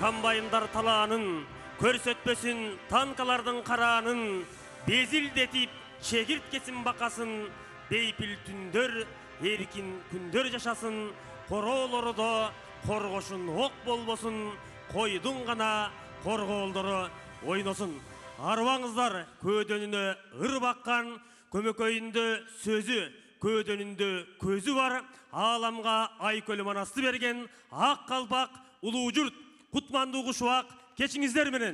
комбайндар талаанын, көрсөтпөсүн танкалардын караанын, безилдетип чегирткесин бакасын, бейпил түндөр, эркин күндөр жашасын, короолордо коргошун ок болбосун, койдун гана коргоолдору ойносун. Арбаңыздар, көөдөнүнө ыр баккан, көмөкөйүндө сөзү, көөдөнүндө көзү бар, ааламга айкөлү манасты берген ак калпак улуу журт, кутмандуу кушубак, кечиңиздер менен.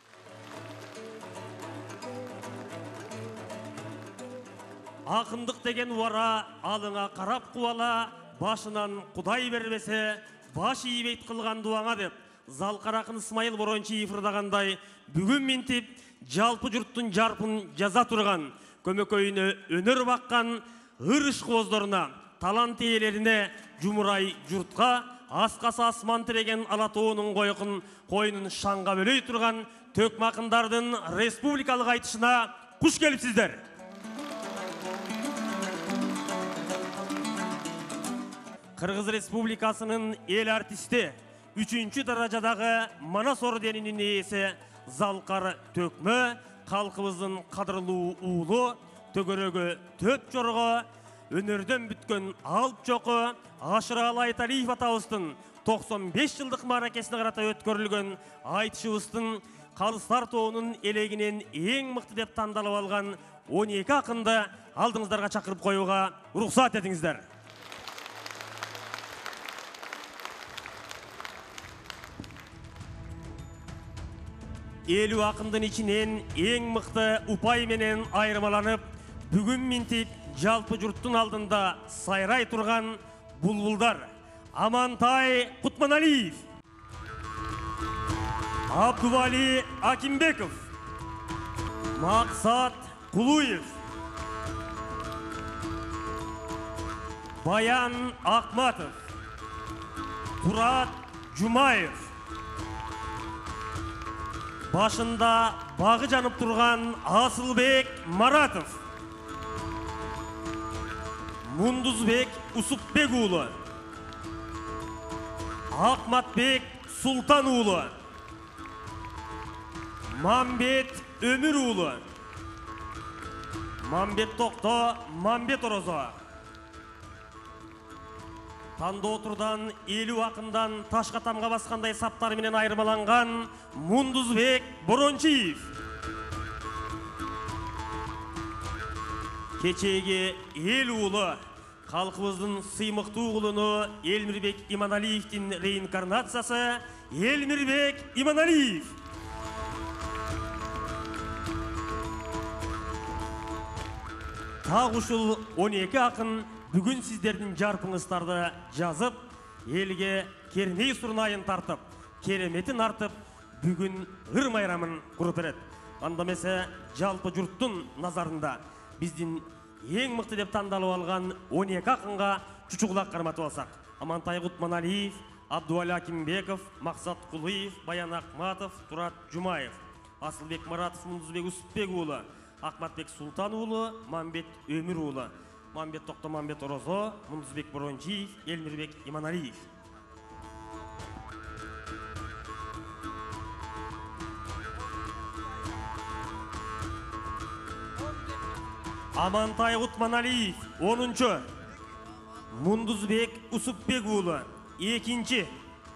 Акындык деген уара, алыңа карап кубала, башынан Кудай бербесе, баш ийбейт кылган дуаңа деп, Залкар акын Исмайыл Борончиев ырдагандай, бүгүн минтип, жалпы журттун жарпын жаза турган, көмөкөйүнө өнөр баккан ыр ышкоздоруна, талант ээлерине, жумурай журтка, аскасы асман тиреген ала тоонун койнун шаңга бөлөй турган төкмакындардын республикалык айтышына куш келипсиздер. Кыргыз Республикасынын эл артисти, 3-чү даражадагы Манас орденинин ээси Залкар Төкмө, калкыбыздын кадырлуу уулу, төгөрөгө төп жорго, өнөрдөн бүткөн алып жоку, Ашыралы Айталиев атабыздын 95 жылдык мааракесине карата өткөрүлгөн айтышыбыздын Калыстар тоонун элегинен эң мыкты деп тандалып алган 12 акынды алдыңыздарга чакырып коюуга уруксат этиңиздер. Элүү акындын ичинен эң мыкты упай менен айырмаланып, бүгүн минтип жалпы журттун алдында сайрай турган булбулдар. Амантай Кутманалиев, Абдували Акимбеков, Максат Кулуев, Баян Акматов, Турат Жумаев, башында багы жанып турган Асылбек Маратов, Мундузбек Усупбек уулу, Акматбек Султан уулу, Мамбет Өмүр уулу, Мамбет Токто Мамбет Орозо. Тандоо турдан 50 акындан ташка тамга баскандай саптары менен айырмаланган Мундузбек Борончиев. Кечеги эл уулу, калкыбыздын сыймыктуу кулуну Элмирбек Иманалиевдин реинкарнациясы Элмирбек Иманалиев. Так ушул 12 акын бүгүн сиздердин жарпыңыздарды жазып, элге керней сурнайын тартып, кереметин артып, бүгүн ыр майрамын куруп берет. Анда эмесе жалпы журттун назарында биздин эң мыкты деп тандалып алган 12 акынга чучугулак карматып алсак. Амантай Кутманалиев, Абдували Акимбеков, Максат Кулуев, Баян Акматов, Турат Жумаев, Асылбек Маратов, Мундузбек Усупбек уулу, Акматбек Султан уулу, Мамбет Өмүр уулу, Мамбет Токто Мамбет Орозо, Мундузбек Борончиев, Элмирбек Иманалиев. Амантай Кутманалиев 10-чу, Мундузбек Усупбек уулу 2-чи,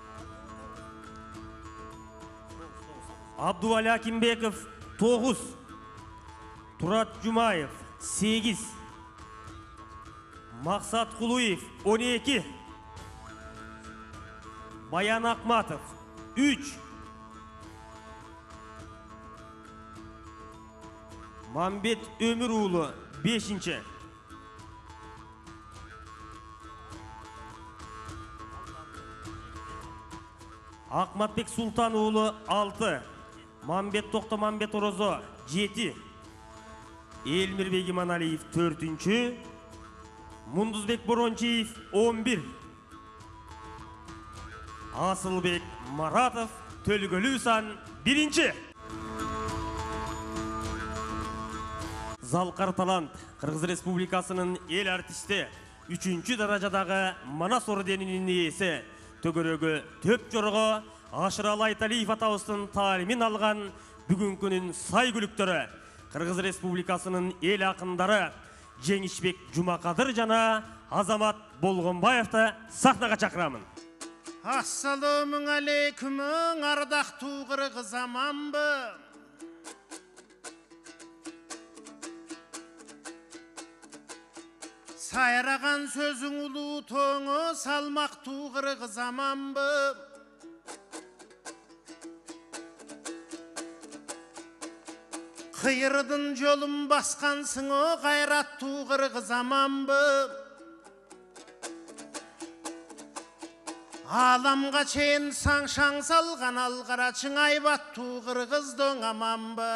Абдували Акимбеков 9, Турат Жумаев 8, Максат Кулуев 12, Баян Акматов 3, Мамбет Өмүр уулу 5-чи, Акматбек Султан уулу 6, Мамбет Токто Мамбет Орозо 7, Элмирбек Иманалиев 4-чү, Мундузбек Борончиев 11, Асылбек Маратов Төлгөлүү сан 1-чи. Залкар талант Кыргыз Республикасынын эл артисти, 3-чү даражадагы Манас орденинин ээси, төгөрөгө төп жорго, Ашыралы Айталиев атауыстың талимин алған бүгінкінің сай күліктері Қырғыз Республикасының ел ақындары Жеңішбек Жұмақадыр жана Азамат Болғанбаевты сахнаға шақырамын. Ассаламун алейкум, ардақтуу қырғыз аманбы? Сайраған сөзің ұлы тоңы, салмақтуу қырғыз аманбы? Қиырдың жолын басқансың, қайраттуу қырғыз аманбы? Аламға чейін саңшаң салған алғарачың айбаттуу қырғыздың аманбы?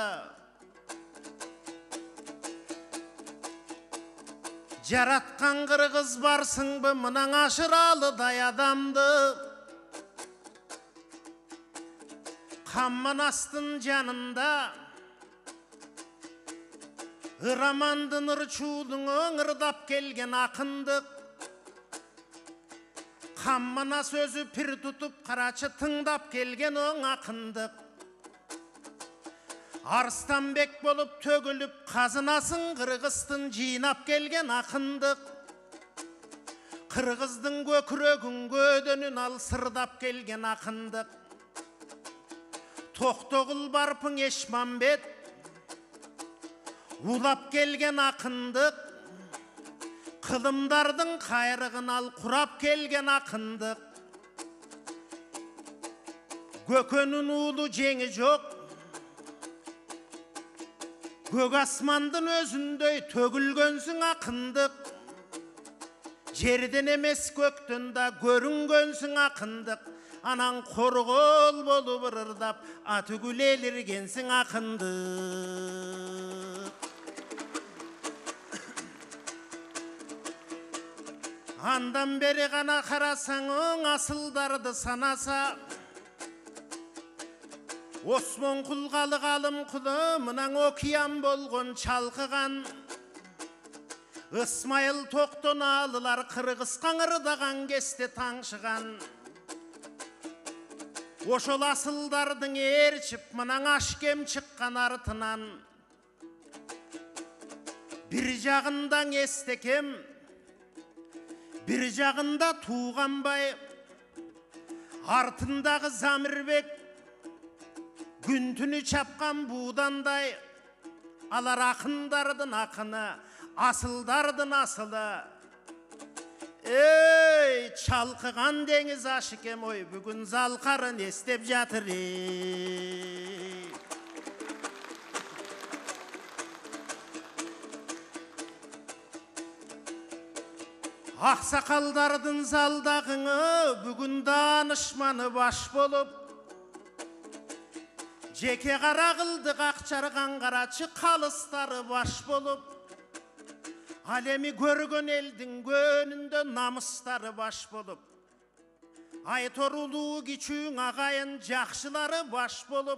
Жаратқан қырғыз барсың бі, мұнаң ашыралыдай адамды? Қамманастың жанында Ырамандың ырчудың ыңырдап келген ақындық. Қаммана сөзі пір тұтып қарачы тыңдап келген оң ақындық. Арыстанбек болып төгіліп қазынасын қырғыздың жинап келген ақындық. Қырғыздың көкірегін көдөнін алсырдап келген ақындық. Тоқтоғыл барпың Ешмамбет улап келген ақындық. Қылымдардың қайрығын ал құрап келген ақындық. Көкөнің улы жеңі жоқ, көк асмандың өзіндей төгілгөнсің ақындық. Жерден емес көктен да көрінгөнсің ақындық. Анан қорғол болып ырырдап, аты күлеліргенсің ақындық. Андан бері ғана қарасаң, асылдарды санаса, Осмон құлғалы ғалым құлы, мұнаң океан болған чалқыған. Ысмайыл тоқтон алылар қырғыз қаңырдаған кесте таңшыған. Ошол асылдардың ерчіп, мұнаң ашкем шыққан артынан. Bir жағындан естекем, bir жағында Туғанбай, артындағы Замирбек, күн-түні чапқан будандай. Алар ақындардың ақыны, асылдардың асылы. Ей, чалқыған деңіз ашыкем ой, бүгін залқарын естеп жатыр. Ақсақалдардың залдағыңы бүгін данышманы баш болып, жеке қарағылдық ақчарған қарачы қалыстары баш болып, алеми көрген елдің көнінде намыстары баш болып, айторулу кичүүң ағайын жақшылары баш болып,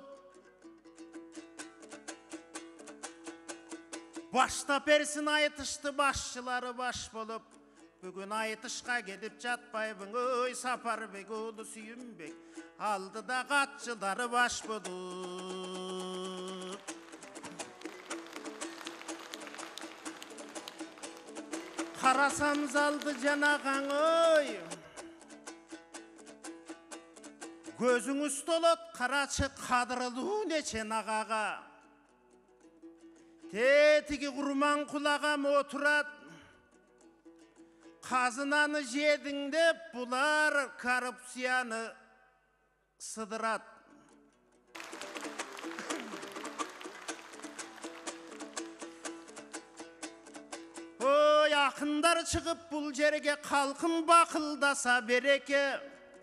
баштап берсін айтышты басшылары баш болып, бүгін айтышқа келіп жатпайбың, ой Сапарбек ұлы Сүйінбек, алдыда қатшылары баш болып. Қарасам залды жанаған ой, көзіңіз толот қарачы қадырылу нечен ағаға. Тетігі құрман құлағам отырат, қазынаны жедің деп бұлар коррупцияны сыдырат. Ой, ақындар шығып бұл жерге қалқын бақылдаса береке.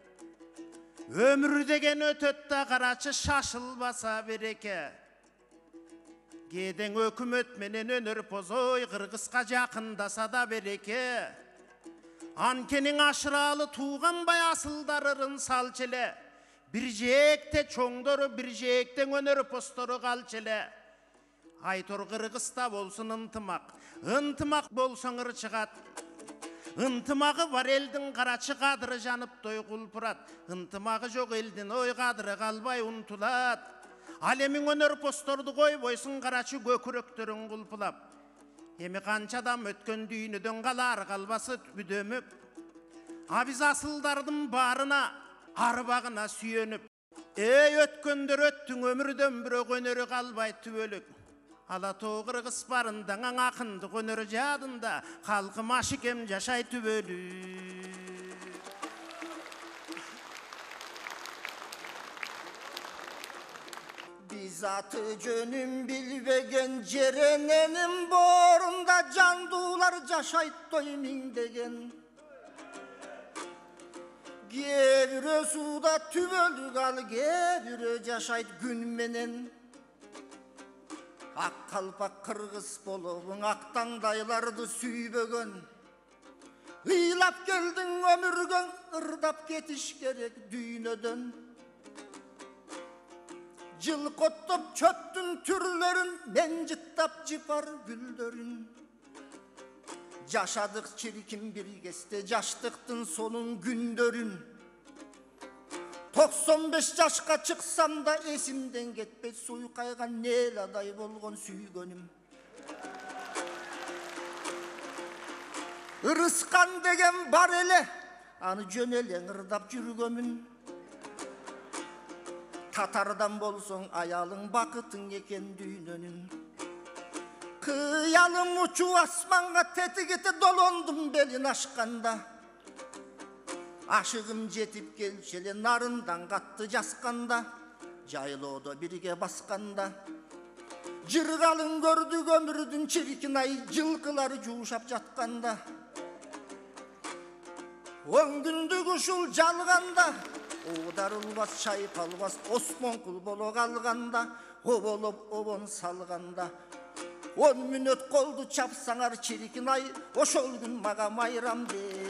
Өмір деген өтетті қарачы шашылбаса береке. Кеден өкімет менен өнір позой қырғызға жақындаса да береке. Анкенің ашыралы Туғанбай асылдарырын салчылы. Bir жекте чоңдору, bir жектен өнөр постору қалчылы. Айтор Қырғызда болсын ынтымақ, ынтымақ болсаңыр шығат. Ынтымағы бар елдің қарачы қадыры жанып той құлпырат. Ынтымағы жоқ елдің ой қадыры қалбай ұнтылат. Алемің өнер посторды қой бойсын қарачы көкіректерін құлпылап. Емі қаншадам өткен дүйініден қалар қалбасы бүдөміп. Абыз асылдардың барына, арбағына сүйеніп. Ей өткендер өттің өмірден бірі өнері қалбай түбөлік. Ала тоғыр қыс барындаңан ақынды өнері жадында, қалқым ашыкем жашай түбөлік. Biz atı jönüm bilbegen jerenenin borunda candular jaşayt doymin degen. Gebire suda tübölük al, gebire jaşayt gün menen. Ak kalpak kırgız bolubun aktandaylardı süybögön. Ыйлап келдің өміргөн, ырдап кетиш керек дүйнөдөн. Жыл коттоп чөптүн түрлөрүн, мен жыттап жыпар гүлдөрүн. Жашадык чиркин бир кезде, жаштыктын сонун күндөрүн. 95 жашка чыксам да эсимден кетпейт, суйкайган неладай болгон сүйгөнүм. Ырыскан деген бар эле, аны жөн эле ырдап жүргөмүн. Татардан болсоң аялың бакытың экен дүйнөнүн. Кыялым учу асманга тетигите долондум белин ашканда. Ашыгым жетип келчү эле нарындан катты жасканда. Жайлоодо бирге басканда. Жыргалын көрдүк өмүрдүн чиркин ай, жылкылары жуушап жатканда. Он күндүк ушул жалганда, оодарылбас чайпалбас осмонкул боло калганда, оболоп обон салганда. 10 мүнөт колду чапсаңар чиркин ай, ошол күн мага майрам де.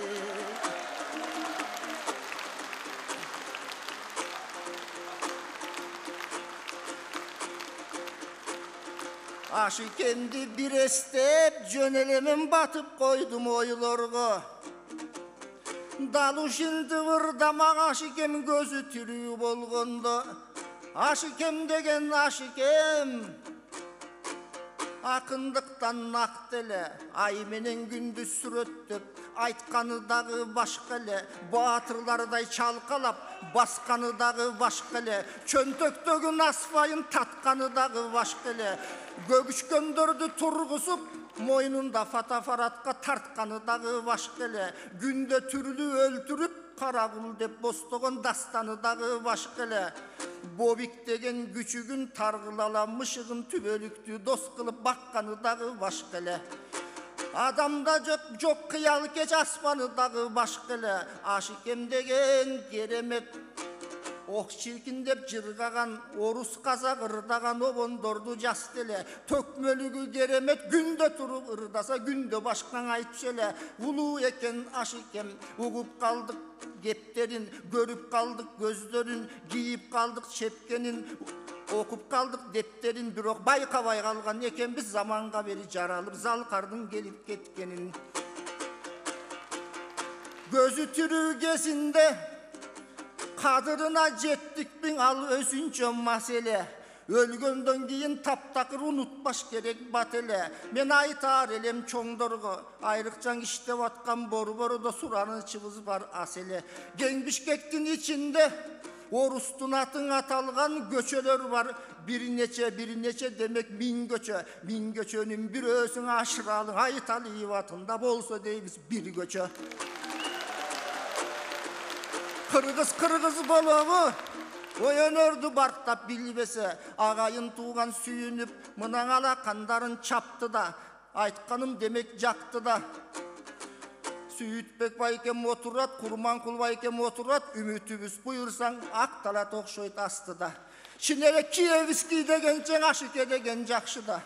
Ашыкемди бир эстеп, жөнелемин батып койдум ойлорго. Дал ушинти ырдамак ашыкем көзү тирүү болгондо. Ашыкем деген ашыкем, акындыктан акт эле, ай менен күндү сүрөттөп, айтканы дагы башка эле, баатырлардай чалкалап, басканы дагы башка эле, чөнтөктөгүн асфайын татканы дагы башка эле, көгүчкөндөрдү тургузуп, мойнунда фотоаппаратка тартканы дагы башка эле, күндө түрлүү өлтүрүп, карагул деп бостогон дастаны дагы башка эле. Бобик деген күчүгүн таргылала мышыгын түбөлүктү дос кылып бакканы дагы башка эле. Адамда жок кыял кеч аспаны дагы башка эле. Ашыкем деген керемет, ох чиркин деп жыргаган, орус казак ырдаган обондорду жасты эле. Төкмөлүгү керемет, күндө туруп ырдаса, күндө башкаң айтчу эле. Улуу экен ашыкем, угуп калдык кептерин, көрүп калдык көздөрүн, кийип калдык чепкенин, окуп калдык дептерин, бирок байкабай калган экенбиз заманга бери жаралып, залкардын келип кеткенин. Көзү тирүү кезинде кадырына жеттикпин, ал өзүнчө маселе. Өлгөндөн кийин таптакыр унутпаш керек бат эле. Мен айтар элем чоңдорго, айрыкчаң иштеп аткан борбордо суранычыбыз бар ас эле. Кең Бишкектин ичинде орустун атын аталган көчөлөр бар. Бир нече демек 1000 көчө. 1000 көчөнүн бирөөсүн Ашыралык Айталиев атында болсо дейбиз, бир көчө. Кыргыз болобу? Ой өнөрдү бартап билбесе, агайын тууган сүйүнүп, мынан алакандарын чапты да, айтканым демек жакты да. Сүйүтбек байкем отурат, Курманкул байкем отурат, үмүтүбүз буйрсаң ак талат окшойт астыда. Шинеле Киевский дегенчең Ашыке деген жакшы да.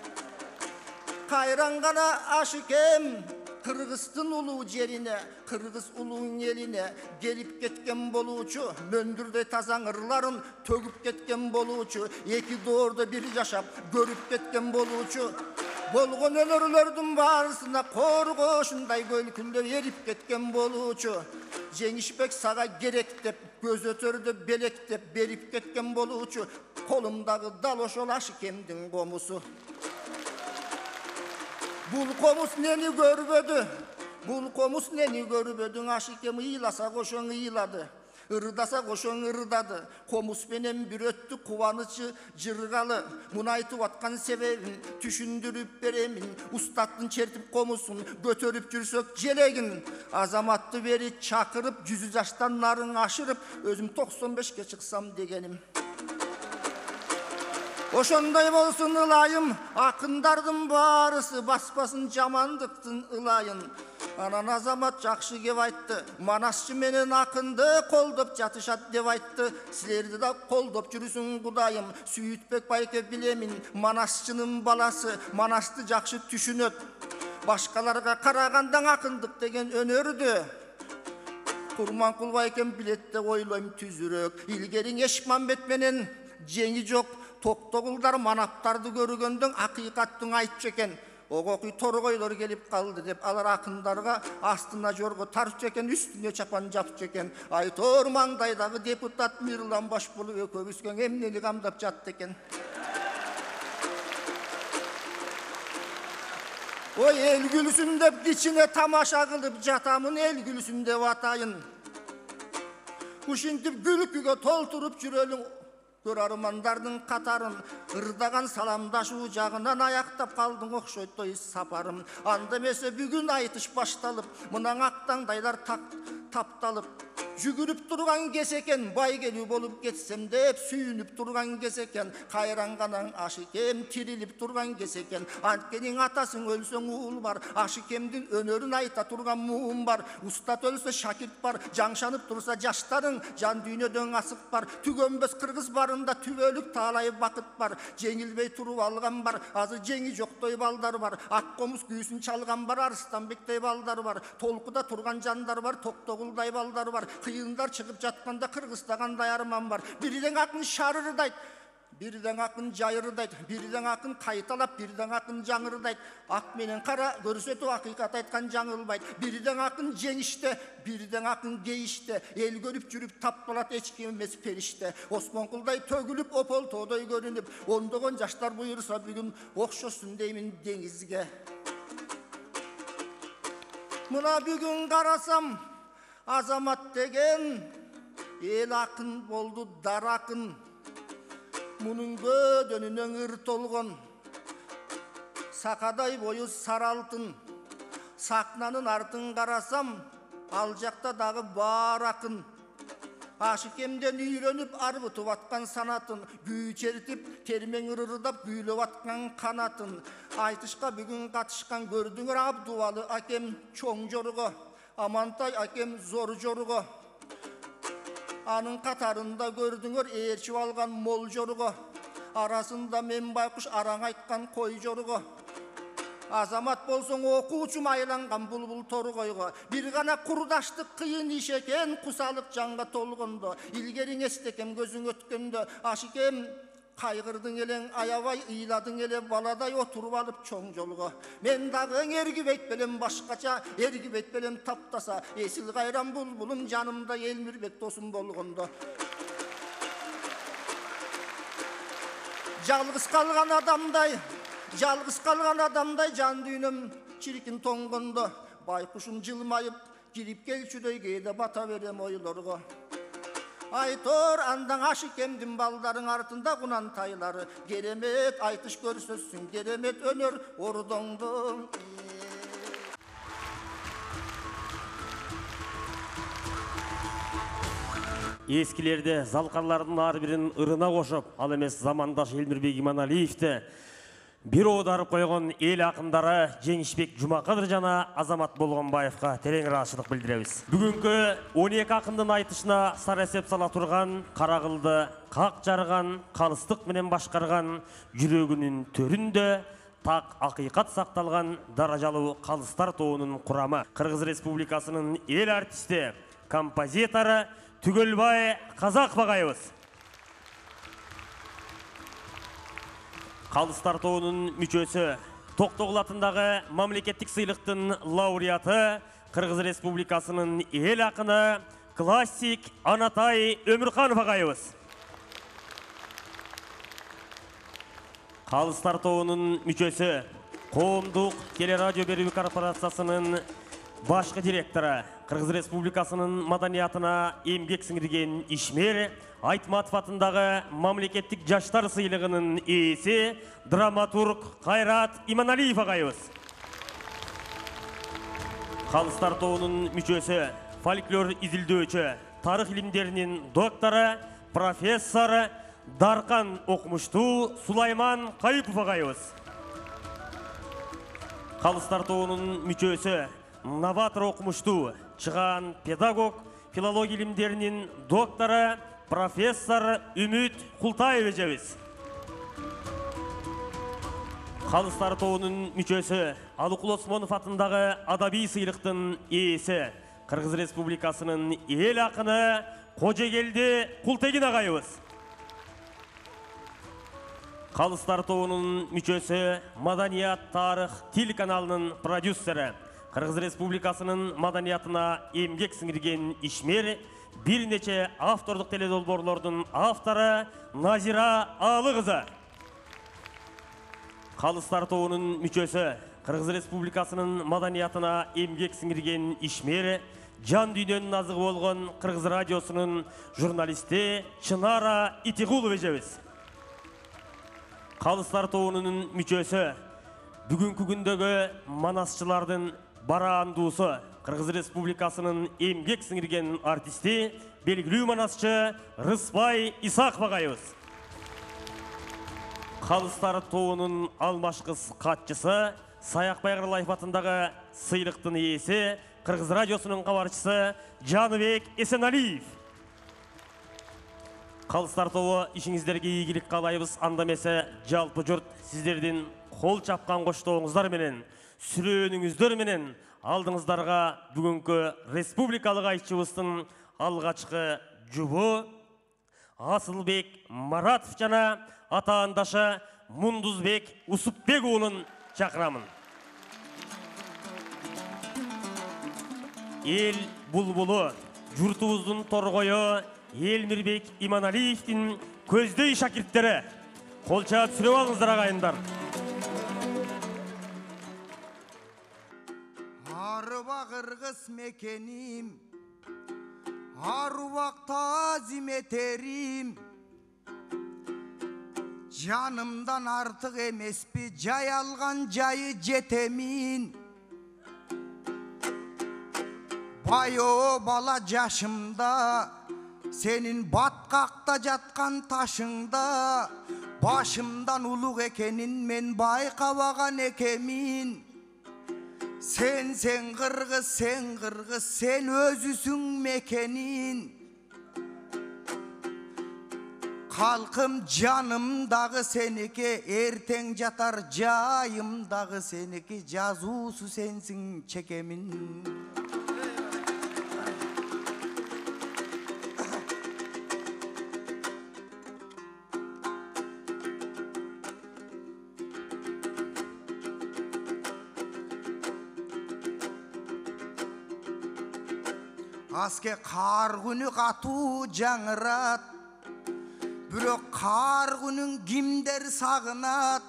Кайран гана Ашыкем, Кыргыздын улуу жерине, кыргыз улуун элине келип кеткен болуучу, мөндүрдөй тазаң ырларын төгүп кеткен болуучу, эки доордо бир жашап көрүп кеткен болуучу. Болған өнөрлөрдүн барысына коргошундай көлкүндө эрип кеткен болуучу. Жеңишбек сага керек деп, көз өтөрдө белек деп берип кеткен болуучу. Колумдагы дал ошол Ашикемдин комусу. Бул комус нени көрбөдү? Бул комус нени көрбөдүң? Ашикем ыйласа кошоң ыйлады. Ырдаса кошоң ырдады. Комус менен бир өттү кубанычы жыргалы. Муну айтып аткан себебин түшүндүрүп беремин. Устаттын чертип комусун көтөрүп жүрсөк желегин. Азаматты бери чакырып 100 жаштан нарың ашырып өзүм 95-ке чыксам дегеним. Ошондой болсун ылайым, акындардын барысы баспасын жамандыктын ылайын. Анан Азамат жакшы кеп айтты, Манасчы менен акынды колдоп жатышат деп айтты. Силерди да колдоп жүрүсүң Кудайым. Сүйүтбек байке билемин, Манасчынын баласы, Манасты жакшы түшүнөт. Башкаларга караганда акындык деген өнөрдү Турманкул байкем билет деп ойлойм түзүрөк. Илгериң Эшмамбет менен жеңи жок. Токтогулдар манаптарды көргөндөн акыйкаттын айтчу экен. Огокуй торгойлор келип калды деп алар акындарга астына жорго тартчу экен, үстүнө чапан жапчу экен. Айтор маңдайдагы депутат Мирлан Башбулов экөөбүзгө эмнени камдап жатты экен. Ой, эл күлсүн деп кичине тамаша кылып жатамын, эл күлсүн деп атайын. Ушинтип күлкүгө толтуруп жүрөлүң көр армандардын катарын. Ырдаган саламдашуу жагынан аяктап калдың окшойт той сапарым. Анда эмесе бүгүн айтыш башталып, мына актаңдайлар тапталып. Жүгүрүп турган кез экен, бай келүү болуп кетсем деп сүйүнүп турган кез экен. Кайранганан Ашикем тирилип турган кез экен. Анткенин атасың өлсөң уул бар, Ашикемдин өнөрүн айта турган муун бар. Устат өлсө шакирт бар, жаңшанып турса жаштарың, жан дүйнөдөн асык бар. Түгөнбөс кыргыз барында түбөлүк таалай бакыт бар. Жеңилбей туруп алган бар, азыр жеңи жоктой балдар бар. Ак комуз күүсүн чалган бар, Арыстанбектей балдар бар. Толкуда турган жандар бар, Токтогулдай балдар бар. Кыйындар чыгып жатканда кыргыздагандай арман бар. Бирден акын шарырдайт, бирден акын жайырдайт, бирден акын кайталап, бирден акын жаңырдайт. Ак менен кара көрсөтүп акыйкат айткан жаңылбайт. Бирден акын жеңиште, бирден акын кейиште. Эл көрүп жүрүп тапталат эч ким эмес периште. Осмонкулдай төгүлүп ополтоодой көрүнүп, ондогон жаштар буйрса бүгүн окшосун деймин деңизге. Мына бүгүн карасам Азамат деген эл акын болду, дар акын. Мунун көдөнүнөн ыр толгон, сакадай бою сары алтын. Сакнанын артын карасам, ал жакта дагы бар акын. Ашикемден үйрөнүп арбытып аткан санатын, күү чертип термең ырырдап күүлөп аткан канатын. Айтышка бүгүн катышкан көрдүңөр Абдубалы акем чоң жорго, Амантай акем зор жорго. Анын катарында көрдүңөр ээрчип алган мол жорго. Арасында мен байкуш араң айткан кой жорго. Азамат болсоң окуучу майланган булбул торгойго. Бир гана курдаштык кыйын иш экен, кусалык жанга толгондо. Илгериң эстекем көзүң өткөндө. Ашикем кайгырдың элең аябай, ыйладың эле баладай отуруп алып чоң жолго. Мен дагы эргибейт белем башкача, эргибейт белем таптаса. Эсил кайран булбулум жанымда Элмирбек досум болгондо. Жалгыз калган адамдай жан дүйнөм чиркин тоңгондо. Байкушум жылмайып кирип келчүдөй кээде бата берем ойлорго. Айтор андан Ашикемдин балдарың артында кунантайлары. Керемет айтыш көрсөтсүн, керемет өнөр ордоңдо. Ескилерде залкарлардын ар бирин ырына кошуп, ал эмес замандаш Элмирбек Иманалиевди бир оодарып койгон эл акындары Жеңишбек Жумакадыр жана Азамат Болгонбаевга терең ыраазычылык билдиребиз. Бүгүнкү 12 акындын айтышына сар эсеп сала турган, карагылды как жарган, калыстык менен башкарган, жүрөгүнүн төрүндө так акыйкат сакталган даражалуу калыстар тобунун курамы. Кыргыз Республикасынын эл артисти, композитору Түгөлбай Казак багайыбыз. Калыстар тобунун мүчөсү Тоқтоғыл атындағы мамлекеттік сыйлықтың лауреаты, Қырғыз Республикасының ел ақыны, классик Анатай Өмірханов ағайымыз. Қалыстар тобының мүшесі, Қоғамдық телерадио беру корпорациясының башқы директоры, Қырғыз Республикасының маданиятына еңбек сіңірген ишмер, Айтматов атындағы мамлекеттік жаштар сыйлығының иесі, драматург Қайрат Иманалиев ағайымыз. Қалыстар тобының мүшесі, фольклор изилдөөчү, тарих илимдеринин доктору, профессор Дарқан Оқмуштуу Сулайман Кайыпов ағайымыз. Қалыстар тобының мүшесі, новатор Оқмуштуу, чыган педагог, филология илимдеринин доктору, профессор Үмүт Култаев эжебиз. Қалыстар тобының мүшесі, Алыкул Осмонов атындағы адаби сыйлықтың иесі, Қырғыз Республикасының ел ақыны Қожегелді Құлтегин ағайымыз. Қалыстар тобының мүшесі, Маданият, тарих, тил каналының продюсері, Қырғыз Республикасының маданиятына еңбек сіңірген ишмер, бірнеше автордық теледолборлардың авторы Назира Алығызы. Қалыстар тобының мүшесі, Қырғыз Республикасының маданиятына еңбек сіңірген ишмер, жан дүйнөнүн азығы болған Қырғыз радиосының журналисти Чынара Итигулов эжебиз. Қалыстар тобының мүшесі, бүгүнкү күндөгү манасчылардын бараандуусу, Қырғыз Республикасының еңбек сіңірген артисти, белгилүү манасчы Рыспай Исаков ағайыбыз. Қалыстар тобының алмашқыс қатчысы, Саяқбай Қырлаев атындағы сыйлықтың иесі, Қырғыз радиосының қабаршысы Жаныбек Есеналиев. Қалыстар тобы ішіңіздерге игілік қалайбыз, андамесе жалпы жұрт сіздерден қол чапқан қоштауыңыздар менен, сүрөнүңүздөр менен алдыңыздарға бүгінгі республикалық айтчыбыздың алғачқы жұбы Асылбек Маратов жана атаандашы Мундузбек Усупбек уулун чакырамын. Ел бұлбұлы, жұртуыздың торғойы Елмирбек Иманалиевтің көздей шакирттері. Қолчаап сүріп алыңыздар ағайындар. Аруба қырғыз мекенім, арубақ тазим етерім, жанымдан артық емеспі, жай алған жайы жетемін. Байо бала жашымда, сенин батқақта жатқан ташыңда, башымдан улуг экенин мен байқабаған екемін. Сен қырғыз, сен өзүсүң мекенин. Қалқым жанымдағы сенеке, ертең жатар жайымдағы сенеке, жазуусу сенсің чекемин. Аске қар күні қату жаңырат, бирок қар күнін кимдер сағынат.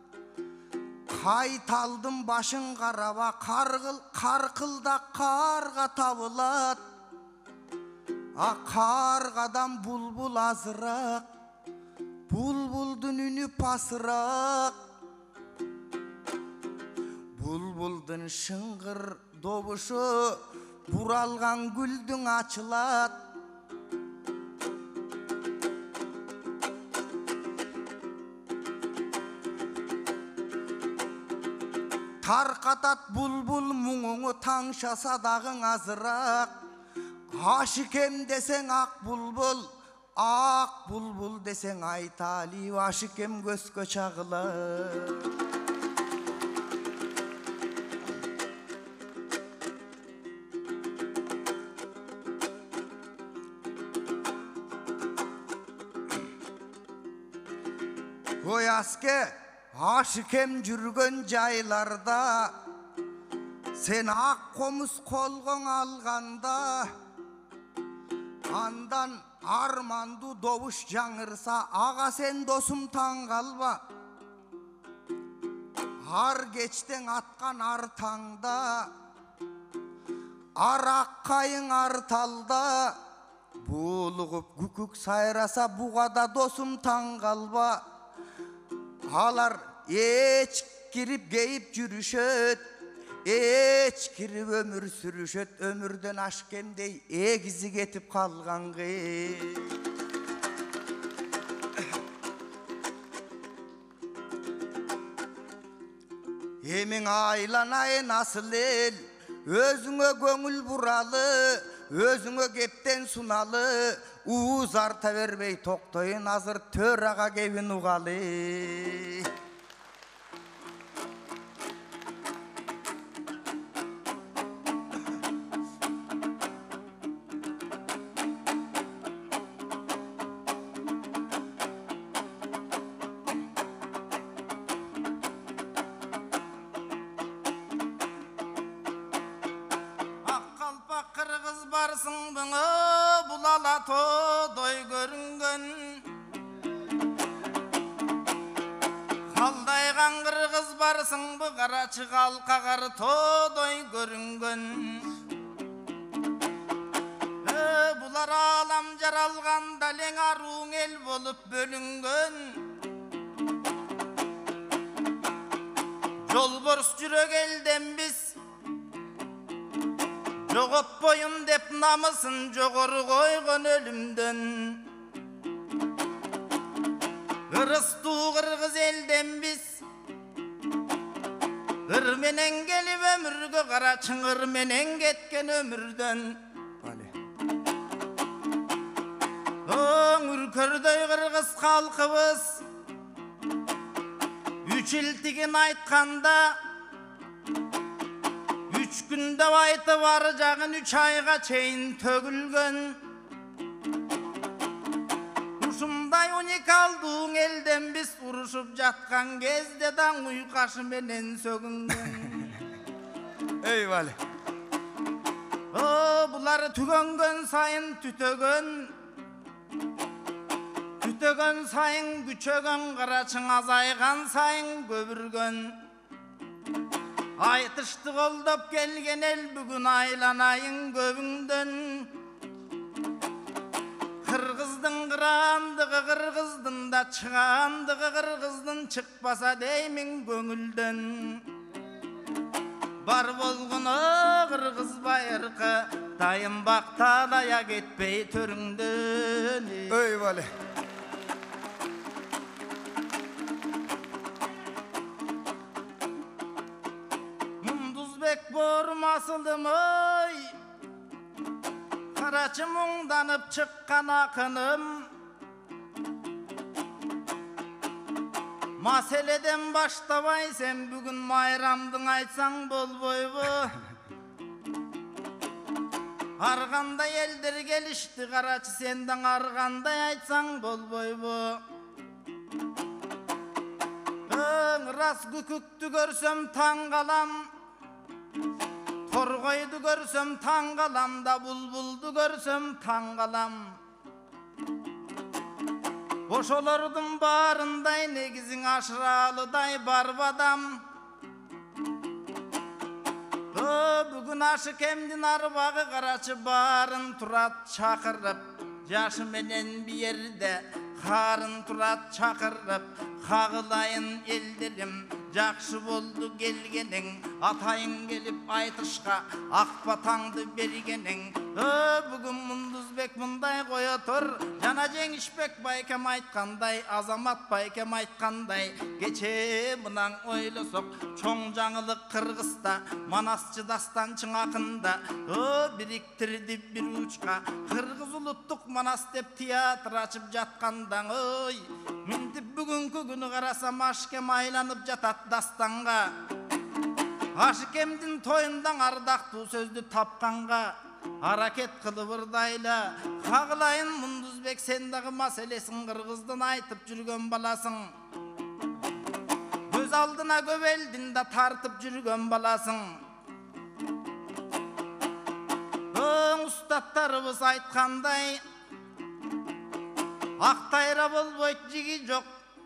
Қайталдым башын қараба, қарқылда қарға табылат. Қарғадан бұлбұл азырақ, бұлбұлдың үні пасырақ. Бұлбұлдың шыңғыр добушу, буралған гүлдің açылат. Тарқатат бұлбұл мұңыңы, таңшаса дағың азырақ. Ашыкем десең ақ бұлбұл десең айтали, ашыкем көзгө чағылар. Ой аске, Aşıkem жүрген жайларда sen ақ қомыс қолғың алғанда андан арманды добуш жаңырса аға сен досым таң қалба ар кечтен атқан ар таңда ар аққайың ар талда булығып күкік сайраса буғада досым таң қалба алар эч кирип кейіп жүрүшөт эч кирип өмүр сүрүшөт өмүрдөн ашкемдей эгизи кетип калганга эмиң айланайын асыл эл өзүңө көңүл буралы өзүңө кептен суналы ууз арта бербей токтойун азыр төрага кебин угалы барсың бұңы бұлала тодой көрінген қалдайған қырғыз барсың бұ қарачы қалқағар тодой көрінген бұлар алам жаралған дәлең аруң ел болып бөлінген жолборс жүрек елден біз жоғотпойын деп намысын жоғары қойған өлімден ырысту қырғыз елден біз ырменен келіп өмірге қара чыңырменен кеткен өмірден үркөрдөй қырғыз халқыбыз үч илтигин айтқанда үч күнде айты бар жағын 3 айға чейін төгілген ушундай уникалдың елден біз ұрышып жатқан кезде даң ұйқашы менен сөгінген Eyvallah бұлар түгенген сайын түтөгөн сайын күчөгөн қарачың азайған сайын көбірген айтышты қолдап келген ел бүгін айланайын көбіңден қырғыздың қырандығы қырғыздың да шығандығы қырғыздың шықпаса деймін көңілден бар болғыны қырғыз байырқы дайын бақталая кетпей түріңден Eyvallah Борым асылдым ой қарачы мұңданып шыққан ақыным мәселеден баштабай сен бүгін майрамдың айтсаң болбойбу арғандай елдер келішті қарачы сендің арғандай айтсаң болбойбу рас күкікті көрсем таң қалам Торғайды көрсем таң қалам да бұлбұлды көрсем таң қалам Ошолордың барындай негізің ашыралыдай бар бадам Бүгін ашы кемден арбағы қарачы барын тұрат шақырып Жашы менен биерде қарын тұрат шақырып Қағылайын елдерім Жақшы болды келгенің, атайын келіп айтышқа, ақпатаңды бергенің. Бүгін Мұндызбек мұндай қоя тұр, жана жеңішбек байкем айтқандай, азамат байкем айтқандай. Кече мұнан ойлысық, чоң жаңылық Қырғызда, манасчы дастанчың ақында. Біріктірді бір ұчқа, Қырғыз ұлыттық манас деп театр ашып жатқандан. Міндіп бүгінгі күні қарасам ашкем айланып жатат дастанға Ашкемдің тойындан ардақту сөзді тапқанға Аракет қылып ұрдайла Қағылайын Мұндызбек сендағы мәселесін Қырғыздың айтып жүрген баласың Көз алдына көп елдин да тартып жүргөн баласың. Ustadlarımız aytkanday, ak tayra bolboyt jigi jok,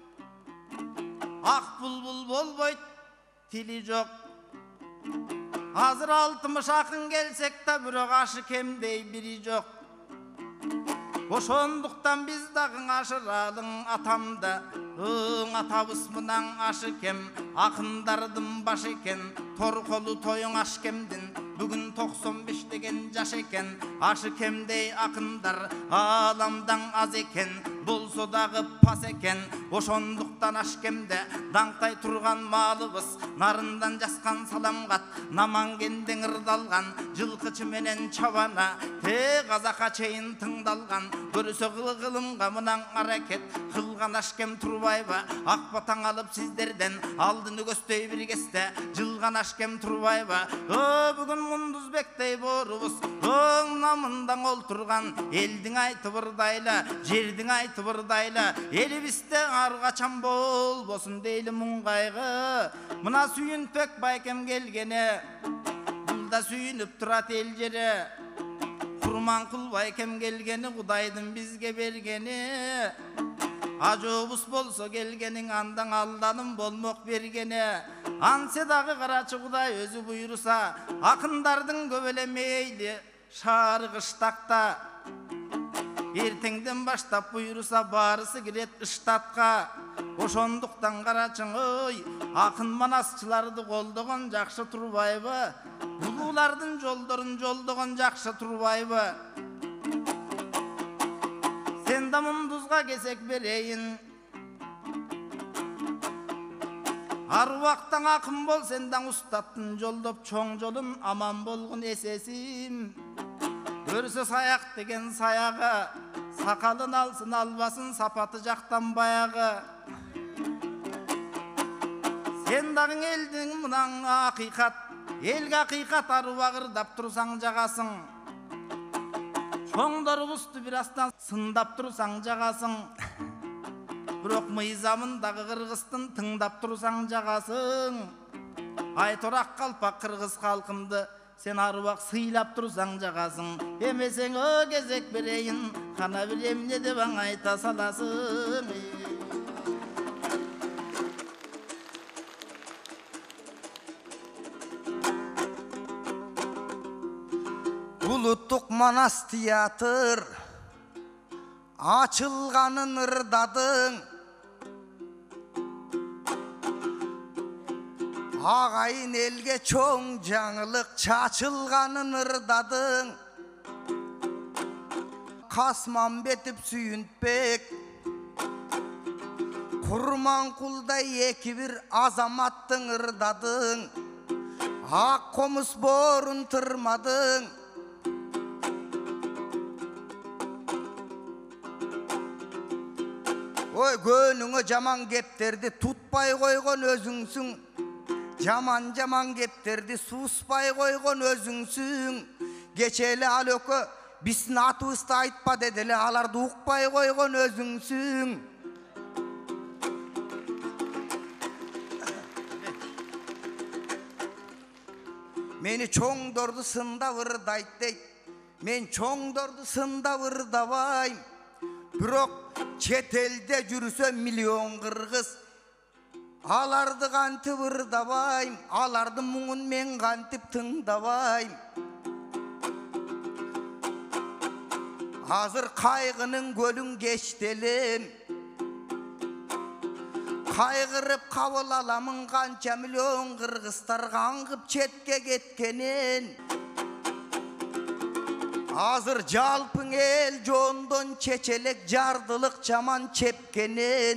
ak bulbul bolboyt tili jok. Hazır 60 akın gelsek de bürok aşı kemdey biri jok. Oşonduktan biz dagın aşıralın atamda, atabız mınan aşı kem, akındardım başı eken, tor kolu toyun aş kemdin. Bugün 95 degen jaş eken, aşı kemdey akındar alamdan az eken, bolso dağı pas eken. Oşonduktan aş kemde dаңтай turgan malыбыз, narından jaskan salamgat, namangenden ırdalgan, жылкычы менен чабана, te kazaka çeyin tıngdalgan, görüsü kılımga mınan hareket, kılgan aşkem Turbayba, akbatan alıp sizlerden, aldını göstey bir geste, jılgan aşkem Turbayba, bugün munduz bektey borubuz, namından olturgan, eldin aytı bırdayla, jerdin aytı bırdayla, elibiste argaçan bol bosun deyli mungaygı, mına suyun pek baykem gelgene, bulda suyunup turat el jere, kurman kul baykem gelgeni, Kudaydın bizge bergeni, acobus bolso gelgenin andan aldanım bolmok bergene, anse dağı karaçı Kuday özü buyursa, akındardın göbele meyli, şarı kıştakta, ertengden baştap buyursa barısı giret ıştatka. Oşonduktan karaçın oy, akın manasçılardı koldoğun jakşı Turbayba, bululardın joldoğun joldoğun jakşı Turbayba. Sen de munduzga kesek bereyin, arvaqtan akın bol senden ustattın joldop çoğ jolun, aman bolgun esesim. Görse sayak degen sayağı, sakalın alsın albasın sapatı jaktan bayağı. Sen dağın eldin mınan hakikat, elge hakikat arvağırdap tursan jagasın. Çoğdor ustu birastan sındap tursan jagasın. Birok mıyzamındağı Kırgızstın tıngdap tursan jagasın. Aytorak kalpak Kırgız halkımdı, sen arvaq sıylap tursan jagasın. Emesen o gezek bereyin, kana bilem ne de bana ayta salasın. Uluttuk Manas Tiyatır, açılganın ırdadın, ağayın elge çoğ жаңылык çaçılganın ırdadın. Kasman betip süyüntpek, Kurmankulday eki bir azamattın ırdadın. Ak komus borun tırmadın. Oy gönüңe jaman gepтерди tutpay koygon özüңsüң. Jaman gepтерди suuspay koygon özüңsüң. Geçeli alökö bisin atыбызды айтпа дедиле, аларды укпай койгон өзүңсүң. Meni çoğdordu sında vırdayt deyt. Men çoğdordu sında vırdabayım. Birok chet elde жүрсө milyon Kırgız. Alardı kantip vırdabayım. Alardı muğun men kantip tıngdabayım. Hazır kaygının gölün geçtelim. Kaygırıp kabul alamın kança milyon Kırgızlar kangıp chetke ketkenin. Hazır jalpın el jondon çeçelek jardılık jaman çepkenin.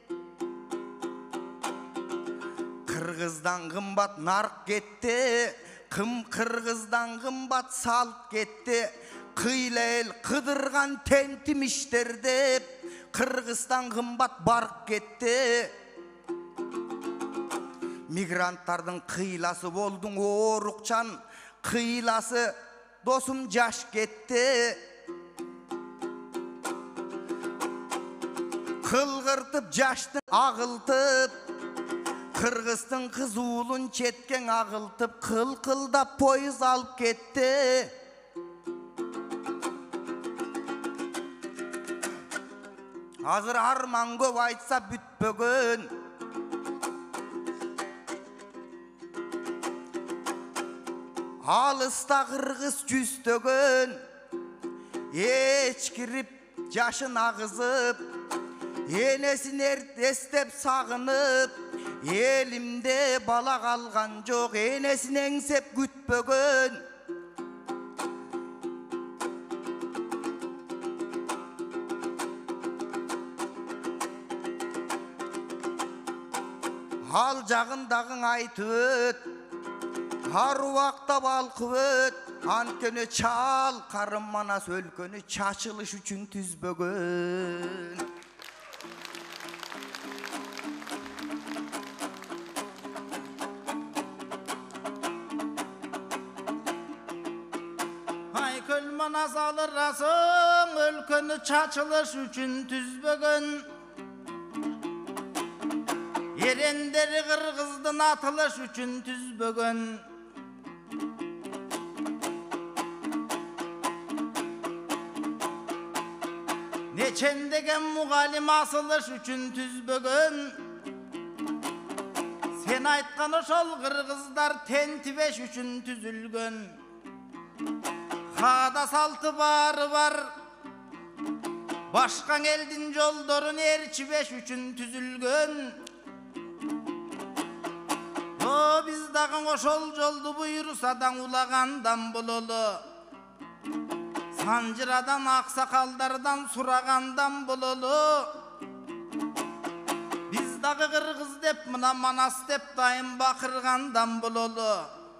Kırgızdan kımbat nark gitti, Kırgızdan kımbat salt gitti. Kıyla el kıdırgan tentimişlerdi, Kırgızdan kımbat bark gitti. Migrantardın kıylası boldun oğrukçan, kıylası dosum jaş gitti. Kılgırtıp jaştın ağıltıp, Kırgız'tın kızulun çetken ağıltıp kıl-kılda poyuz alıp gitti. Hazır arman köp aytsa bütpögün. Alısta Kırgız cüstөгөн. Eç kirip yaşın ağızıp, enesini erdestep sağınıp, elimde bala kalgan çok, enesini engsep gütpögön. Hal jagındagın aytıp öt, Haruakta balkıp öt, Ankene çal karım manas өлkөнü çaçılış üçün tüzbөгön. Ayköl manas alırasın, өлkөнü çaçılış üçün tüzbөгön. Erenderi Kırgızdın atılış üçün tüzbөгön. Neçendegen mugalim asılış üçün tüzbөгön. Sen aytkan oşol Kırgızlar tentibeş üçün tüzülgön. Hada saltı barı var, başkan eldin joldorun erçibeş üçün tüzülgön. O biz dağın oşol joldu buyursadan ulagandan bululu. Sancıradan aksakallardan suragandan bululu. Biz dağı Kırgız dep mına manas dep dayım bakırgandan bululu.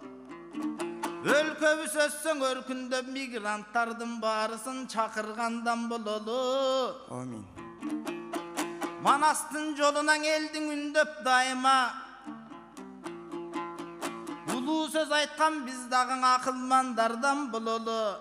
Өлköbü sözsün örkünde migrantardın barısın çakırgandan bululu. Amin. Manastın jolunan eldin ündöp dayıma. Ulu söz aytkan biz dağın akılmandardan bululu.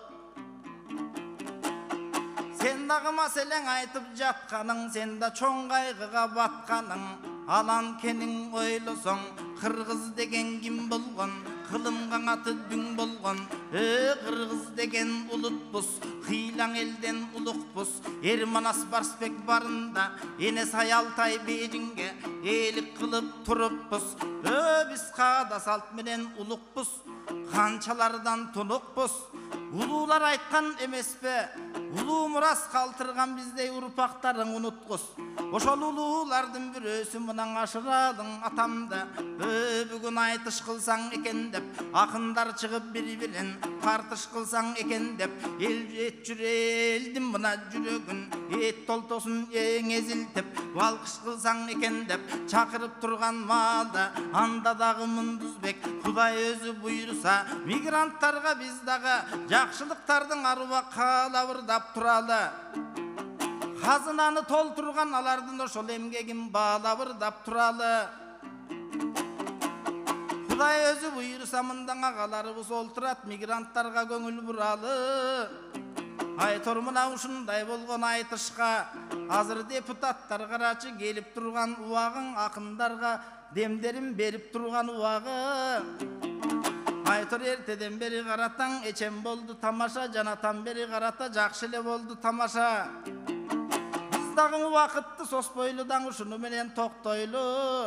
Sen dağı meselen aytıp jatkanın, sen da çoң kaygıga batkanın. Alan kenin oylusun, Kırgız degen kim bolgon, kılımgan atı düň bolgon. Kırgız degen ulutbus, hıylan elden ulukbus. Ermanas Barsbek barında, enes Ayaltay bejinge, elik kılıp turupbus. Biz kada salt menen ulukbus, kançalardan tunukbus. Ulular aytkan emespe, ulu muras kaltırgan bizdey urpaktarın unutkus. Oşol ululardın birösü mınan aşıradın atamda. Bugün aytış kılsan eken dep, akınдар çıgıp bir-biren tartış kılsan eken dep. Et jüreldim mına jürögün, et toltosun eň eziltip, balkış kılsan eken dep. Çakırıp turgan mada, anda dağı Munduzbek, Huday özü buyursa, migrantlarga biz dağı jakşılıktardın aruba kalabırdap turalı. Hazınanı tolturgan alardın oşol emgegin bağlabırdap turalı. Huday özü buyursa mından ağalarыбыз olturat, migrantlarga köngül buralı. Aytor mına uşunday bolgon aytışka, azır deputatlar karaçı gelip turgan uwagın, akındarga demderim berip turgan uwagy. Aytor erteden beri karatan, eçen boldu tamaşa, janatan beri karata, jakşı ele boldu tamaşa. Biz dağın vakıtты sosboyludan uşunu menen toktoylu.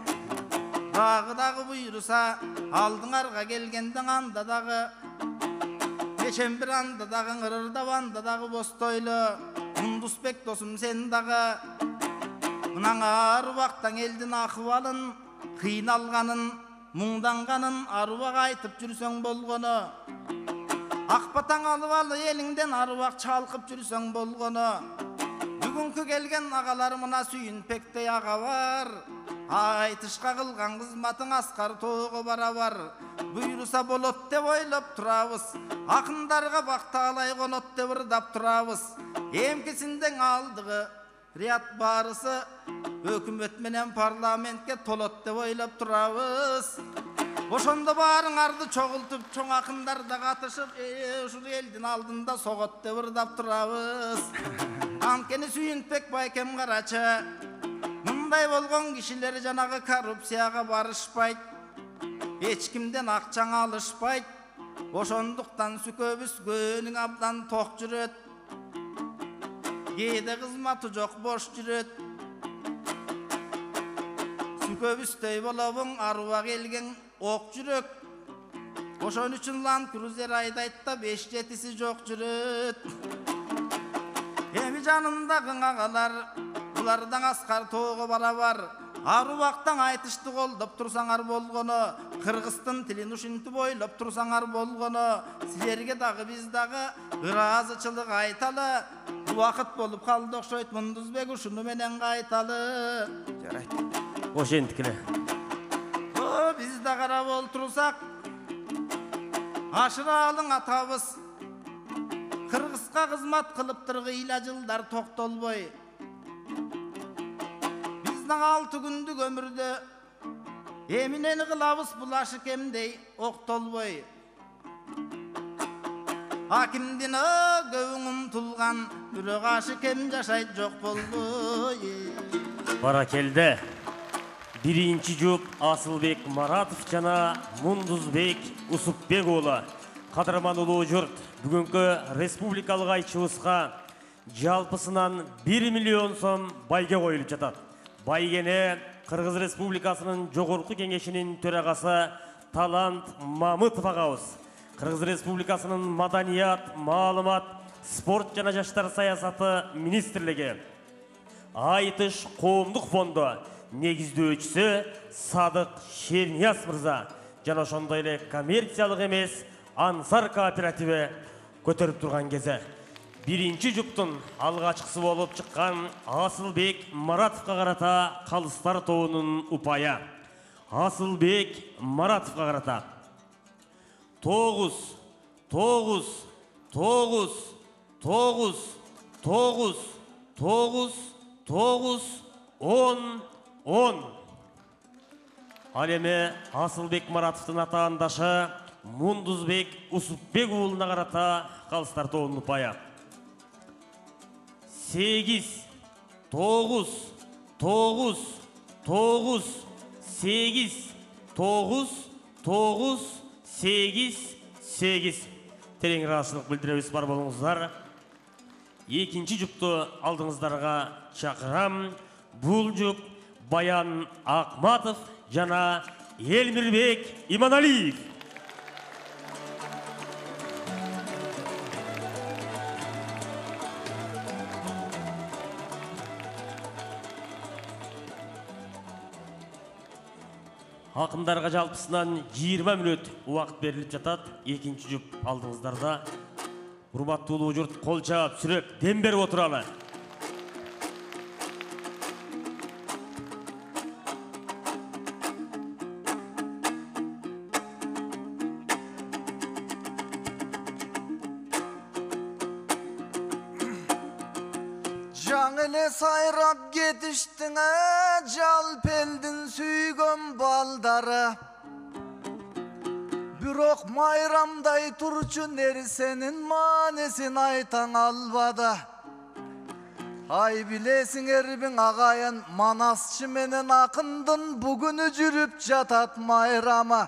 Dağı buyursa, aldыңarga gelgenden anda dağı. Eçen bir anda dağın ırırda vanda dağı bostoylu. Munduzbek dosum sen dağı. Mınan arubaktan eldin akıvalın, kıynalganın, muңданганын arubak aytıp жүрсөң болгону. Akbataң alıp alı elinden arubak çalkıp жүрсөң болгону. Бүгүnkü gelgen ağalarımına sүйün pekte ağa var. Aytışka kılgan kızmatın askar toğu barabar. Buyursa bolot dep oylop turabız. Akındarga baktaalay konot dep ırdap turabız. Emkisinden aldığı riyat barısı, hökümet menen parlamentke tolot dep oylop turabız. Oşonda barın ardı çoğultup, çoң akındarda katışıp, uşul eldin aldında sogot dep ırdap turabız. Ankeni sүйünpek baykem karaçı, Мындай болгон кишилер жанагы коррупцияга барышпайт, эч кимден акчаңа алышпайт. Ошондуктан сүкөбүскөнүң абдан ток жүрөт. Кээде кызматы жок бош жүрөт. Сүкөбүсtöй болобуң, аруга келген ок жүрөк. Ошон үчүн Land Cruiser айдайт да 5-7си жок жүрөт. Эми жанымдагы агалар, булардан аскар тоого барабар. Арубактан айтышты колдоп турсаңар болгону, кыргыздын тилин ушинтип ойлоп турсаңар болгону, силерге дагы биз дагы ыраазычылык айталы. Убакыт болуп калды окшойт, Мундузбек ушуну менен кайталы. Жарайт. Ошентикиле. Биз да карап олтурсак, Ашыралың атабыз кыргызга кызмат кылыптыр кыйла жылдар токтолбой. Биздин 6 күндүк өмүрдө эминени кылабыз булашы кемдей октолбой. Акимдин көбүң умтулган, бирок ашы кем жашайт жок болбой. Баракелде. Биринчи жұп Асылбек Маратов жана Мундузбек Усупбек уулу. Кадырман улуу журт, бүгүнкү республикалык айчыбызга жалпысынан 1 миллион сом байге коюлуп жатат. Байгене Кыргыз Республикасынын жогорку кеңешинин төрагасы Талант Мамытов агабыз, Кыргыз Республикасынын маданият, маалымат, спорт жана жаштар саясаты министрлиги, Айтыш коомдук фонду негиздөөчүсү Садык Шернияз мырза жана ошондой эле коммерциялык эмес Ансар кооперативи көтөрүп турган кезде биринчи жуптун алгачкысы болуп чыккан Асылбек Маратовго карата калыстар тобунун упая. Асылбек Маратовго карата 9 10. Ал эми Асылбек Маратовдун атаандашы Мундузбек Усупбек уулуна карата калыстар тобунун упая. 8, 9, 9, 9, 8, 9, 9, 8, 8. Терең ыраазычылык билдиребиз, бар болуңуздар. Экинчи жупту алдыңыздарга чакырам. Бул жуп Баян Акматов жана Элмирбек Иманалиев. Акындарга жалпысынан 20 мүнөт убакыт берилип жатат. Экинчи жуп алдыңыздарда. Урматтуу улуу журт, кол чаап, сүрөп, дем берип отуралы. Жаңылы сайрап кетиштің жалп елдің сүйгөн балдары. Бирок майрамдай турчу нерсенин маанисин айтаң албады. Ай билесиңербиң агайын, Манасчы менен Акындын бүгүнү жүрүп жатат майрамы.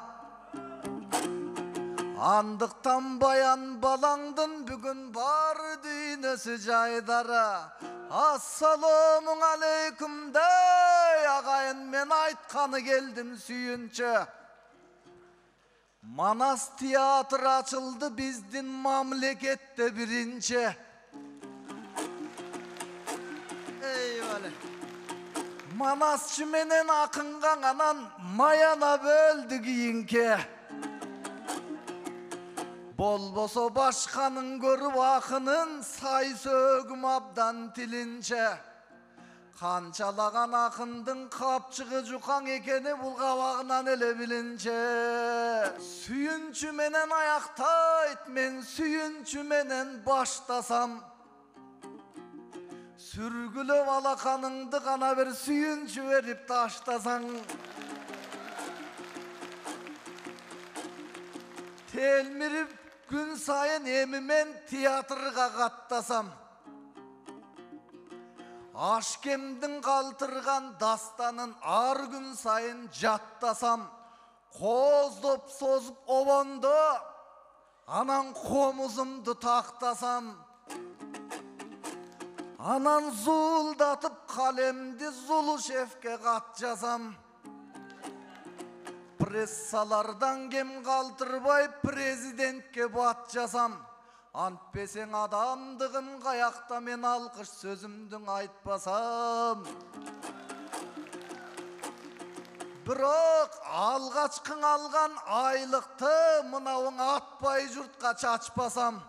Андыктан Баян балаңдын бүгүн бары дүйнөсү жайдары. Ассаламун алейкум дей агайын, мен айтканы келдим сүйүнчө. Манас театр ачылды биздин мамлекетте биринчи. Манасчы менен Акынга анан маяна бөлдү кийинке. Болбосо башканын көрүп Акынын сай сөгүм абдан тилинче. Канчалаган Акындын капчыгы жукаң экени бул кабагынан эле билинче. Сүйүнчү менен аяктайт, мен сүйүнчү менен баштасам. Сүргүлөп алаканыңды гана бир сүйүнчү берип таштасаң. Телмирип күн сайын эми мен театрга каттасам. Ашкемдің қалтырған dastanın ар күн сайын жаттасам, қоздоп созып обонды, анан қомызымды тақтасам, анан зуылдатып қалемді Зулушевке қат жазам. Прессалардан кем қалтырбай президентке бат жазам. Антпесең адамдығым қаяқта мен алқыш сөзімдің айтпасам. Бірақ алғачқың алған айлықты мынауың атпай жұртқа чачпасам.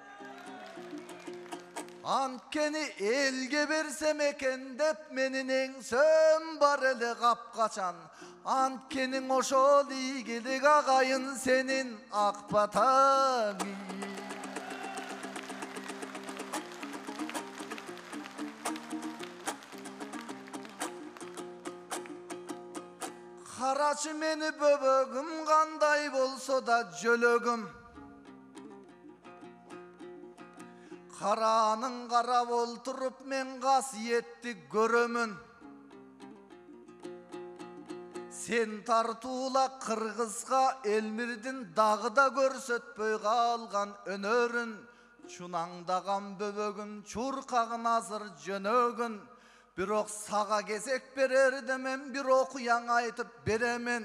Анткени елге берсем екен деп менің еңсем бар әлі қапқачан. Анткенің ошол игілік ағайын сенің ақпатаң. Қарачы мені бөбөгім қандай болса да жөлөгім. Қараның қарап олтырып мен қасиетті көрөмін. Сен тартула қырғызға Элмирдің дағыда көрсөтпөй қалған өнөрін. Чунаңдаған бөбөгім чурқағын азыр жөнөгін. Бирок саға кезек берерде мен бір окуяң айтып беремен.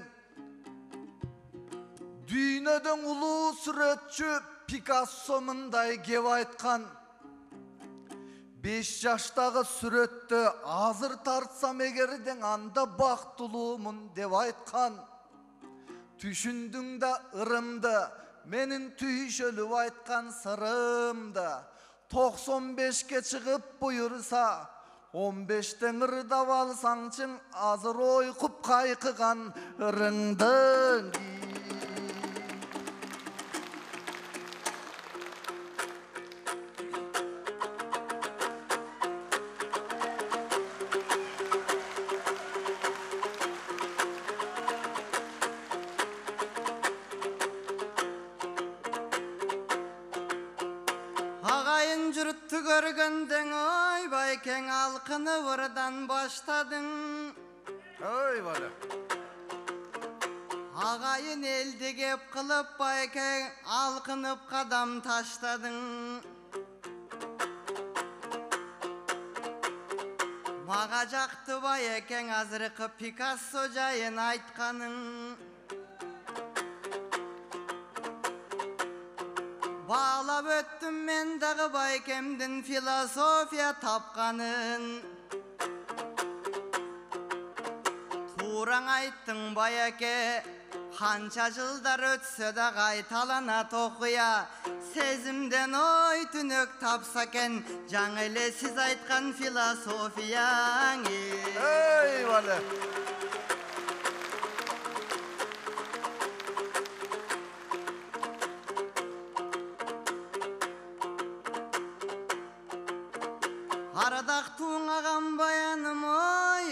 Дүйнөдөн улуу сүрөтчү Пикассо мындай кеп айткан. 5 жаштагы сүрөттө азыр тартсам эгерден анда бактылуумун деп айткан. Түшүндүң да ырымды, менин түйшөлүп айткан сырымды. 95ке чыгып буйурса 15-тен ырдап алсаңчың азыр ойкуп кайкыган ырыңдың. Ағайын жұртты көргөнден ойбайкең алқыны ұрдан баштадың. Ой бала. Ағайын елде кеп қылып байкең алқынып қадам таштадың. Маға жақты байекең азырқы Пикассо жайын айтқаның. Bağlap öttüm men дағы байкемдin философия тапқанын. Тураң айттың байеке, қанша жылдар өтсө да қайталана тоқуя. Сезімден ой түнөк тапса кен, жаңа эле сиз айткан философияң. Ой бала. Арадақ туңаған баяным ой,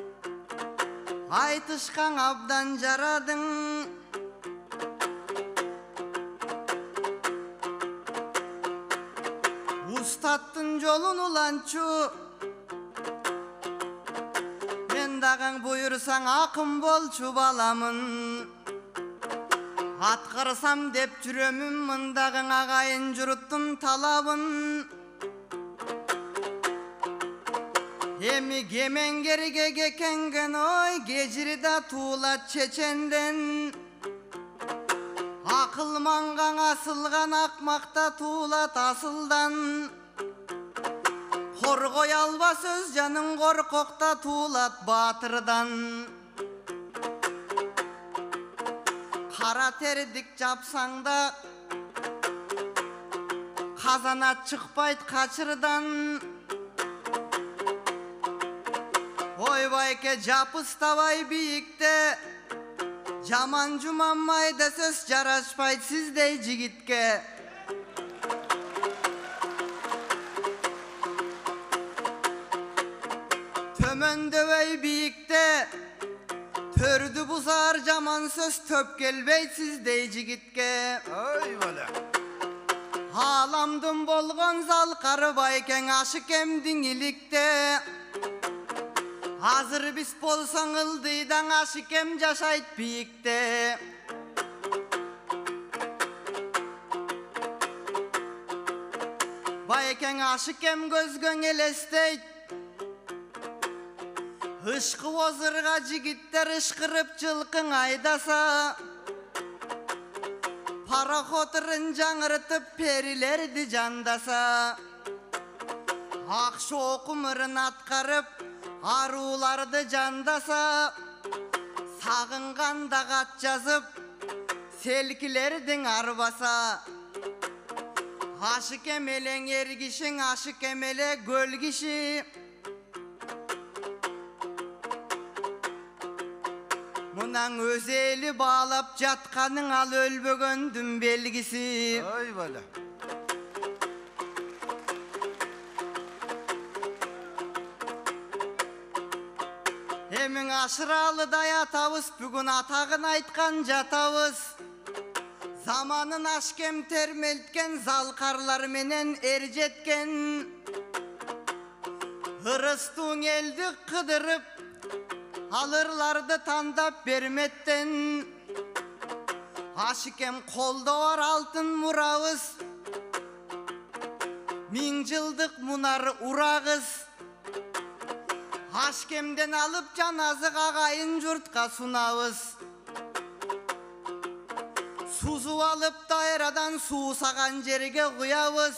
айтышқан абдан жарадың. Устаттың жолын уланчу, мен дағың бұйырсаң ақым болчу баламын. Атқарсам деп жүремін мындағың ағайын жұрттың талабын. Еми кемеңгерге кекенген ой, кежирда туулат чеченден. Ақыл маңған асылған ақмақта туулат асылдан. Қорғой алба сөз жаның қорқоқта туулат батырдан. Қара тердік жапсаңда қазанат шықпайт қачырдан. Ойбайке жапыстабай бийикте, жаман жуманмайды сөз жарашпайды сиздей жигитке. Төмөндөбөй бийикте, төрдү бузар жаман сөз төп келбейт сиздей жигитке. Ой бала. Аламдын болгон залкары байкең ашык эмдиң иликте. Hazır biz bolsaң ıldıydan aşıkem yaşayt biyikte. Bayken aşıkem gözgön elesteyt. Hışkı ozırga jigitler ışkırıp çılkın aydasa. Paraxotırın жаңырtıp perilerdi jandasa. Akşı okumırın atkarıp arulardı jandasa. Sağınganda gat жазып selkilerdin arbasa. Aşık emelen ergişin, aşık emele göl kişi. Munan özeli bağlap jatkanın al ölbөгөндүн belgisi. Ay bala. Emin aşıralıday atabız, bugün atağın aytkan jatabız. Zamanın aşkem termeltken, zalkarlar menen erjetken. Hırıstuğun eldi kıdırıp, alırlardı tandap bermetten. Aşıkem kolda var altın murağız. Min жылдык munar urağız. Aşkemden alıp canazık ağayın jurtka sunabız. Suzu alıp dairadan su sagan jerge kuyabız.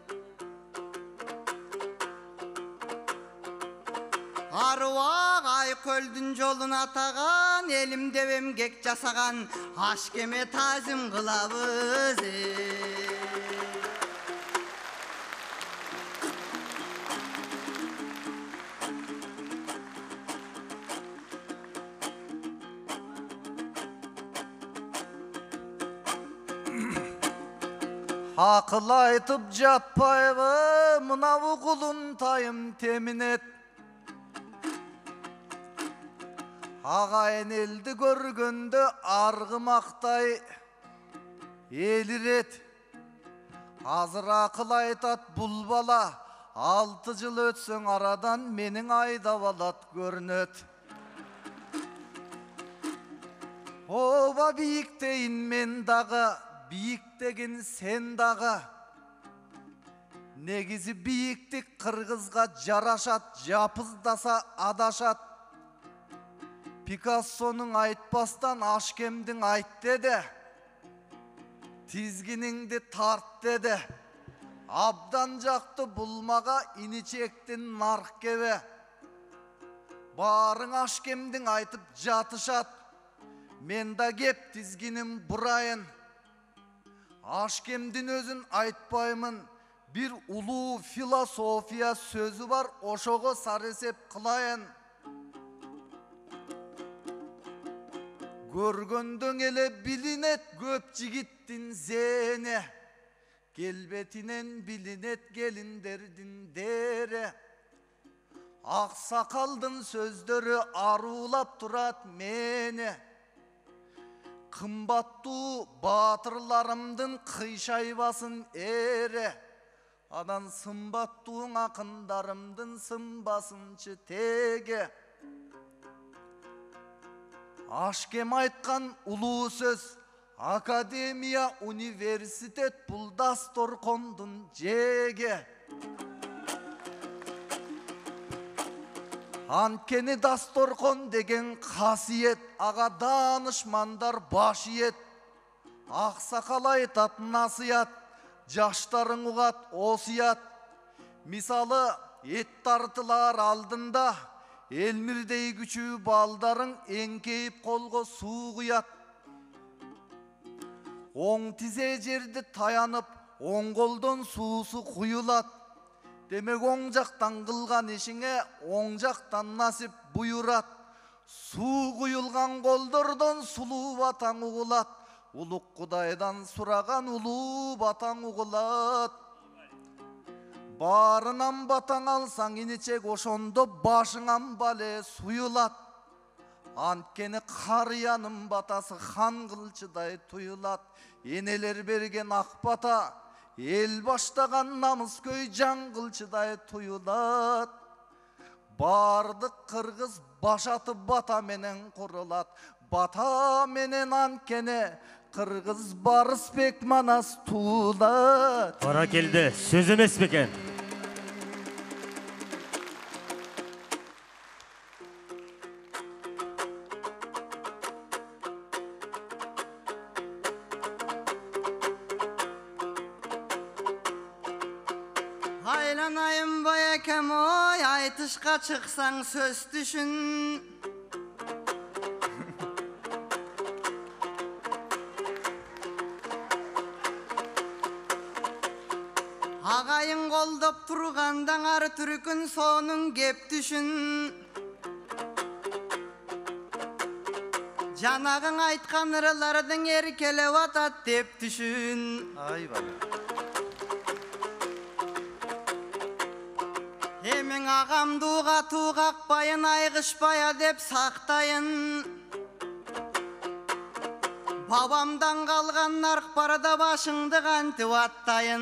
Arvaq ay köldün jolun atagan, elimde emgek jasagan, aşkeme tazim kılabız. Akıl aytıp жатпайбы, мынабу кулунтайым темин эт. Агайын элди көргөндө аргымактай элирет. Азыр акыл айтат бул бала, 6 жыл өтсөң арадан менин айдап алат көрүнөт. Оба бийиктейин мен дагы, бийиктеген сен дагы. Негизи бийиктик кыргызга жарашат, жапыздаса адашат. Пикассонун айтпастан Ашкемдин айт деди. Тизгиниңди тарт деди. Абдан жакты булмага иничектин нарк кебе. Баарың Ашкемдин айтып жатышат. Мен да кеп тизгиним бурайын. Ашкемдин өзүн айтпаймын. Bir улуу философия сөзү бар, ошого саресеп кылайын. Көргөндөн эле билинет көп жигиттин зээне. Келбетинен билинет келиндердин дере. Ак сакалдын сөздөрү арулап турат мени. Кымбаттуу баатырларымдын кыйшайбасын эре. Адан сымбаттуу акындарымдын сымбасынчы теге. Ашкем айткан улуу сөз, академия, университет бул Дасторкондун жеге. Анткени Дасторкон деген касиет, ага даанышмандар баш ийет. Аксакал айтат насыят, жаштарың угат осуят. Мисалы, эт тартылар алдында Элмирдей күчүү балдарың эңкейип колго суу куят. Оң тизе жерди таянып, оң колдон суусу куюлат. Демек оң жактан кылган ишиңе оң жактан насип буйрат. Суу куюлган колдордон сулуу батаң угулат. Улук Кудайдан сураган улуу батаң угулат. Барынан батаң алсаң иничек ошондо башыңан бале суюлат. Анткени карыянын батасы хан кылчыдай туюлат. Энелер берген ак бата, эл баштаган намыс көй жан кылчыдай туюлат. бардық қырғыз башаты бата менен құрылат. Бата менен анкене қырғыз барысбек манас туылат. Ора келді, сөз емес бекен. Aylanayım Bayakam oy, aytışqa çıksan söz düşün. Ağayın qoldop turgandan ar türkün sonun gep düşün. Janagın aytkan ırılardın erkelep atat dep düşün. Ay bala. Hemen ağam duğa tuğakbayın aygışbaya dep saktayın. Babamdan kalgan narkparada başыңды kantip attayın.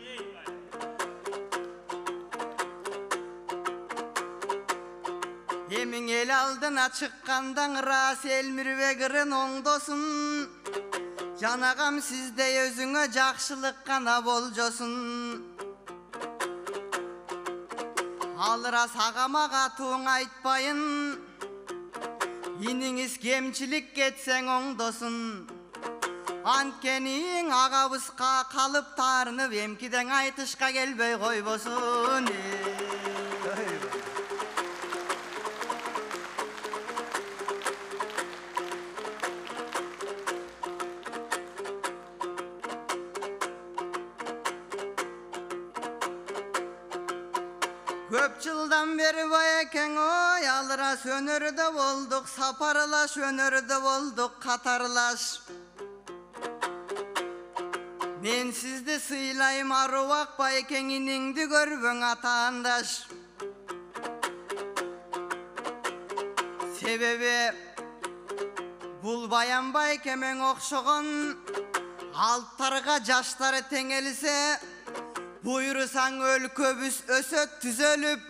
Hemen el aldına çıkkandan ras elmirve girin oңдоsun. Janagam sizde özüňe jakşylyk gana boljosun. Alra sagama gatuň aytpayın. Iniňiz kemçilik ketseň oňdosun. Ankeniň agabızga kalıp tarınıp emkiden aytışka gelbey koybosun. Köp жылдан beri Bayakam oy, alra sönörde bolduk, saparlaş önörde bolduk, katarlaş. Men sizdi sıylayım aruvak Bayakam iningdi görbün ataandaş. Sebebi bul bayan Bayakam okşogon alttarga jaştары teňelise. Buyursan ölköbüs ösöt tüzölüp.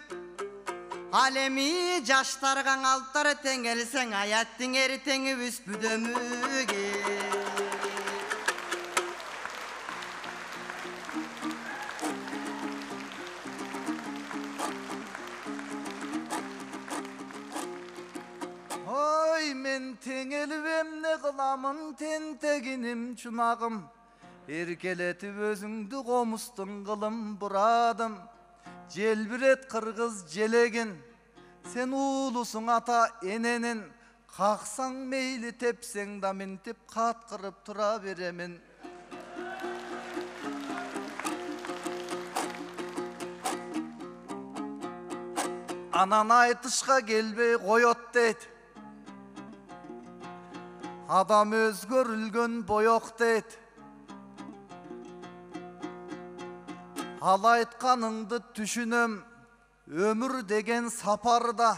Alemi jaştargan alttары teňelsen ayattiň eriteňibüs büdömüge. Oy men teňelibem ne kılamın tenteginim çunagım. Erkeletip özüңdü komustun kılım buradım. Jelbiret kırgız jelegin. Sen ulusun ata enenin. Kaksan meyli tepsen da mintip kat kırıp tura beremin. Anan aytışka gelbey koyot deyt. Adam özgörülgön boyok deyt. Al aytkanыңды түшүнөm, ömür degen saparda.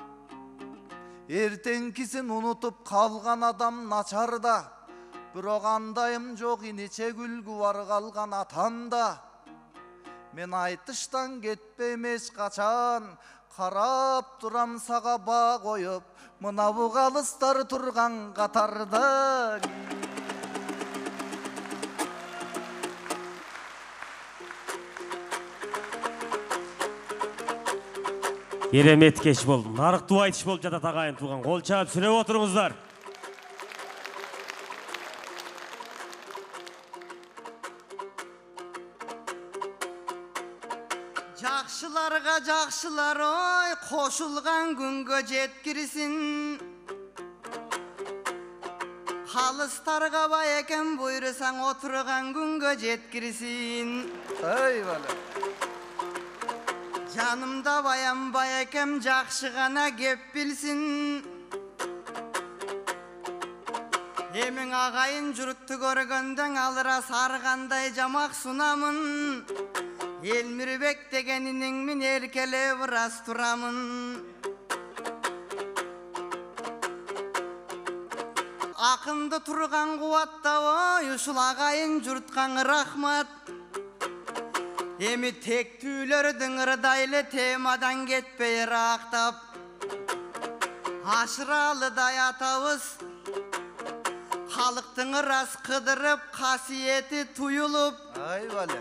Эртеңкисин унутуп калган адам начарда. Бирок андайым жок, инече күлгү бар калган атамда. Мен айтыштан кетпейм эч качан, карап турам сага баа коюп, мына бу калыстар турган катарда. Керемет кеш болды. Нарықтуу айтыш болып жатат ағайын туған. Қол чаап сүреп отырыңыздар. Жақшыларға жақшылар ой, қошылған күнгө жеткирсин. Қалыстарға Bayakam буйрусаң отырған күнгө жеткирсин. Ай бала. Жанымда баян Bayakam жақшы ғана кеп білсін. Емің ағайын жұртты көргөнден алыра сарғандай жамақ сунамын. Елмірбек дегенінің мен еркеле біраз тұрамын. Ақынды тұрған қуатта ой, ұшыл ағайын жұртқан рахмат. Emi tek tüylörдің ырдайлы темадан кетпей рақтап. Ашыралыдай атауыз, халықтың ырас қыдырып, қасиеті туйылып. Ай вале.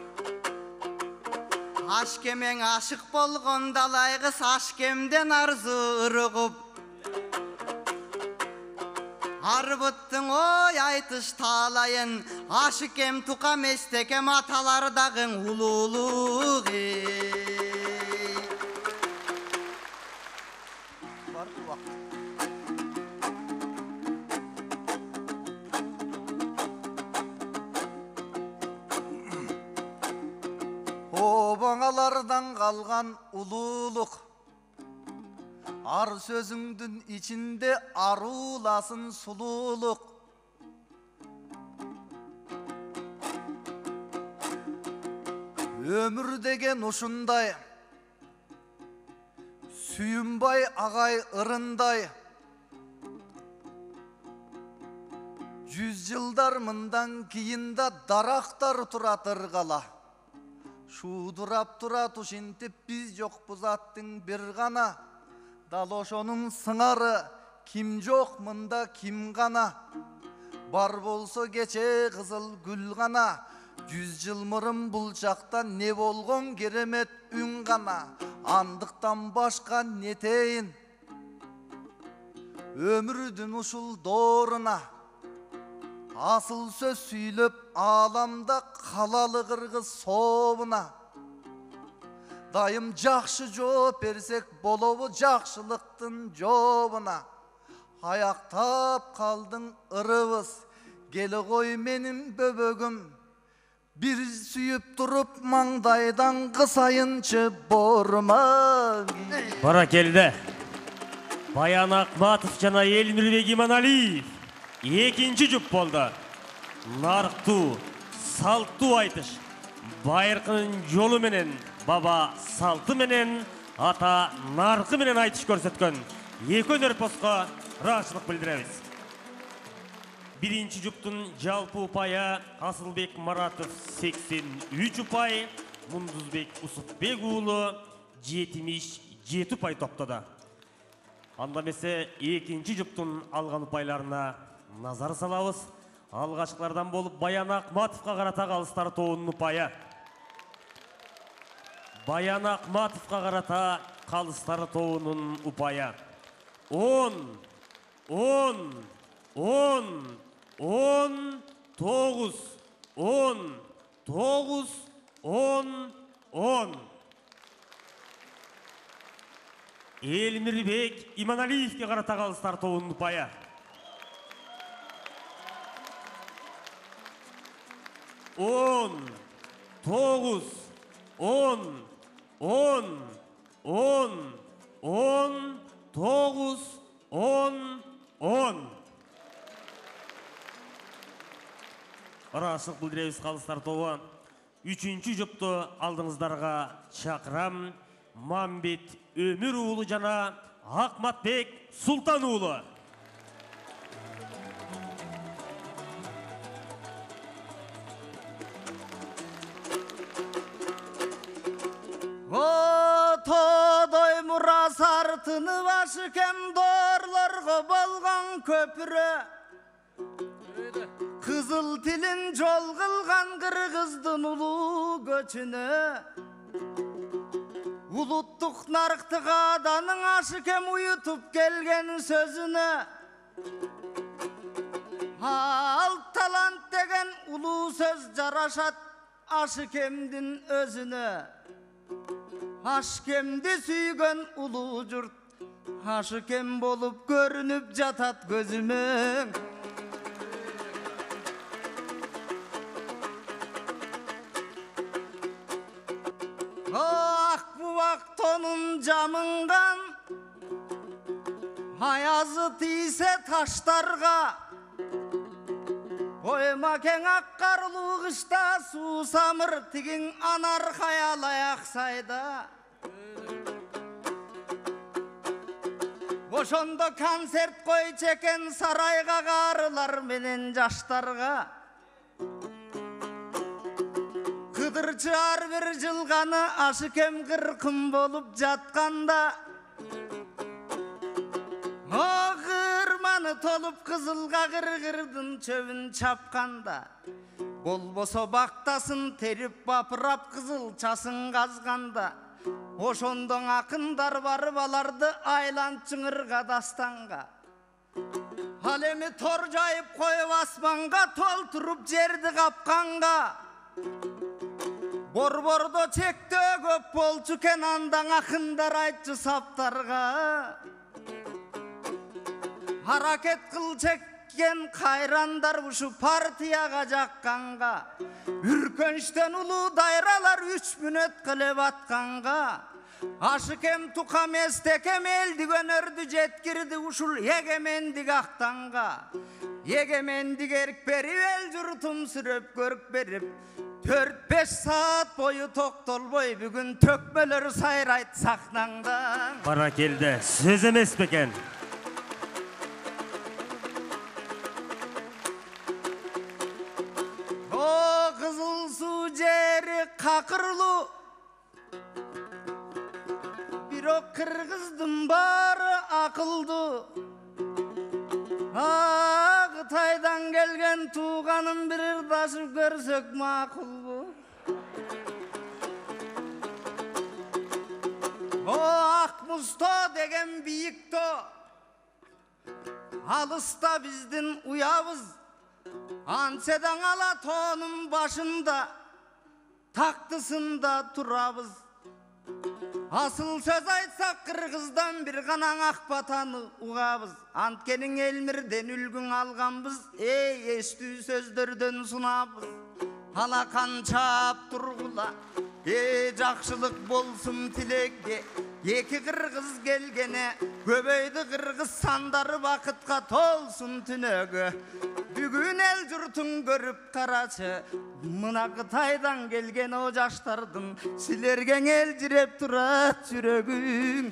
Ашкемең ашық болғын далайғыз, ашкемден арзы ұрығып. Арбыттың ой айтыш талайын, ашыкем тұқам естекем аталардағын ұлылығы. Бар уақыт. Обаңалардан қалған ұлылық, ар сөзіңдің içinde аруласын сұлулық. Өмір деген ұшындай, сүйінбай ағай ырындай. 100 жылдар мындан кейінда дарақтар тұратыр қала. Шудырап тұрат ұшынтіп біз жоқ бұзаттың бір ғана. Дал ошонун сыңары, ким жоқ мында ким ғана. Бар болсо кече қызыл гүл ғана. 100 жыл мұрын бұл жақта не болған керемет үн ғана. Андықтан башқа нетейін өмірдің ұшыл дорына. Асыл сөз сүйліп аламда қалалы қырғыз собына. Дайым жақшы жооп берсек болобу жақшылықтың жобына. Аяқтап қалдың ырыбыз, келі ғой менің бөбөгім. Bir сүйіп тұрып маңдайдан қысайыншы борма. Бара келді. Баян Акматов жана Элмирбек Иманалиев екінші жұп болды. Нарықту, салту айтыш. Байырқының жолы менен, баба салты менен, ата нарқы менен айтыш көрсеткен. Екі өнер посқа рақшылық білдіреміз. Бірінші жұптың жалпы ұпайы Асылбек Маратов 83 ұпай, Мұндызбек Усупбек ұлы 77 ұпай топтады. Андамесе екінші жұптың алған ұпайларына назар салауыз. Алғашқылардан болып Баян Акматовқа қарата қалыстар тоғының ұпайы. Баян Акматовқа қарата қалыстар тоғының ұпайы. 10, 10. Элмирбек Иманалиевке қарата қалыстар тоғының ұпайы. 10. Рашық білдіревіз қалыстар тобы. Үшінші жұпты алдыңыздарға шақырам. Мамбет Өмір ұлы жана Акматбек Султан ұлы. Тодой мұрас артыны башы кем дорларға болған көпірі. Қызыл тілін жол қылған қырғыздың ұлы көчіні. Ұлыттық нарықтық аданың ашы кем ұйытып келген сөзіні. Ал талант деген ұлы сөз жарашат ашы кемдің өзіні. Ашкемді сүйген ұлы жұрт ашы кем болып көрініп жатат көзімен. Ақ бұвақ тонын жамынған аязы тисе таштарға. Ойма кең аққарлы қышта су самыр тігін анар хаялай ақсайда. Ошондо концерт қой чекен сарайға қарылар менен жаштарға. Ылдырчы ар bir жылғаны Ашыкем қырқым болып жатқанда Қырманы толып қызылға қырғырдың чөбін чапқанда Болбосо бақтасын теріп бапырап қызыл часын қазғанда Ошондон ақындар барып аларды айлан чыңырға дастанға Ал эми тор жайып коюп асманга толтуруп жерди капканга Борбордо чектөө көп болчу экен андан акындар айтчу саптарга Харакет кыл чеккен кайрандар ушу партияга жакканга Үркөнчтөн улуу дайралар 3 мүнөт кылып атканга Ашыкем тукам эстекем элдик өнөрдү жеткирди ушул эгемендик актанга Эгемендик эрк берип эл журтум сүрөп көрүп берип 4-5 саат бою токтолбой бүгүн төкмөлөр сайрайт сахнаңда Баракелде, сөз эмес бекен. О кызыл суу жери какырлуу Бирок кыргыздын баары акылдуу Кытайдан келген тууганын бир ырдашып көрсөк макулбу О Акмузтоо деген бийик тоо Алыста биздин уябыз Анседен ала тоонун башында Тактысында турабыз Асыл сөз айтсак кыргыздан бир гана акбатаны угабыз Анткенин элмирден үлгүн алганбыз Эй эстүү сөздөрдөн сунабыз Алакан чаап тургула жакшылык болсун тилекке Эки кыргыз келгене көбөйдү кыргыз сандары бакытка толсун түнөгө Бүгүн эл журтун көрүп карачы Мына Кытайдан келген о жаштардын Силерге элжиреп турат жүрөгүң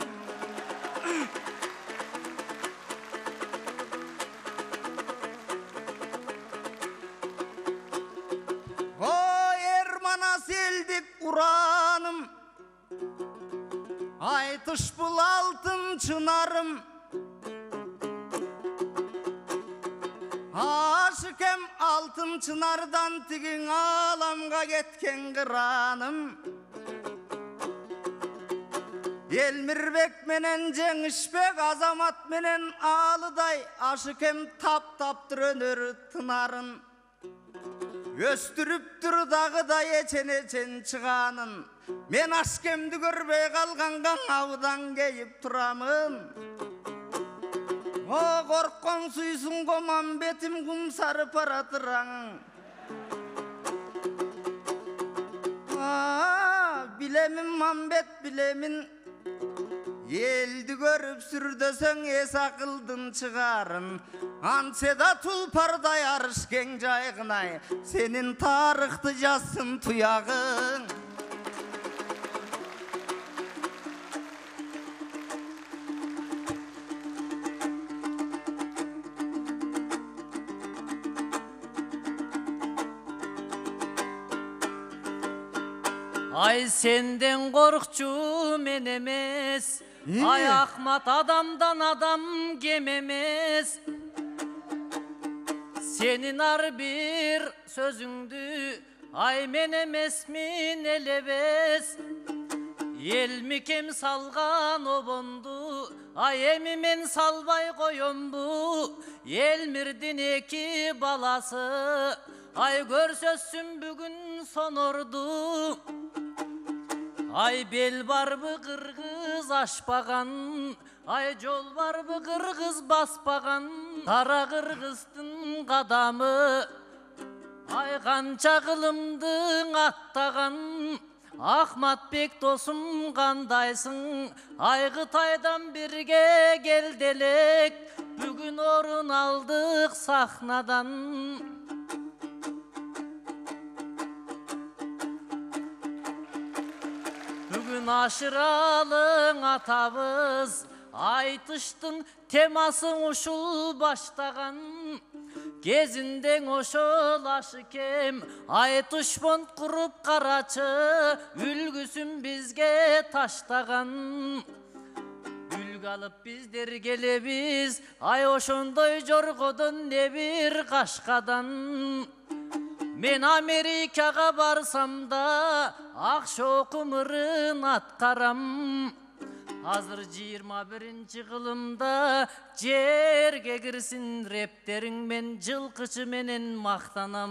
О Эрманас элдик ураным Айтыш бул алтын чынарым Ашыкем алтын чынардан тигин аламга кеткен кыраным Элмирбек менен Жеңишбек Азамат менен Алыдай Ашыкем таптаптыр өнөр тынарын Өстүрүптүр дагыдай эчен чыганын Мен ашкемди көрбөй калганга абдан кейип турамын О корккон суйсуң го мамбетим кумсарып баратыраң Билемин мамбет билемин Элди көрүп сүрдөсөң эс акылдын чыгарын Анседа тулпардай арыш кең жайгынай Сенин тарыхты жазсын туягың Ай сенден коркчу мен эмес Ай Ахмат адамдан адам кем эмес Сенин ар бир сөзүңдү Ай мен эмесмин элебес Элмикем салган обонду Ай эми мен салбай коёмбу Элмирдин 2 баласы Ай көрсөсүн бүгүн сонорду Ай бел барбы кыргыз ашпаган Ай жол барбы кыргыз баспаган Кара кыргыздын кадамы Ай канча кылымдың аттаган Ахматбек досум кандайсың Ай Кытайдан бирге келделек Бүгүн орун алдык сахнадан Бүгүн ашыралың атабыз Айтыштын темасын ушул баштаган Кезинден ошол ашыкем ай тушпонт куруп карачы үлгүсүн бизге таштаган. Үлгү алып биздер келебиз ай ошондой жоргодон не бир кашкадан. Мен Америкага барсам да акча окумурун аткарам. Азыр 21-ci кылымда жерге кирсин рептериң мен жылкычы менен мактанам.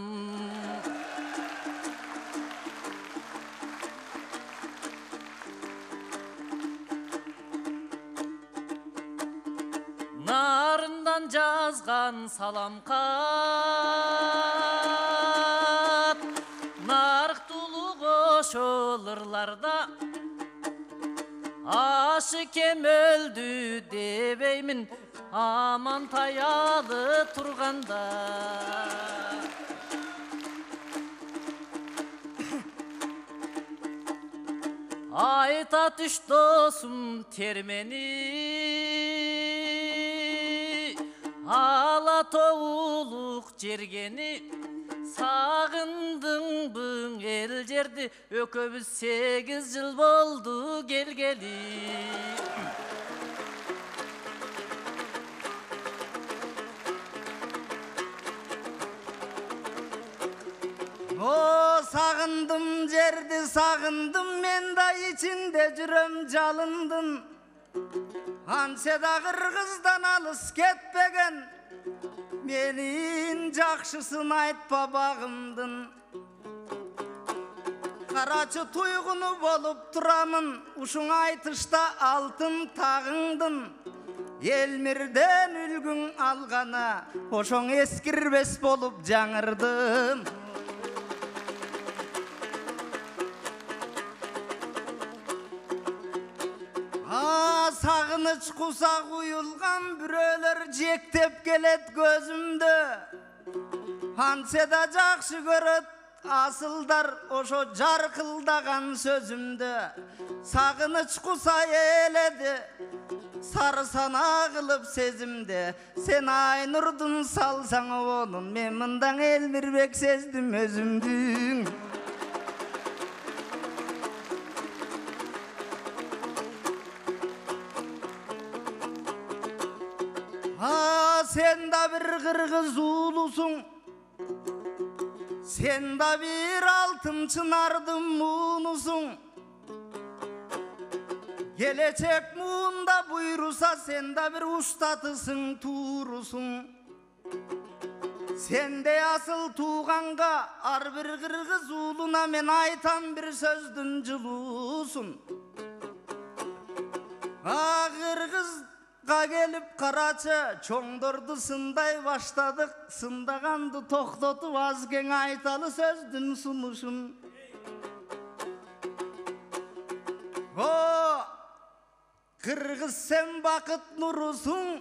Нарындан жазган салам кат, нарктуулук ошол ырларда. Ашыкем өлдү дебеймин аман таялы турганда. Айта түш досум термени, ала тоулук жергени. Сагындың эл жерди, өкөбүз 8 жыл болду келгели. О, сагындым жерди, сагындым мен да ичинде жүрөм жалындын. Анча да кыргыздан алыс кетпеген, менин жакшысын айтпа багымдын. Карачы туйгуну болуп турамын, ушуң айтышта алтын тагыңдын. Элмирден үлгүң алгана, ошоң эскирбес болуп жаңырдым. Сагыныч куса куюлган бирөөлөр жектеп келет көзүмдө. Анча да жакшы көрөт асылдар ошо жаркылдаган сөзүмдө. Сагыныч куса эледи сары сана кылып сезимде. Сен Айнурдун салсаң онун, мен мындан Элмирбек сездим өзүмдү. Sen da bir kırgız ulusun, sen da bir altın çınardın munusun. Gelecek muğunda buyursa sen de bir ustatısın, turusun. Sen de asıl tuğanga ar bir kırgız uluna men aytan bir sözdün cılısun. Kırgız gelip Karaçı çoңдорду сындай баштадык, сындаганды токтотуп азген айталы сөздүн сунушун. О, кыргыз сен бакыт нурусуң,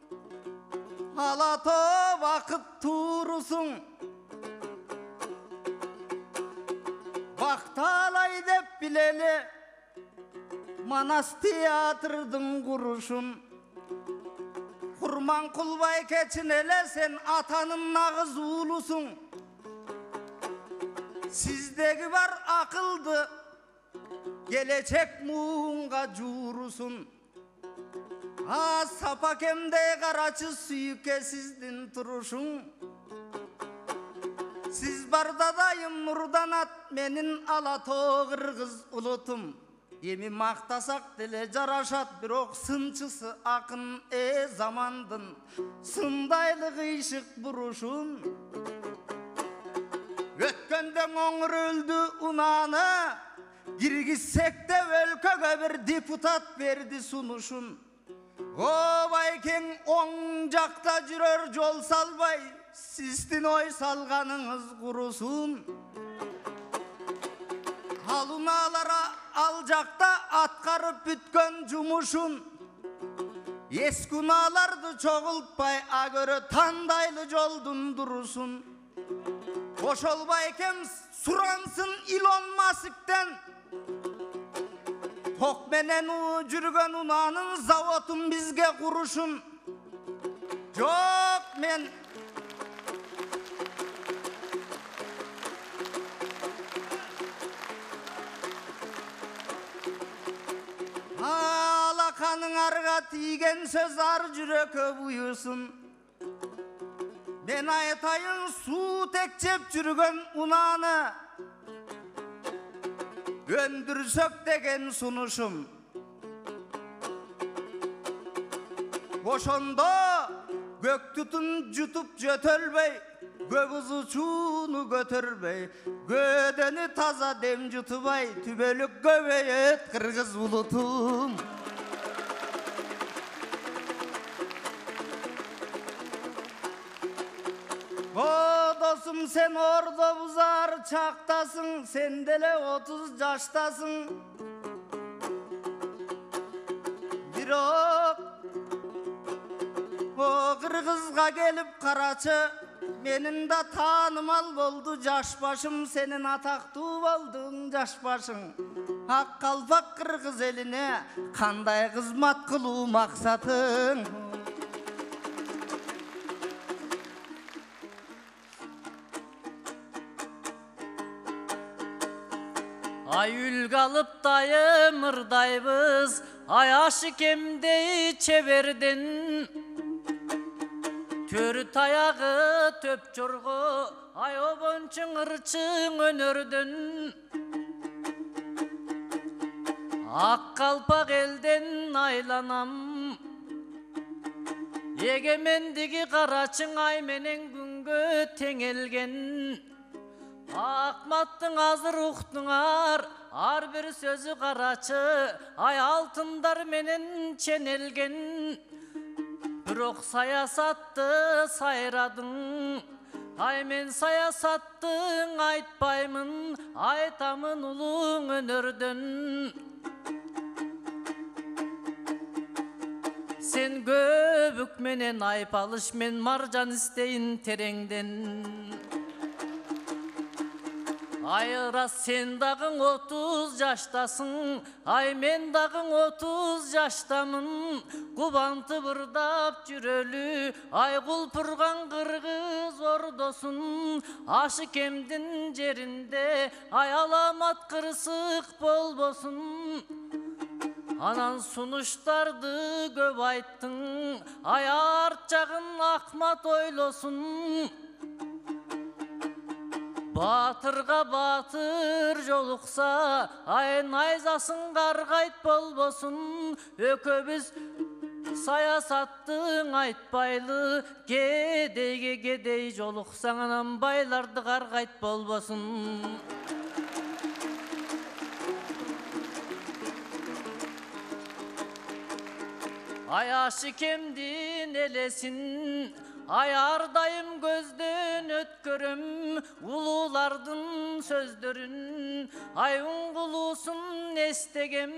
алато бакыт турусуң. Бакталай деп билели Манас театрдын курушун. Kurmankulbay keçin ele sen atanın nağız ulusun. Sizdeki var akıldı, gelecek muğunga curusun. Sapakemde Karaçı suyuke sizdin turuşun. Siz bardadayım nurdanat, menin alato kırgız ulutum. Emi maktasak dile jaraşat, birok sınçısı akın zamandın. Sındaylı kıyışık buruşun. Ötkenden oңur öldü unanı, girgizsek de өлköge bir deputat verdi sunuşun. O bayken oң jakta жүрөр jol salbay, sizdin oy salganыңız kurusun. Alunalara aljakta atkarıp bütkön jumuşun. Eskunalardı çoğultpay agörö tandaylı joldun durusun. Koşolbayken suransın Elon Musk'ten. Tokmenen жүрgön unanın zavodun bizge kuruşun. Yok men арга тийген сөз ар жүрөккө буйусын. Мен айтайын суу текчеп жүргөн унаны өндүрсөк деген сунушум. Ошондо көк түтүн жутуп жөтөлбөй, көбүз учууну көтөрбөй, көдөнү таза дем жутубай, түбөлүк көбөйөт кыргыз булутум. О досум, сен ордо бузар чактасың, сен деле 30 жаштасың. Бирок о кыргызга келип карачы, менин да таанымал болду жаш башым, сенин атактуу болдуң жаш башың. Ак калпак кыргыз элине кандай кызмат кылуу максатың? Ай үлгү алып дайым ырдайбыз, ай ашы кемдей чеберден. Төрү таягы төп жорго, ай обончуң ырчың өнөрдөн. Ак калпак элден айланам, эгемендиги карачың ай менен күнгө теңелген. Акматтың азыр уктуңар, ар бир сөзү карачы, ай алтындар менен ченелген. Бирок саясатты сайрадың, ай мен саясаттың айтпаймын, айтамын улуң өнөрдөн. Сен көбүк менен айпалыш, мен маржан истейин тереңден. Айра сен дагың 30 жаштасың, ай мен дагың 30 жаштамын. Кубанты бырдап жүрөлү, ай кулпурган кыргыз ордосун. Ашы кемдин жеринде, ай аламат кырсык болбосун. Анан сунуштарды көп айттың, ай арт жагын акмат ойлосун. Батырга батыр жолукса, ай найзасын каргайт болбосун. Өкөбүз саясаттың айтпайлы, кедейге кедей жолуксаң, анан байларды каргайт болбосун. Ай ашы кемдин элесин, ай ардайым көздөн өткөрөм, улуулардын сөздөрүн, ай уңгулуусун эстегем.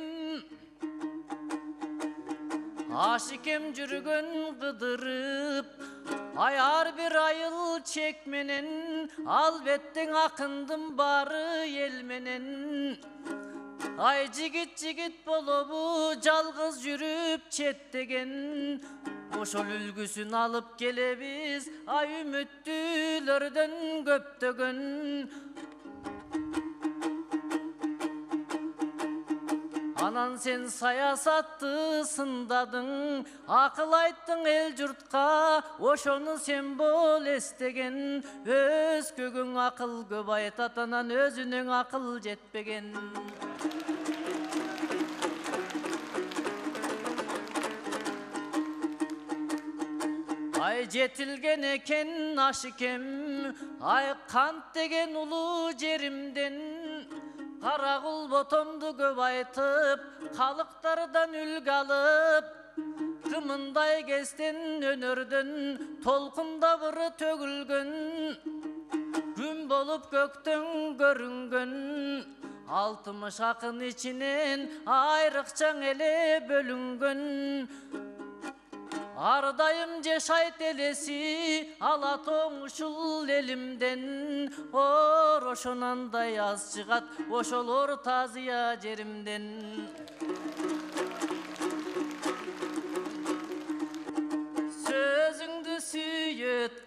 Ашикем жүргөн кыдырып, ай ар бир айыл чек менен, албеттең акындын бары ел менен. Ай жигит болобу жалгыз жүрүп четтеген. Ошол үлгүсүн алып келебиз, ай үмүттүүлөрдөн көптөгөн. Анан сен саясатты сындадың, акыл айттың эл журтка, ошону сен бол эстеген. Өз көгүң акыл көп айтат, анан өзүнүң акыл жетпеген. Ай жетилген экен Ашикем, ай кант деген улуу жеримден. Кара кул ботомду көп айтып, калыктардан үлгү алып, кымындай кестен өнөрдөн, толкунда быры төгүлгөн. Күн болуп көктөн көрүнгөн, 60 акын ичинен айрыкчаң эле бөлүнгөн. Ардайым жашайт элеси, ала тоң ушул элимден. Ошонандай аз чыгат, ошолор тазыя жеримден. Сөзүңдү сүйөт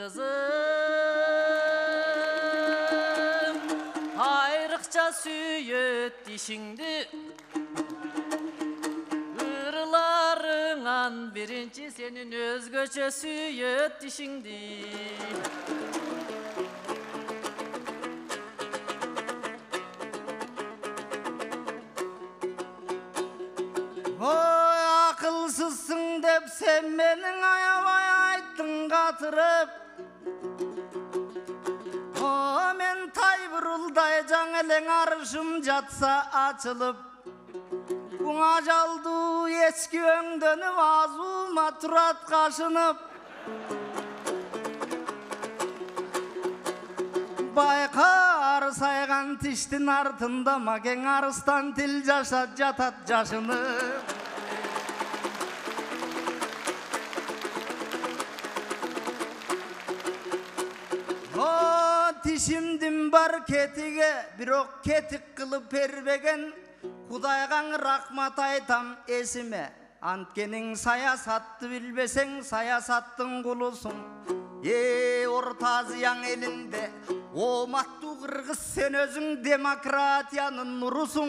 кыргызым, айрыкча сүйөт ишиңди. Ырла birinci senin özgöçe süyöt dişindi. Oy akılsızsın dep sen menin ayabay ayttın katırıp. O men Tayburulday жаңелең arışım jatsa açılıp. Buna jaldı eski öңdөнüp azuma turat kaşınıp. Baykar saygan tiştin artında magen arıstan til jaşat jatat jaşınıp. O tişimdim bar ketige birok ketik kılıp perbegen. Kudaygan rahmat aytam esime. Antkenin sayasatты bilbeseng sayasattın kulusun. Orta Aziyan elinde omattu Kırgız sen özün demokratiyanın nurusun.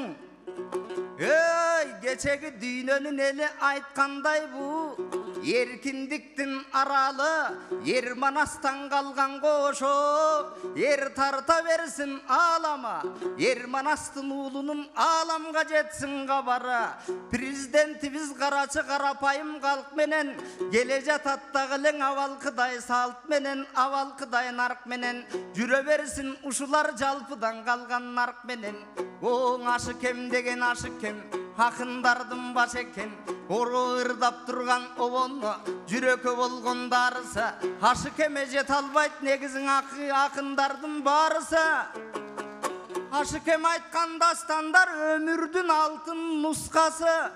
Geçeki düğününün eli aytkanday bu. Erkindiktin aralı, yer manastan kalgan koşu. Yer tarta versin ağlama, yer manastın uğlunun ağlamga jetsin kabara. Prezidentimiz Karaçı Karapayım kalk menen, gelecek attağılın avalkıday salt menen, avalkıday nark menen. Jüre versin uşular jalpıdan kalgan nark menen. O aşık hem degen aşık hem, hakındardım baş eken. Oru ırdap turgan obonu, jürökö bolgondarsa. Aşık eme jet albayt negizin akındardım barısa. Aşık eme aytkan dastanlar ömürdün altın nuskası.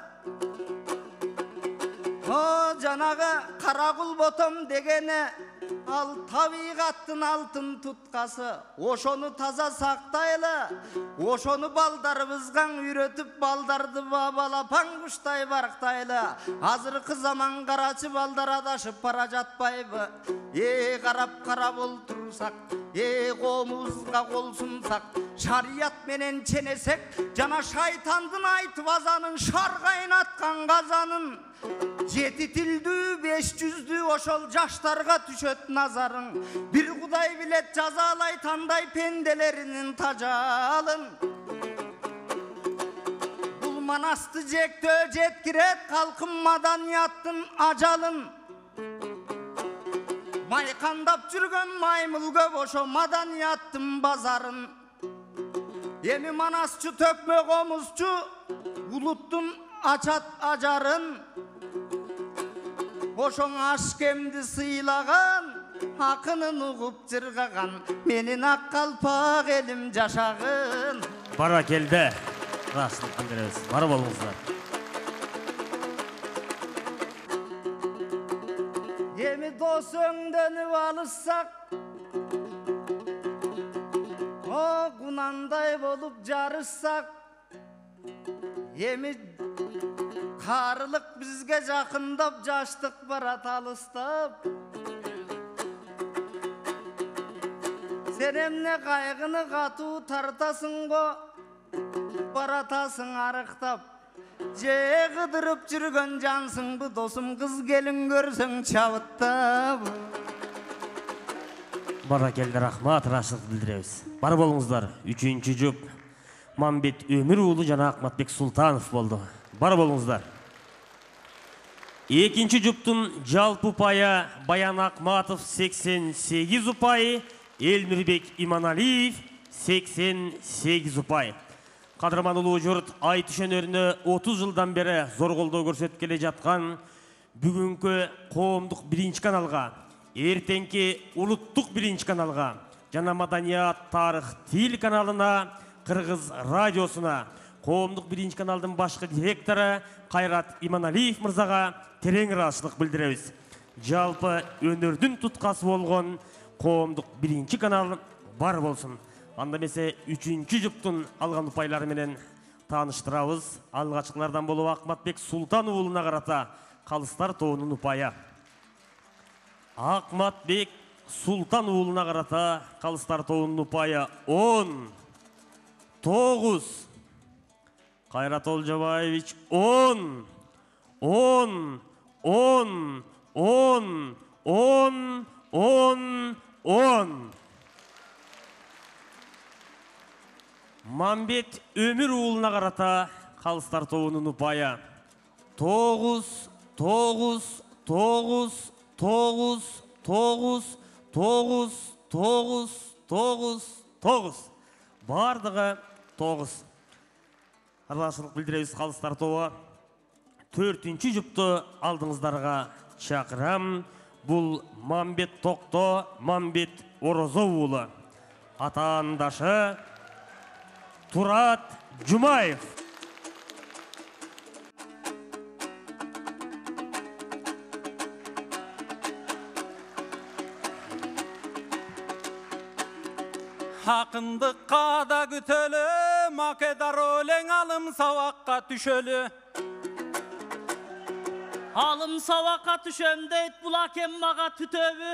O janağı Karakul botom degene al tabiqаттın altın tutkası. Oşonu taza saktaylı, oşonu baldarыбызgan үйrötüp baldardı babalapan kuştay barktaylı. Azırkı zaman Karaçı balдар adaşıp para jatpayбы? Karap oltursak, komuzga kol sunsak, şariat menen çenesek, jana şaytandın aytıp azanın, şar kaynatkan kazanın. 7 tildүү 500'lүү oşol jaştarga düşöt nazarın. Bir Kuday bilet jazalay tanday pendelerinin tajalın. Bul manastı jektö jetkiret kalkın madaniyattın ajalın. Maykandap жүргөн maymul köp oşo madaniyattın bazarın. Emi manasçı tökme komuzçu buluttun açat ajarın. Oşon aşkemdi sıylagan, hakının uğup jırgagan, menin ak kalpak elim jaşagın. Bara keldi. Raşılık bildirебиз. Бар болуңуздар. Emi dos öңdönüp alışsak, o kunanday bolup jarışsak, emi karılık bizge jakındap jaştık barat alыстап. Sen emne kaygını katуу tartasın go, baratasın arıktap. Je kıdırıp жүргөн jansın bu dosum, kız gelin görsöң çabıttap. Bara keldi, рахмат, раштык билдиребиз. Бар болуңуздар. 3-чү жұп Мамбет Өмір уулу жана Акматбек Султанов болду. Бар болуңуздар. 2-чү жұптун жалпы упайы Баян Акматов 88 упай, Элмирбек Иманалиев 88 упай. Кадырман улуу журт ай түшөнөрүнө 30 жылдан бери зор колдоо көрсөтүп келе жаткан бүгүнкү коомдук 1 каналга, эртеңки улуттук 1 каналга жана Маданият, тарых, тил каналына, Кыргыз радиосуна, коомдук 1 каналдын башкы директору Кайрат Иманалиев мырзага терең ыраазычылык билдиребиз. Жалпы өнөрдүн туткасы болгон коомдук 1 канал бар болсун. Анда эмесе 3-чү жұптун алган упайлары менен тааныштырабыз. Алгачкылардан болуп Акматбек Султан уулуна карата Калыстар тобунун упайы. Акматбек Султан уулуна карата Калыстар тобунун упайы 10, 9. Кайрат Олжобаевич 10, 10, 10, 10, 10, 10. Мамбет өмір уылына қарата қалыстар тобының ұпайы. 9, 9, 9, 9, 9, 9, 9, 9, 9. Бардығы 9. Арлашылық білдірейіз қалыстар тобы. 4-ші жұпты алдыңыздарға шақырам. Бұл Мамбет Тоқто, Мамбет Орозоуылы. Атандашы Турат Жұмаев. Ақындыққа да күтөлі, македар өлең алым саваққа түшөлі. Алым саваққа түшем дейт, бұл акем маға түтөбі.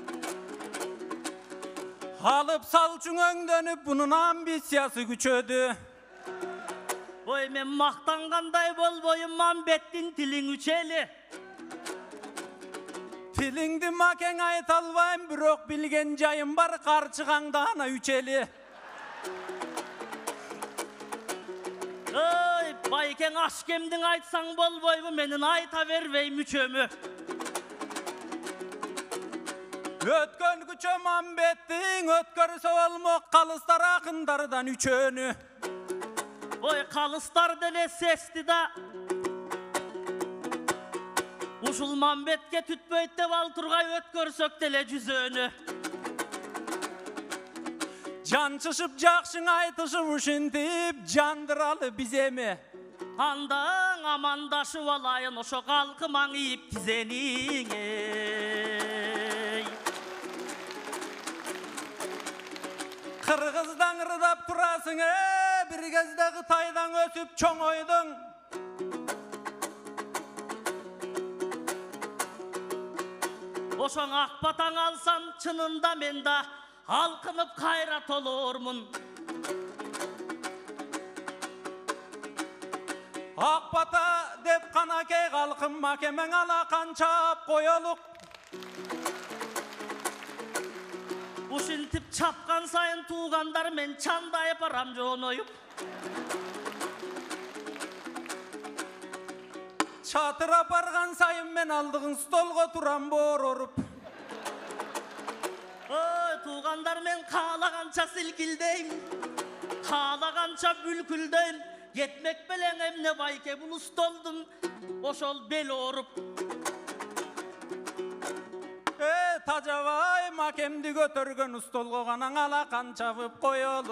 Алып салчың өңдөніп, бұның амбициясы күчөді. Ой, мен мақтанғандай бол бойым Мамбеттің тілің үчелі. Тіліңді макең айта албайым, бирок билген жайым бар, қарчығаңда ана үчелі. Ой, байкең ашкемдің айтсаң бол бойым, менің айта бербей мүчөмі. Өткөн күчө Мамбеттің, өткөрсө болмок қалыстар ақындардан үчөнү. Ой, қалыстар деле сесті да. Ушул Мамбетке түтпөйт деп ал тургай өткөрсөк деле жүзөнү. Жанчышып жакшың айтышып ушинтип жандыралы биземе. Андаң амандашып алайын ошо калкымаң ийип тизениңе. Кыргыздан ырдап турасың, бир кезде Кытайдан өсүп чоңойдуң. Ошоң акбатаң алсам чынында мен да алкынып кайрат олормун. Акбата деп канакей калкым макемең алакан чап коелук. Ушинтип чапкан сайын туугандар мен чандайып барам жооноюп. Чатырап барган сайын мен алдыгын столго турам бороруп. Ой, туугандар мен каалаганча силкилдейм, каалаганча бүлкүлдөйм. Кетмек белең эмне байке бул столдун ошол бел ооруп. Тажабай макемди көтөргөн столго гана алакан чабып коелу.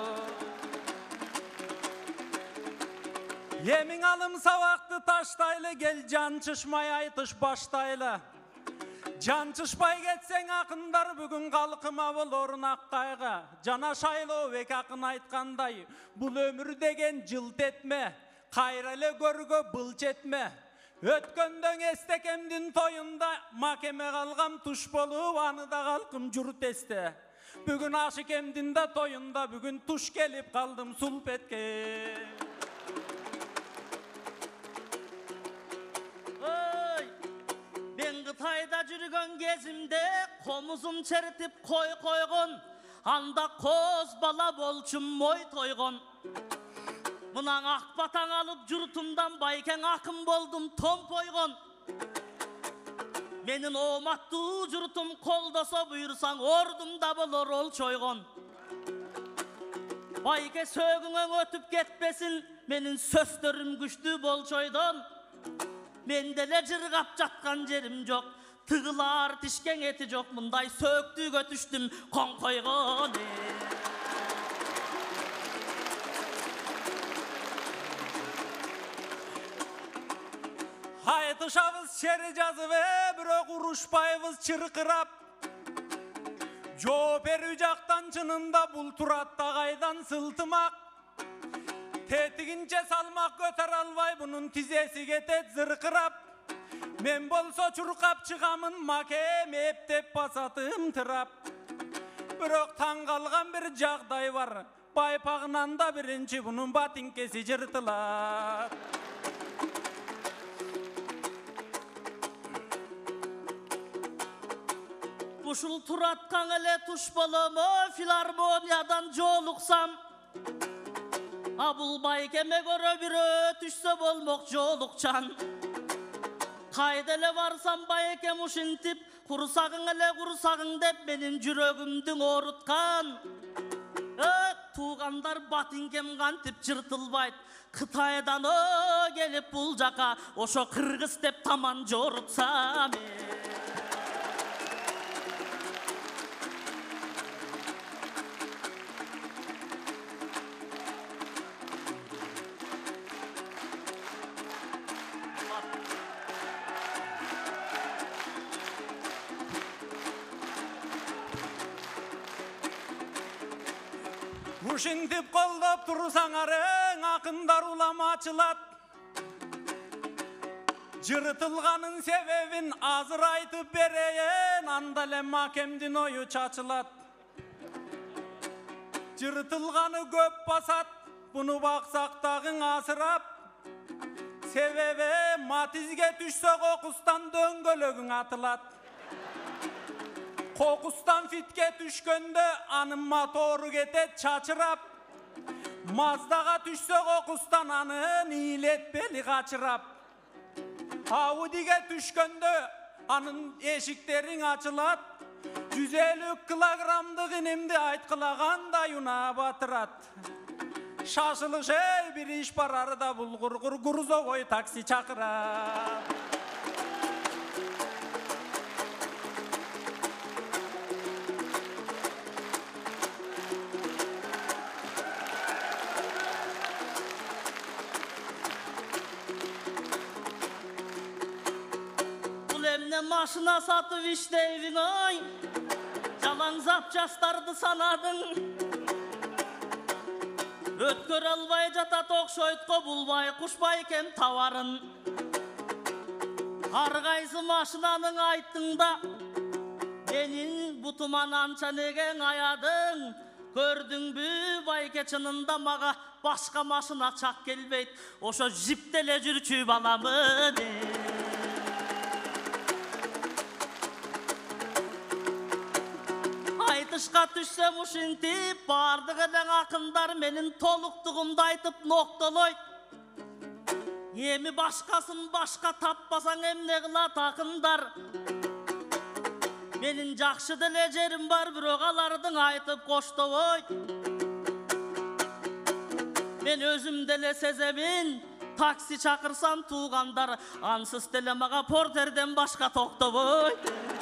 Емиң алым сабақты таштайлы, кел жанчышмай айтыш баштайлы. Жанчышпай кетсең ақындар бүгін қалқыма болорун аққайға. Жана шайлы бек ақын айтқандай, бұл өмір деген жылт етме, қайралы көргө былч етме. Өткөндөн эстекемдин тойында макеме қалғам туш болуп, аныда қалқым жұрт есте. Бүгін ашыкемдин да тойында, бүгін туш келип қалдым сулпетке. Кытайда жүргөн кезимде комузум чертип кой койгон, анда коз бала болчум мой тойгон. Мынан акбатаң алып журтумдан байкең акын болдум томпойгон. Менин ооматтуу журтум колдосо буйрсаң ордумда болор ол чойгон. Байке сөөгүңөң өтүп кетпесин, менин сөздөрүм күчтүү болчойдон. Мен деле жыргап жаткан жерим жок, тыгылар тишкен эти жок, мындай сөктүүгө түштүм коңкойгон. Айтышабыз шери жазып, бирок урушпайбыз чыркырап. Жооп берүү жактан чынында бул туратта кайдан сылтымак. Тетигинче салмак көтөр албай, бунун тизеси кетет зыркырап. Мен болсо чуркап чыгамын, макем эптеп басатым тырап. Бирок таң калган бир жагдай бар, байпагынан да биринчи бунун батинкеси жыртылат. ушул тураткан эле туш боломо филармониядан жолуксам. А бул байкеме көрө бирөө түшсө болмок жолукчан. Кайда эле барсам байкем ушинтип, курсагың эле курсагың деп менин жүрөгүмдү ооруткан. Туугандар батингем кантип жыртылбайт. Кытайдан келип бул жака ошо кыргыз деп таман жорутсам. Ушинтип колдоп турсаңарың акындар уламачылат. Жыртылганын себебин азыр айтып берейин, анда эле макемдин ою чачылат. Жыртылганы көп басат, буну баксак дагың асырап. Себеби матизге түшсө кокустан дөңгөлөгүң атылат. Kokustan fitke düşkönde anın motoru getet çaçırap. Mazdaga düşse kokustan anın iletbeli kaçırap. Audi'ge düşkönde anın eşiklerin açılat. 150 kilogramdık inimdi aytkılaganda yuna batırat. Şaşılık şey bir iş pararı da bulgur guruzo koy taksi çakırat. Maşına satıp işte evin oy. Yalan zapçastardı sanadın. Ötkör albay jata tokşoytko bulbay kuşbay kem tavarın. Argaysı maşınanın ayttığında benim butuman ança negen ayadın. Gördün bü bayke çınında maga başka maşına çak gelbeyt. Oşo jiptele jürçü balamı de. Aytışka düşsem uşintip, bardık eden akınдар menin toluktuğumda aytıp noktaloyt. Yemi başkasın başka tappasan emne kılat akınдар. Menin jakşı dilecerim var bürogalardın aytıp koştovoy. Men özüm dele sezemin, taksi çakırsam tuğandar. Ansız delemaga porterden başka toktovoy.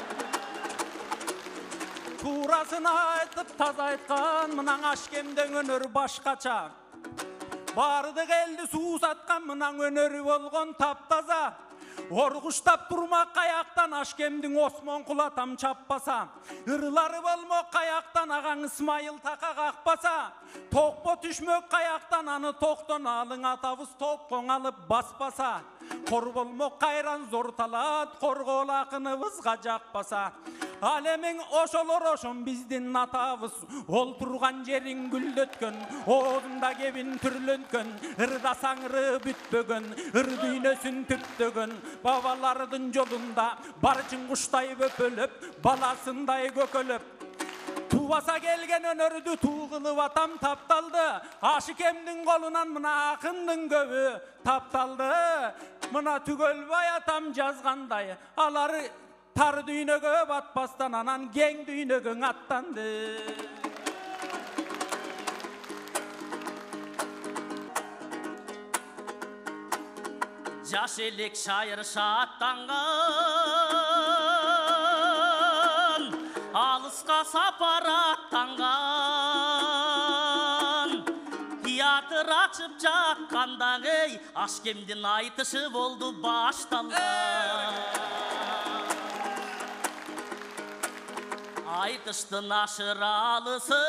Tuğrasını aytıp taz aytkan, mınan aşkemden önörü başkaça. Bardı geldi su satkan, mınan önörü olgon taptaza. Orguştap durmak kayaktan, aşkemdin Osman kulatam çappasa. Irıları bolmok kayaktan, ağan İsmail taka kakpasa. Tokpo düşmök kayaktan, anı tokton alın atavuz topkon alıp baspasa. Kor bolmok kayran zor talat, korgol akını vızga jakpasa. Alemin oşolor oşun bizdin atavız. Ol turgan jerin güldötkön, oğunda gebin türlötkön. Irda sаңыры bütbөгön, ır düynösün tüptögön. Babalardın jolunda barçın kuştay böpölöp, balasınday gökölöp. Tuvasa gelgen önörüdü tuğılıp atam taptaldı. Aşık emdin kolunan mına akındın göbü taptaldı. Mına tügölbay atam жазганday, aları tar düynögö batpastan anan geng düynögön attandı. Jaş elik şair şaattangan, alıska sapar attangan. Tiyatr açıp jakkanda ey, aşkemdin aytışı boldu baştalgan. Aytıştın aşıralısı,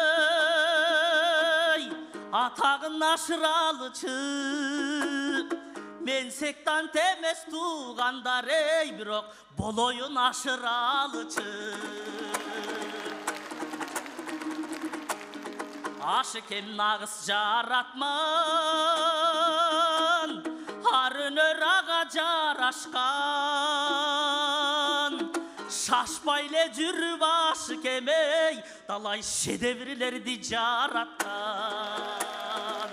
atağın aşıralıçı. Men sektan temes tuğandar ey birok, boloyun aşıralıçı. Aşık em nağız jaratman, harın örağa jaraşkan. şaşmayla жүріп ашық емей, талай шедеврлерді жаратқан.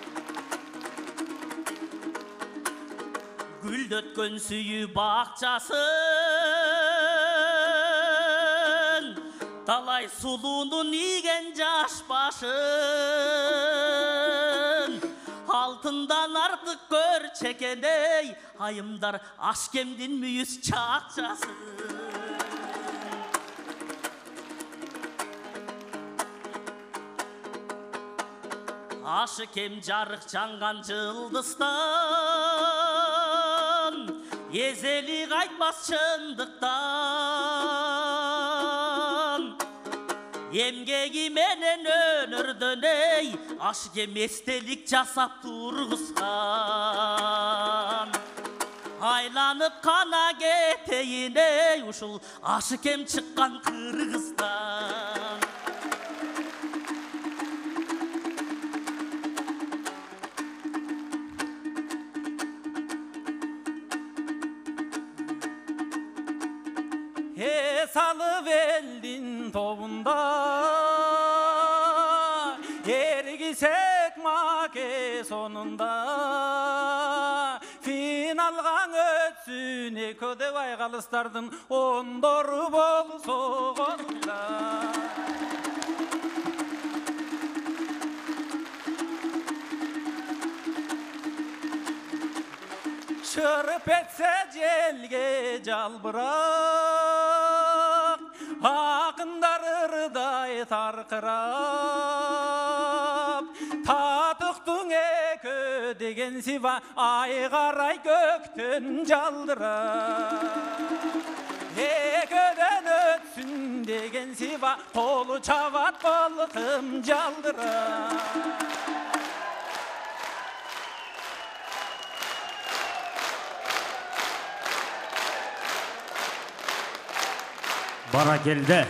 Гүлдеткен сүйі бақчасын, талай сұлуның иген жаш башын. Алтындан артық көр чекеней, айымдар ашкемдin мүйіз чақчасын. Ашыкем жарық жанған жылдыстан, езели қайтмас шындықтан. Емгегі менен өнірдіней, ашыкем естелік жасап тұрғысқан. Айланып қана кетейіней, ұшыл ашыкем шыққан Қырғызстан. Salıb eldin tovunda, ergisek make sonunda. Finalgan ötsün ekode baygalыстардын ondorу болсогонда. Çırp etse jelge жалбырак, ақындар ырдай тарқырап. Татықтың екö деген сива, ай қарай көктен жалдырап. Екöden ötsün деген сива, қолы чабат балқым жалдырап. Бара келді.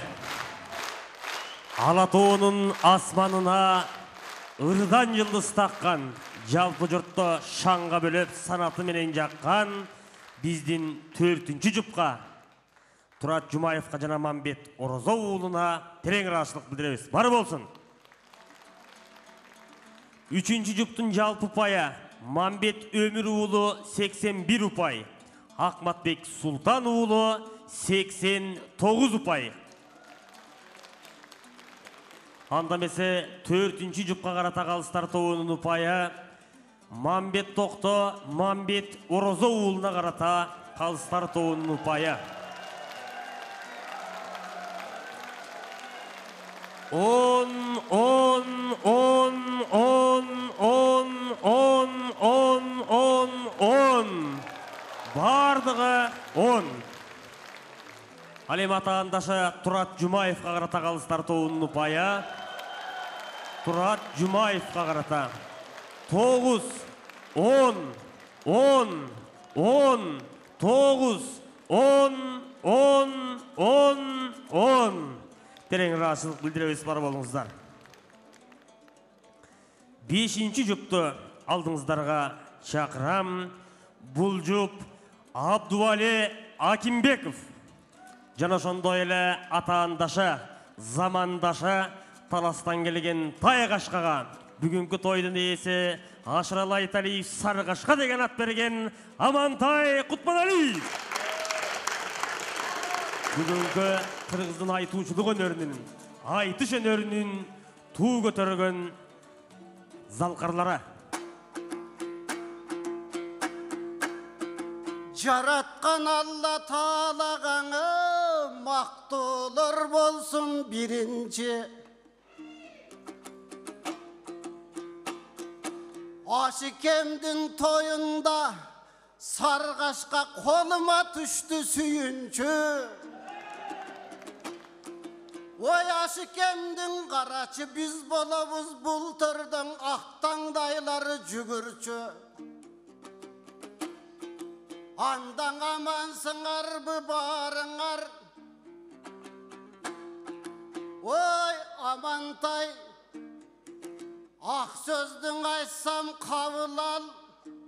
Алатауының асманына ырдан жылдыз таққан, жалпы жұртты шаңға бөліп санаты менен жаққан біздің 4-ші жұпқа Тұрат Жұмаевқа жана Мамбет Орозоуылына терең рахмет білдіреміз. Бар болсын. 3-ші жұптың жалпы ұпайы Мамбет Өмірұлы 81 ұпай, Ақматбек Султанұлы 89 ұпай. Андамесе 4-ші жұпқа қарата қалыстар тобының ұпайы Мамбет Тоқты, Мамбет Орозоуылына қарата қалыстар тобының ұпайы. 10 бардығы 10. Алем атағандашы Тұрат Жұмаевқа қарата қалыстар тобының ұпайы Тұрат Жұмаевқа қарата 9, 10, 10, 10, 9, 10, 10, 10, 10. Терең рахмет білдіреміз, бар болыңыздар. 5-ші жұпты алдыңыздарға шақырам. Бұл жұп Абдуали Акимбеков. Жана ошондой эле атаандашы, замандашы таластан келген Тайгашкага бүгүнкү тойдун ээси Ашыралы Айталиев Сарыгашка деген ат берген Амантай Кутманалиев. Бүгүнкү кыргыздын айтуучулук өнөрүнүн, айтыш өнөрүнүн туу көтөргөн залкарлары. Жаратқан Алла Таалағаңа мақтолар болсын бірінші. Ашыкемдің тойында Сарғашқа қолыма түшті сүйінші. Ой, Ашыкемдің қарачы біз болабыз, бұлтырдың ақтаңдайлары жүгірчі. Андан амансыңар бы барыңар. Ой, Амантай, ақ сөздің айтсам қабыл ал.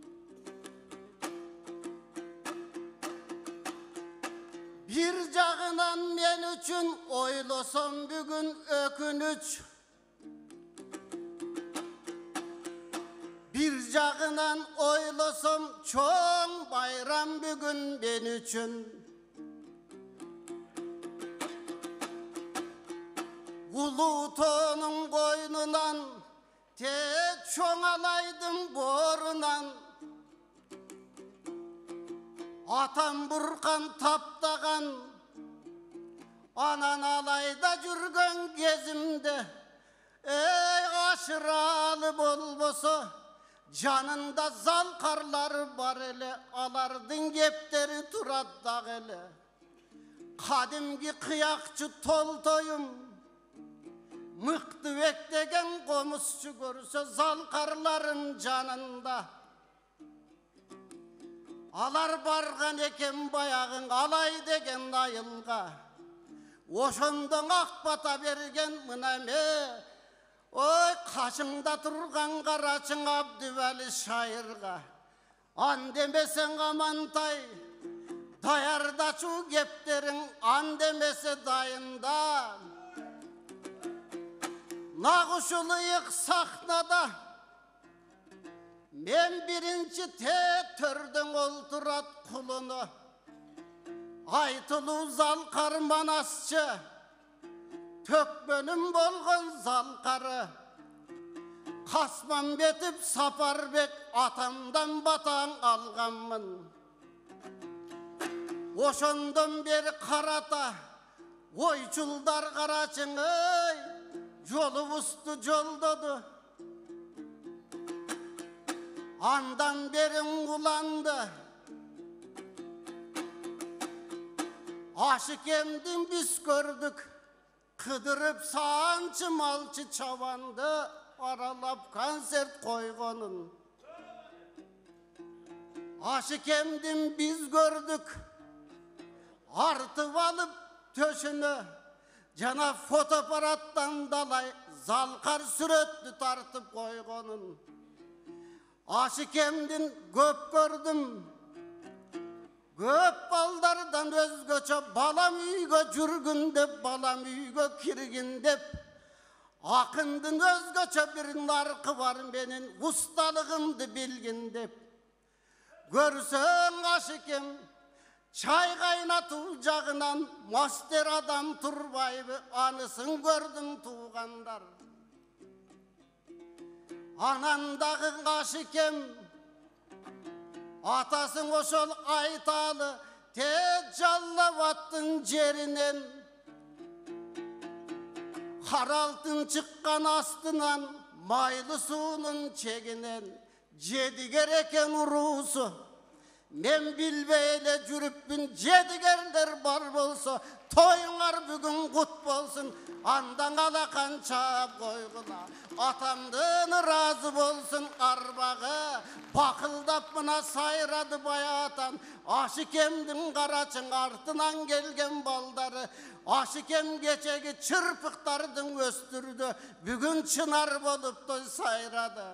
Bir жағын жағынан мен үшін ойласам бүгін өкініш. Bir жағынан ойласам чоң байрам бүгін мен үшін. Ұлытоның қойнынан тек чоңалайдың борынан. Атам бұрқан таптаған анан алайда жүрген кезімде. Ей ашыралы болбоса жанында залқарлары бар еле, алардың кептері тұраддаг еле. Қадимги қияқчы толтойым, мықты деген қомысшы көрсе залқарларым жанында. Алар барған екен баяғын алай деген айылға. Ошондон ақбата берген мынаме, ой қашыңда тұрған қарачың Абдывәлі шайырға. Ан демесең Амантай, даярдачу кептерің, ан демесе дайында. Нағышылыйық сахнада, мен бірінші төрдің олтырат құлыны. Айтылу залқар манасчы, төкпөнім болған залқары. Қасман бетіп Сапарбек атамдан батаң алғанмын. Ошондон бері қарата, ойчулдар қарачың ой, жолубузду жолдоду. Андан берің уланды. Ашыкемдин біз көрдік, қыдырып санчы малчы чабанды аралап концерт қойғанын. Ашыкемдин біз көрдік, артып алып төшіні, жана фотоаппараттан далай залқар сүрөттү тартып қойғанын. Ашыкемдин көп көрдім, көп балдардан өзгөчө балам үйгө жүргүн деп, балам үйгө киргин деп. Акындын өзгөчө бир наркы бар менин усталыгымды билгин деп. Көрсөң Ашыкем чай кайнатуу жагынан мастер адам турбайбы, анысын көрдүм туугандар. Анандагы Ашыкем атасың ошол айталы тек жаллап аттың жеринен. Харалтын чыккан астынан майлы суунун чегинен. Жедигер экен уруусу, мен билбей эле жүрүппүн. Жедигерлер бар болсо тоюңар бүгүн кут болсун. Андан алакан чаап койгула, атамдын ыраазы болсун арбагы. Бакылдап мына сайрады баятан, Ашыкемдин карачың артынан келген балдары. Ашыкем кечеги чырпыктардын өстүрдү, бүгүн чынар болуп той сайрады.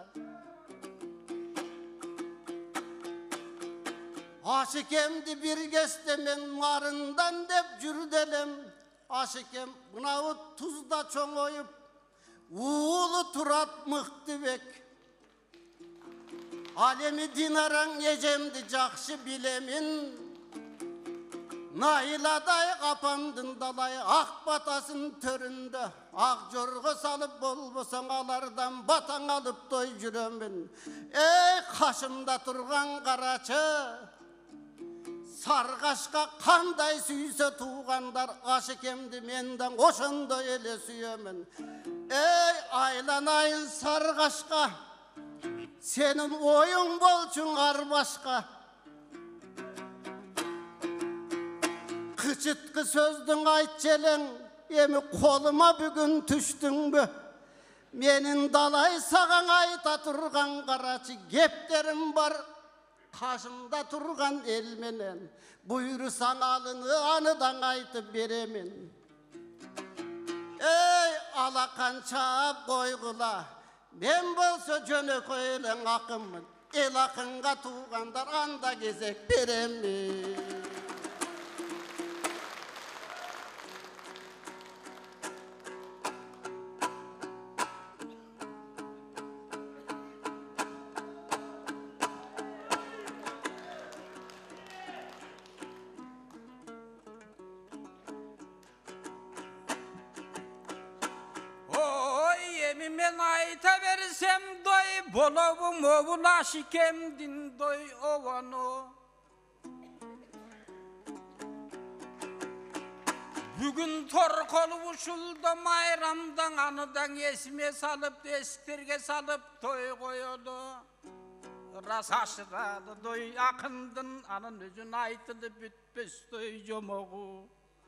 Ашыкемди бир кезде мен марындан деп жүрделем. Ашыкем мынау тузда чоңоюп, уулу турат Мыктыбек. Ал эми Динараң эжемди жакшы билемин. Найладай апамдын далай ак батасын төрүндө. Ак жорго салып болбосоң алардан батаң алып той жүрөмүн. Эй кашымда турган карачы, саргашка кандай сүйсө туугандар, Ашыкемди менден ошондой эле сүйөмүн. Эй айланайын саргашка, сенин оюң болчуң ар башка. Кычыткы сөздүң айт желең, эми колума бүгүн түштүңбү? Менин далай сагаң айта турган карачы кептерим бар. Қашымда тұрған ел менен, буйрусаң алыны аныдан айтып беремин. Эй алакан чаап койгула, мен болсо жөнөкөй элең акынмын. Эл акынга туугандар анда кезек беремин. men ayta bersem doy, bolobum ovulaş ikemdin doy ovano. Bugün torkolu uçulda mayramdan anıdan esime salıp, estirge salıp toy koyulu. Ras aşıralı doy akındın, anın özün aytılıp bütpüs doy jomoğu.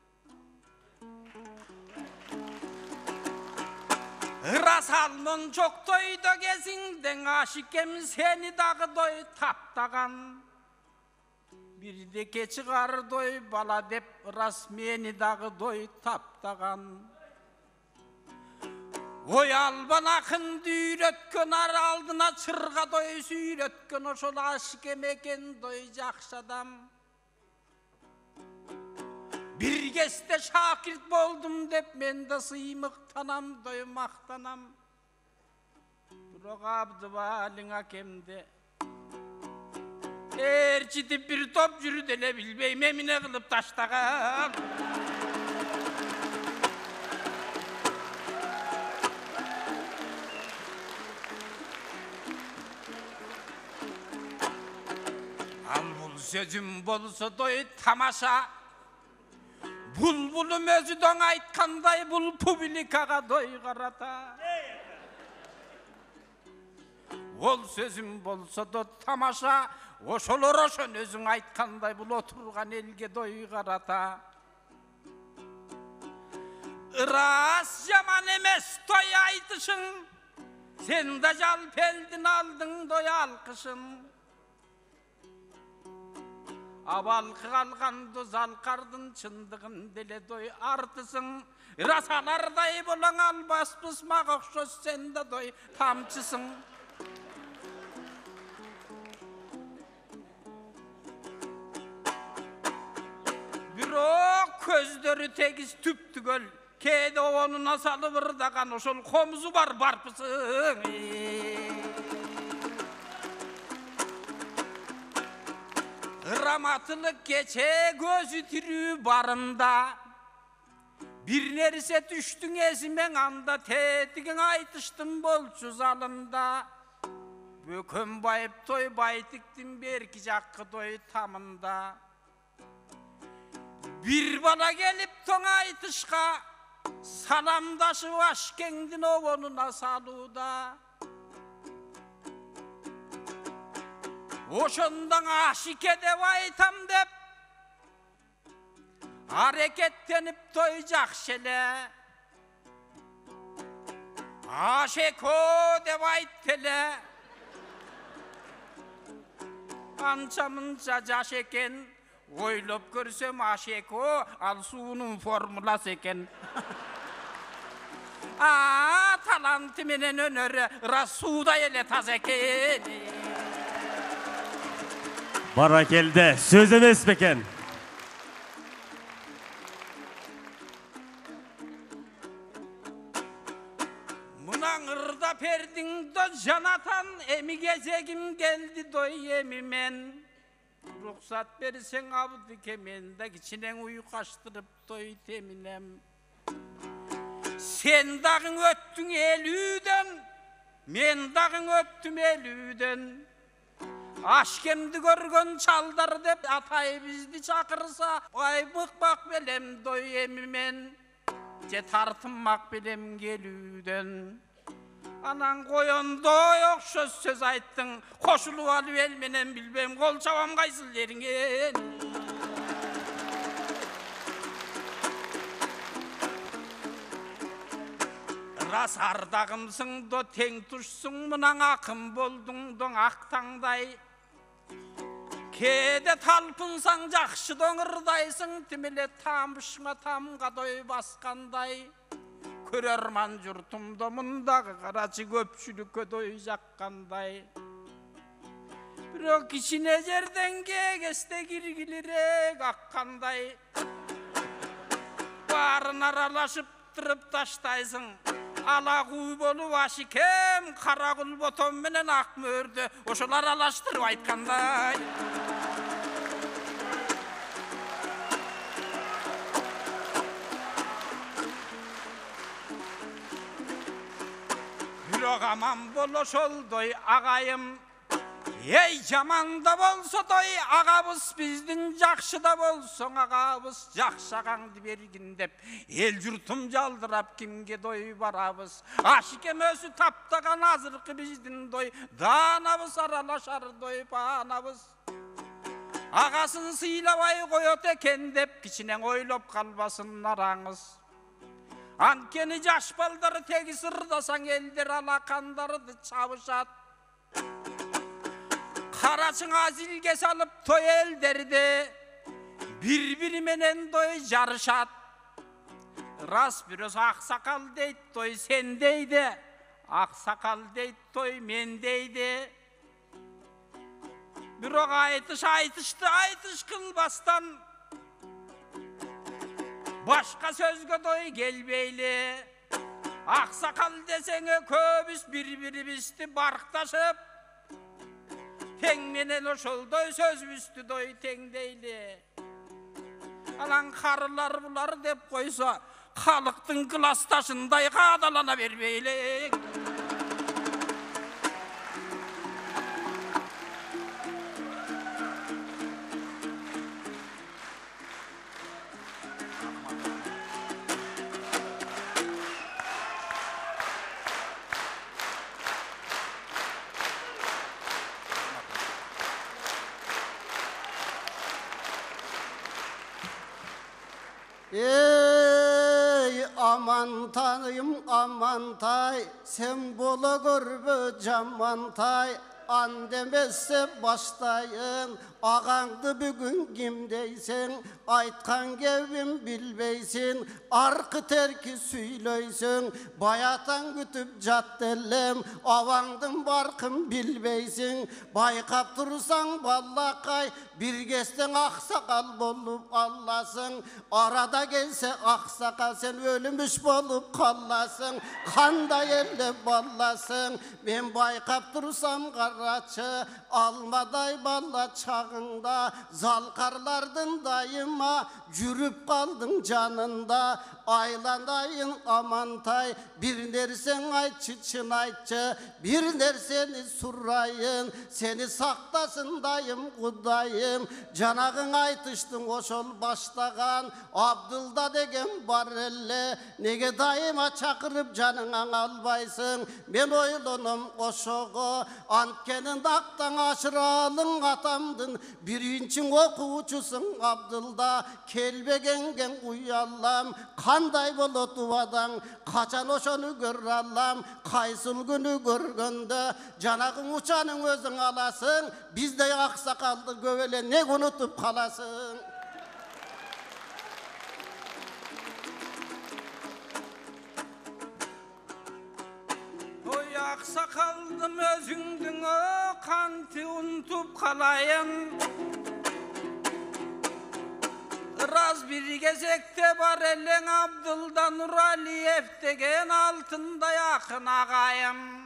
Ras almın çok doyda gezinden, aşikem seni dağı doy taptagan. Bir de çıkar doy bala dep, ras meni dağı doy taptagan. Oy alban akın düğretken ar aldına çırga doy suyretken, oşol aşikem eken doy jakşadam. Bir keste şakirt boldum dep, men de sıymıktanam doy maktanam. Bırak abdı balin akemde. Erçitip bir top yürü dele bilbeyim, emine kılıp taştagan. Al bul sözüm bolsa doy tamaşa. Bulbulum özüden aytkanday, bul publikaga doy karata. Ol sözüm bolsa da tamaşa, oşolor oşon özün aytkanday, bul oturgan elge doy karata. Iras yaman emes doy aytışın, sen de jal peldin aldın doy alkışın. Abalkı algandı zalkardın, çındığın dele doy artısın. Rasalarday bulan albas pısmak okşos, sen de doy tamçısın. Bürok közleri tegiz tüptügöl, kede onu nasalı vırdagan, oşol komuzu var barpısın. Ramatılık geçe gözü tirü barında, bir nerise düştün ezimen anda, tetigin aytıştın bolçu zalında. Bökön bayıp toy baytıktın berki jakkı doy tamında. Bir bana gelip ton aytışka, salamdaşı vaşkendin ovonuna saluda. Oşondan aşike dev aytam dep, hareketlenip doyacak şele. Aşeko dev ayttele, ançamınca caş eken, oylop görsem aşeko al suunun formulası eken. Talantı menen önörü, rasuda ele taz eken. Barakelde söz emes beken. Munan ırda perdin do janatan, emi gezegim geldi doy emimen. Ruhsat versen avdı kemende, içinen uyu kaçtırıp doy teminem. Sen dağın öttün elüden, men dağın öttüm elüden. Aşkemdi görgön çaldar dep, atay bizdi çakırsa, ay bıkmak belem doy emimen. Ce tartınmak belem gelüden. Anan koyon doy okşöz söz ayttın, koşulu alı elmenen bilbem, kol çavam kaysıl yerine. Ras ardağımsın do teng tuşsun, mınan akım boldun don aktangday. Kede talpınsan jakşı doңırdaysın, timile tamışma tamga doy baskanday. Körerman jurtumda mındağı karaçı köpçülükö doy jakkanday. Bирок içine жерден кегесте киргилирек аккандай. Барын аралашып тырып таштайсың. Ала куй болуп ашикем, кара кул ботом менен ак мөрдү ошол аралаштырып айткандай. Bürok aman boloş oldoy ağayım. Ey jaman da bolsa doy ağabız bizdin jakşı da bolson ağabız jakşagandı bergin dep el jurtum jaldırap kimge doy barabız aşikem özü taptagan azırkı bizdin doy danabız aralaşar doy panabız ağasını sıylabay koyot eken dep kiçinen oylop kalbasın narağız ankeni jaş baldarı tegi sırdasan eldir alakandarıdı çavuşat Karaçın azilge salıp toy elderdi bir menen doy jarışat Ras biraz aksakal deyt toy sendeydi Aksakal deyt toy mendeydi Bürok aytış kılbastan Başka sözge doy gelbeyli Aksakal desene köbüs birbirimisti barktaşıp Tengmenen oşol doy söz üstü doy tengdeyli Alan karılar bular dep koysa Kalıktın kılas taşınday kadalana vermeylik Ey aman tanıyım aman tay sen bola görbe caman tay an demezse baştayın ağandı bugün kimdeysen aytkan gevim bilbeysin arkı terki süyleysin bayatan kütüp cattellem avandın barkın bilbeysin baykap dursan ballakay bir gesten aksakal bolup allasın arada gelse aksakal sen ölmüş bolup kallasın kanda yerle ballasın ben baykap dursam karaçı almaday balla çağında zalkarlardın dayıma cürüp kaldın canında aylandayın amantay bir dersen aytçı çınaytçı bir derseni surayın seni saktasın dayım kudayım canagın aytıştın oşol baştagan Abdulda degen var elle nege dayıma çakırıp canına albaysın ben oylanım oşoğu antkenin daktan aşıralın atamdın birinci okuçusun Abdulda kelbegengen uyallam kanday bolu duvadan kaçan oşonu gör allam kaysıl günü görgönde canagın uçanın özün alasın bizde aksakaldı gövele ne unutup kalasın Oy aksakaldım özündün o kanti unutup kalayın Raz bir gezekte var elen Abdulda Nuraliyev degen altında yakın ağayım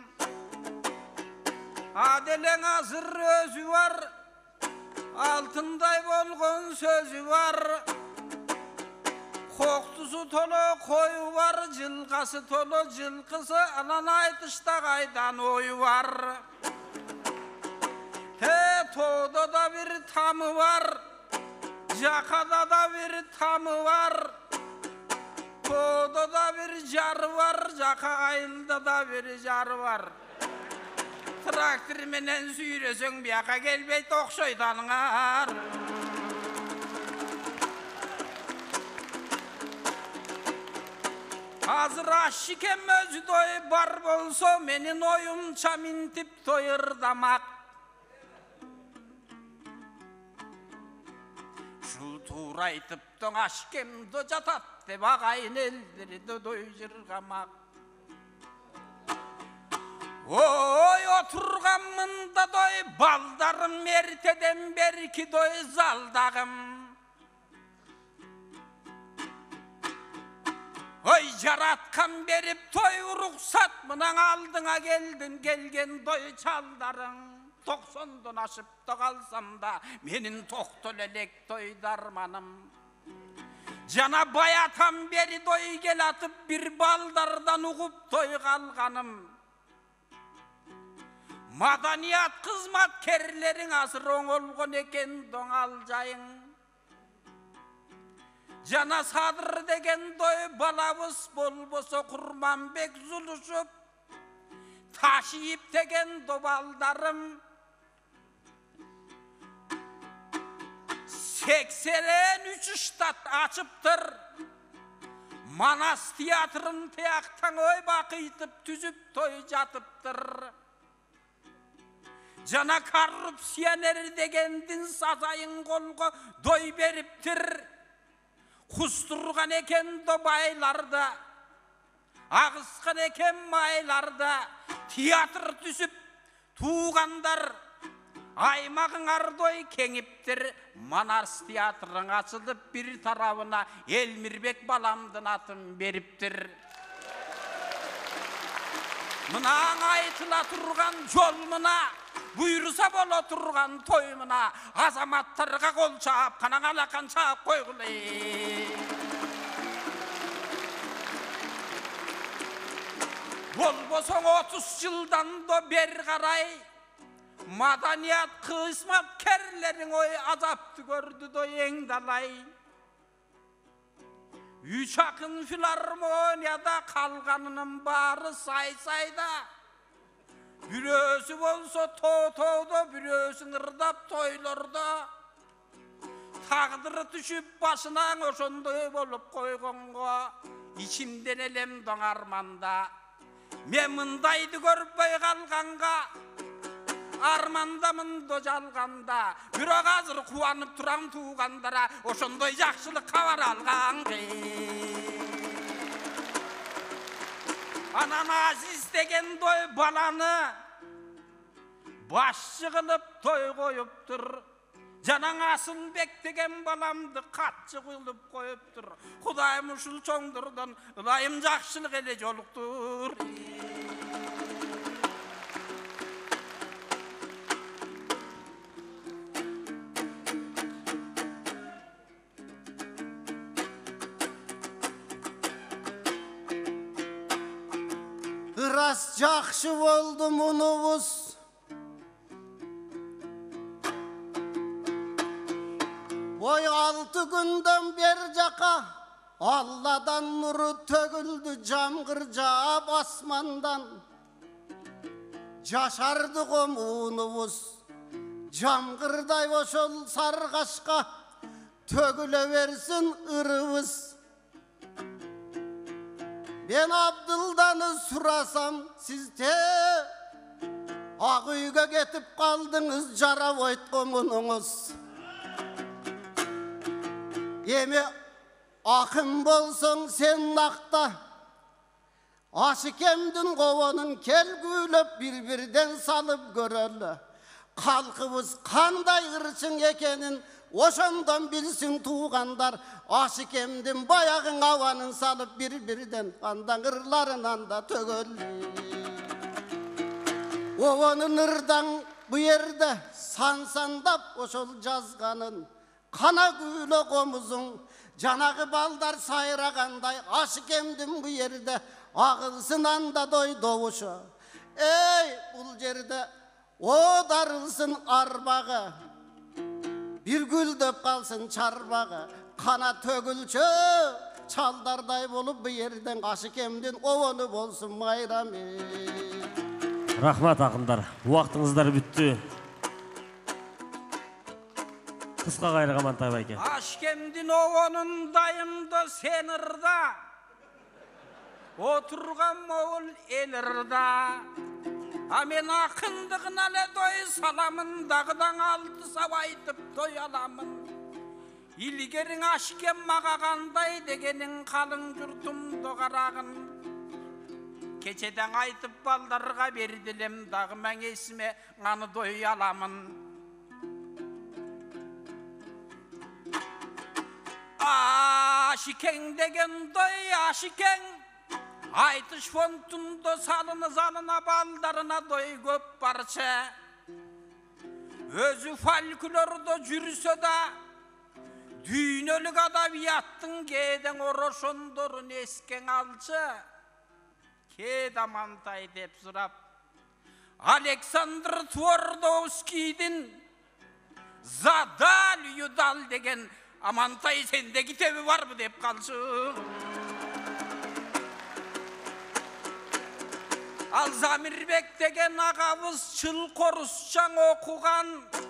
Adelen hazır özü var altınday bolgon sözü var Koktusu tolu koyu var cılgası tolu cılgısı anan aytışta kaydan oyu var He toğda da bir tamı var Jakada da bir tamı var Toğda da bir jar var Jaka ayılda da bir jar var Traktör menen süyrösün bir yaka gelbey tokşoydanlar Hazır aşikem özü doy bar bolso menin oyum çamintip toyırdamak Şu turaytıptın aşkem do jatat de bagayın elleri do doyjırgamak Oy oturgamında doy baldarım merteden berki doy zaldağım Oy jaratkan berip toy ruhsat mınan aldına geldin gelgen doy çaldarın 90'dan aşıp da kalsam da menin toktolelek doy darmanım Cana bayatan beri doy gel atıp bir baldardan uğup doy kalganım Madaniyat kızmatkerlerin asır oңолгон eken доңал жайың. Жана Садыр деген дой балабыз болбосо Курманбек Зулушуп, Ташип деген добалдарым 83 штат açıptır. Manas tiyatrın teyaktan oy bakıytıp tüzüp toy jatıptır. Jana korrupsiyaner degendin sazayın kolgo doy beriptir. Kusturgan eken do baylarda, ağıskan eken maylarda, tiyatr tüzüp tuğandar, aymağın ardoy kengiptir. Manas tiyatrın açılıp bir tarafına Elmirbek balamdın atın beriptir. Mınaң aytıla turgan jol mına, buyursa bola turgan toy mına, azamattarga kol çap, kanang alakan çap koygulay. Bolbosoň 30 yıldan da ber garay, madaniyat kısmatkerlerin oy azaptı gördü do eň dalay. Üç akın filarmoniyada kalganının bari say-sayda. Birösü bolsa to-to'da, birösü ırdap toylarda. Taqdırı düşüp başına oşondoy bolup koygonga, içimden elem doňarmanda. Men mındaydı görpöy kalganga, armandamın dojalganda, birok azır kuwanıp turan tuğandara, oşondoy jakşılık kabar algan. Anan Aziz degen doy balanı, başçı kılıp toy koyuptur. Janaň Asılbek degen balamdı katçı kılıp koyuptur. Hudaýym uşul çoňdurdan, ılayım jakşılık ele joluktur. Ras jakşı boldu munubuz. Boy 6 günden ber jaka, Allah'dan nuru töküldü jamgırjap asmandan. Jaşardı komunubuz, jamgırday oşol sargaşka, töküle versin ırыбыз. Ben Abdıldan'ı surasam sizde, Ağüyge getip kaldınız jara boyt komununuz. Emi akın bolsun sen nakta, Aşikemdin kovanın kelgülöp birbirden salıp göröllü. Kalkıbız kanday ırçın ekenin, oşondan bilsin tuğandar. Aşikemdin bayağın havanın salıp birbirden kandan ırlarından da tögöllü. Ovanın ırdan bu yerde sansandap oşol jazganın, kana güyle komuzun, janağı baldar sayraganday, Aşikemdin bu yerde ağılsınan da doy doğuşu. Ey bul yerde o darılsın arbağı, bir gül döp kalsın çarbağı, kana tögülçü çaldarday bolup bu yerden Aşikemdin ovonu bolsun mayrami. Rahmat akınдар, uaqtыңыздар бүттü. Kıska gayrı Amantay bayke. Aşkemdin ovonun dayımda sen ırda, oturgan moğul el ırda. Amen akındığın ale doy salamın, dağdan altı savaytıp doy alamın. İlgerin aşkem mağaganday degenin kalın jurtum dogaragın. Keçeden aytıp baldarga berdilem, dağımen esime anı doy alamın. Aşiken degen doy aşiken, aytış fontunda salına baldarına doy köp barça. Özü folklorda jürse da, düýnölük adabiyattın keden oroşondorun esken alça. Ked Amantay dep surap, Александр Твардовскийдің задал юдал деген Амантай сенде китеби барбы деп қалсын. Ал Замирбек деген ағабыз Чылқорусчаң оқуған,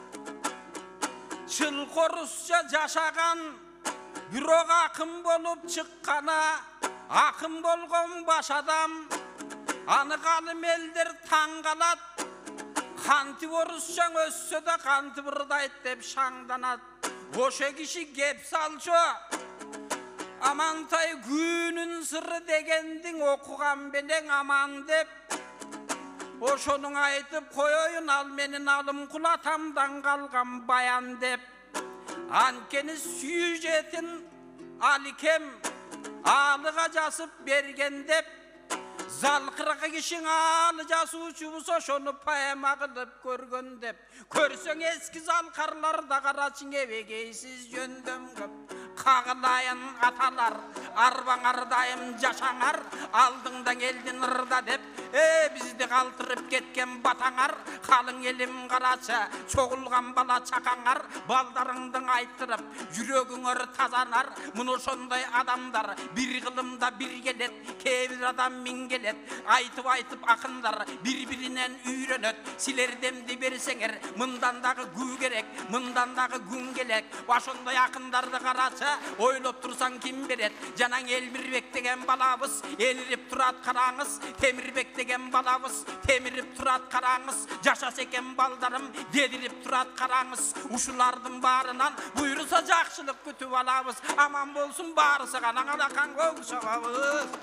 Чылқорусча жашаған, бирок ақын болып шыққана, ақын болған баш адам, аны қалым елдер таңғалат, қанты орысчаң өссө да қанты бұрдайт деп шаңданат. Оша киши кеп салчу, Амантай күнін сыры дегендің оқуған белең аман деп, ошоның айтып қойойын, ал менің алым құлатамдан қалған баян деп. Анкені сюжетін аликем алыға жасып берген деп, залқырғы кишің алы жасуучу болсо ошону поэма кылып көргөн деп. Көрсөң эски залқарларда карачың эбегейсиз жөндөм көп. Қағылайын аталар, арбаңар дайым жашаңар, алдыңдан елден ырда деп, бізді қалтырып кеткен батаңар, қалың елім қараша, соғылған бала чақаңар, балдарыңдың айттырып, жүрегіңір тазанар, мұны сондай адамдар, бір қылымда бір келет, кейбір адам мен келет, айтып ақындар, бір-бірінен үйренет, сілердемді берсеңер, мұндандағы гү керек, мұндандағы күн келек, башындай ақындарды қараша, ойлап тұрсаң кім берет? Жанаң Элмирбек деген балабыз, еліріп тұрат қараңыз, Темірбек деген балабыз, теміріп тұрат қараңыз, жашас екен балдарым, дедіріп тұрат қараңыз, ушылардың барынан бұйырса жақшылық күтіп алабыз, аман болсын барысы ғана алақан қол соғабыз.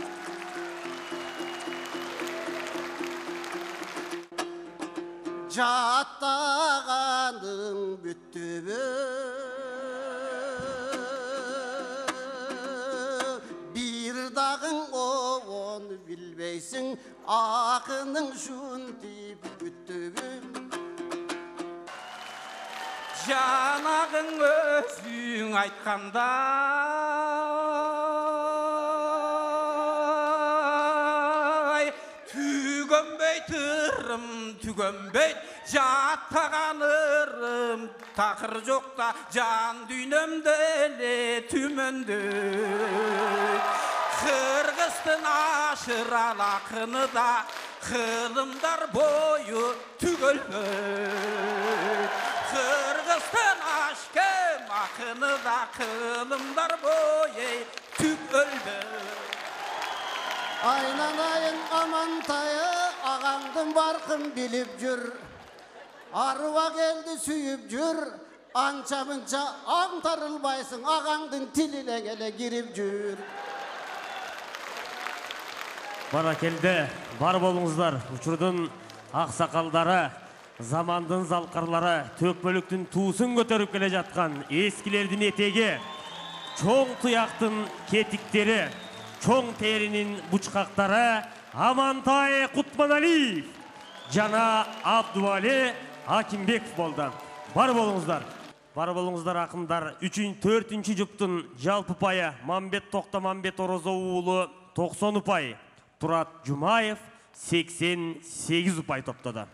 Жаттағаның бүттібі дағың оны білбейсің, ақының шун тиіп күттігі. Жанағың өзің айтқандай, түгенбей тұрым, түгенбей жаттағанырым, тақыр жоқта жан дүйнемделе түменді. Қырғыстың ашырал ақыны да, қылымдар бойы түгілі. Қырғыстың ашкем ақыны да, қылымдар бойы түгілі. Айнанайын Амантайы, ағаңдың барқын біліп жүр. Аруа келді сүйіп жүр, анша-мұнша аңтарылбайсың, ағаңдың тіліне келе кіріп жүр. Бара келді, бар болыңыздар. Учурдун ақсақалдары, замандың залқарлары, төк бөліктің туысын көтеріп келе жатқан ескілердің етеге, чоң тұяқтың кетіктері, чоң терінің бұчқақтары Амантай Кутманалиев, жана Абдували Акимбеков болды. Бар болыңыздар. Бар болыңыздар ақындар. 3-4 жұптың жалпы пайы Мамбет Тоқтамамбет Орозо уулу 90 ұпай. Турат Жумаев 88 ұпай топтады.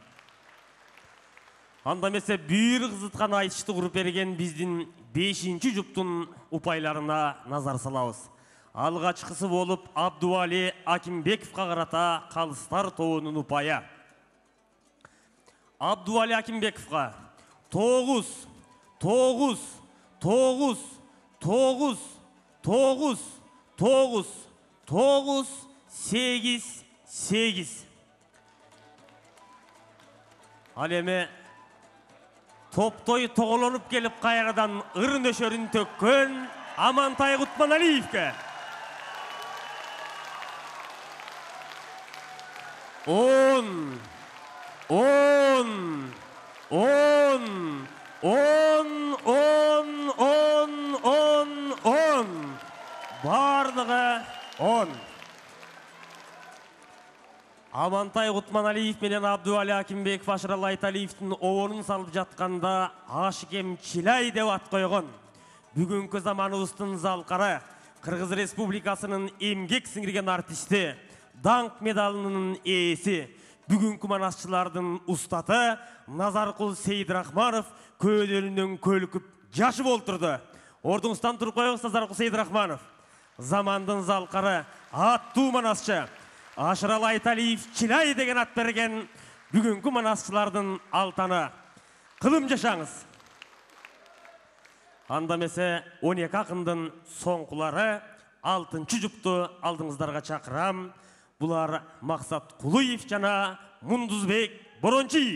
Анда месе бүйір қызытқан айтышты құрып берген біздің 5-ші жұптың ұпайларына назар салауыз. Алғачқысы болып Абдували Акимбековқа қарата қалыстар тоғының ұпайы. Абдували Акимбековқа 9, 9, 9, 9, 9, 9, 9, 8, 8. Алеме топтой тоғылынып келіп қайғыдан ұрын өшерін төккен Амантай Кутманалиевке 10, 10, 10, 10, 10, 10, 10, 10. Барлығы 10. Амантай Кутманалиев менен Абдували Акимбеков Ашырал Айталиевтің оғырын салып жатқанда Ашыкем Чилай деп ат қойған. Бүгінгі заманыбыздың залқары Қырғыз Республикасының емгек сіңірген артисті, даңқ медалының иесі, Бүгүнкү манасчылардын устаты Назаркул Сейдрахманов көйлөрүнөн көлкүп жашып олтурду. Ордуңуздан туруп коюңуз, Назаркул Сейдрахманов. Замандын залкары аттуу манасчы Ашырал Айталиев Чилай деген ат берген бүгүнкү манасчылардын алтаны. Кылым жашаңыз. Анда месе 12 акындын соңкулары 6-чы жупту алдыңыздарга чакырам. Булар Максат Кулуев жана Мундузбек Борончиев.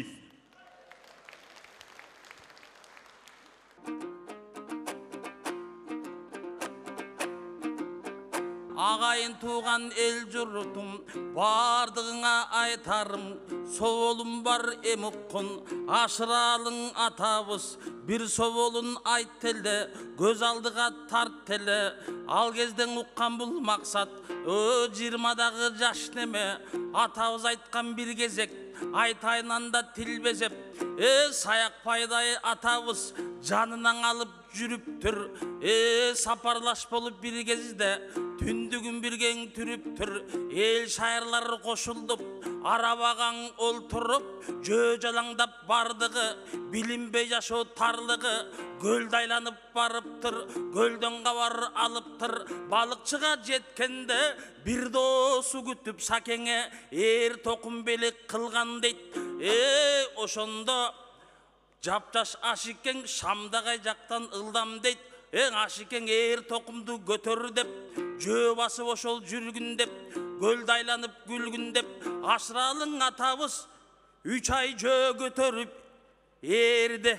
Ағайын туған ел жұртым, бардығыңа айтарым, соолым бар емікқын, ашыралың атабыз, бір соолын айт теле, көз алдыға тарт теле, ал кезден ұққан бұл мақсат, 20-дағы жаш неме, атабыз айтқан бір кезек, айтайнанда тил безеп, саяқ пайдай атабыз, жанынан алып жүріп түр, сапарлаш болып бір кезді, түндігін бірген түріп түр, ел шайырлар қошылдып, арабаған ол тұрып, жө-жалаңдап бардығы, білінбей жашо тарлығы, көлдайланып барып тұр, көлден қавар алып тұр, балықшыға жеткенде, бір досу күтіп сакеңе, тоқым белек қылған дейд, ошондо жап-жаш ашикең шамдағай жақтан ылдам дейд, ашикең тоқымды көтөр деп, жөө басып ошол жүргін деп, көлдайланып күлгін деп, Ашыралың атабыз 3 ай жөө көтөрүп ерді.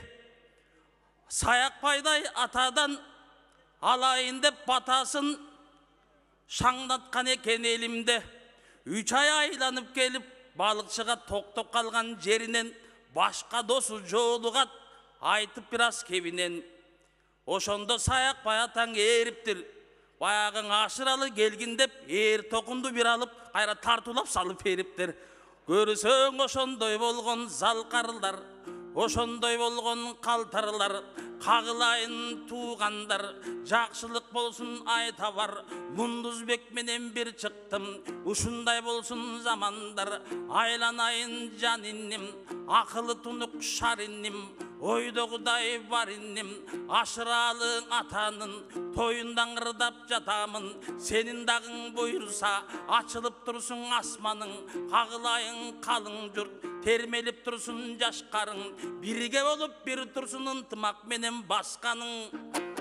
Саяқ пайдай атадан алайын деп батасын шаңдатқан екен елімде. 3 ай айланып келіп, балықшыға тоқтоқ қалған жерінен башқа досу жолуғат айтып біраз кебінен. Ошондо саяқ баятаң ериптір. Баяғын Ашыралы келгін деп, тоқынды бір алып, қайра тартулап салып беріптір. Көрісің ошондой болған залқарылар, ошондой болған қалтарлар, қағылайын туғандар, жақшылық болсын айта бар. Мундузбек менен бір чықтым, ушундай болсын замандар. Айланайын жанинним, ақылы тұнық шаринним, ойдағыдай бар инним. Ашыралың атанын тойындан қырдап жатамын. Сенің дағың бұйырса açılıp тұрсын асманың. Қағылайын қалың жұрт термеліп тұрсын жашқарың. Бірге болып бір тұрсын ынтымақ менен басқаның.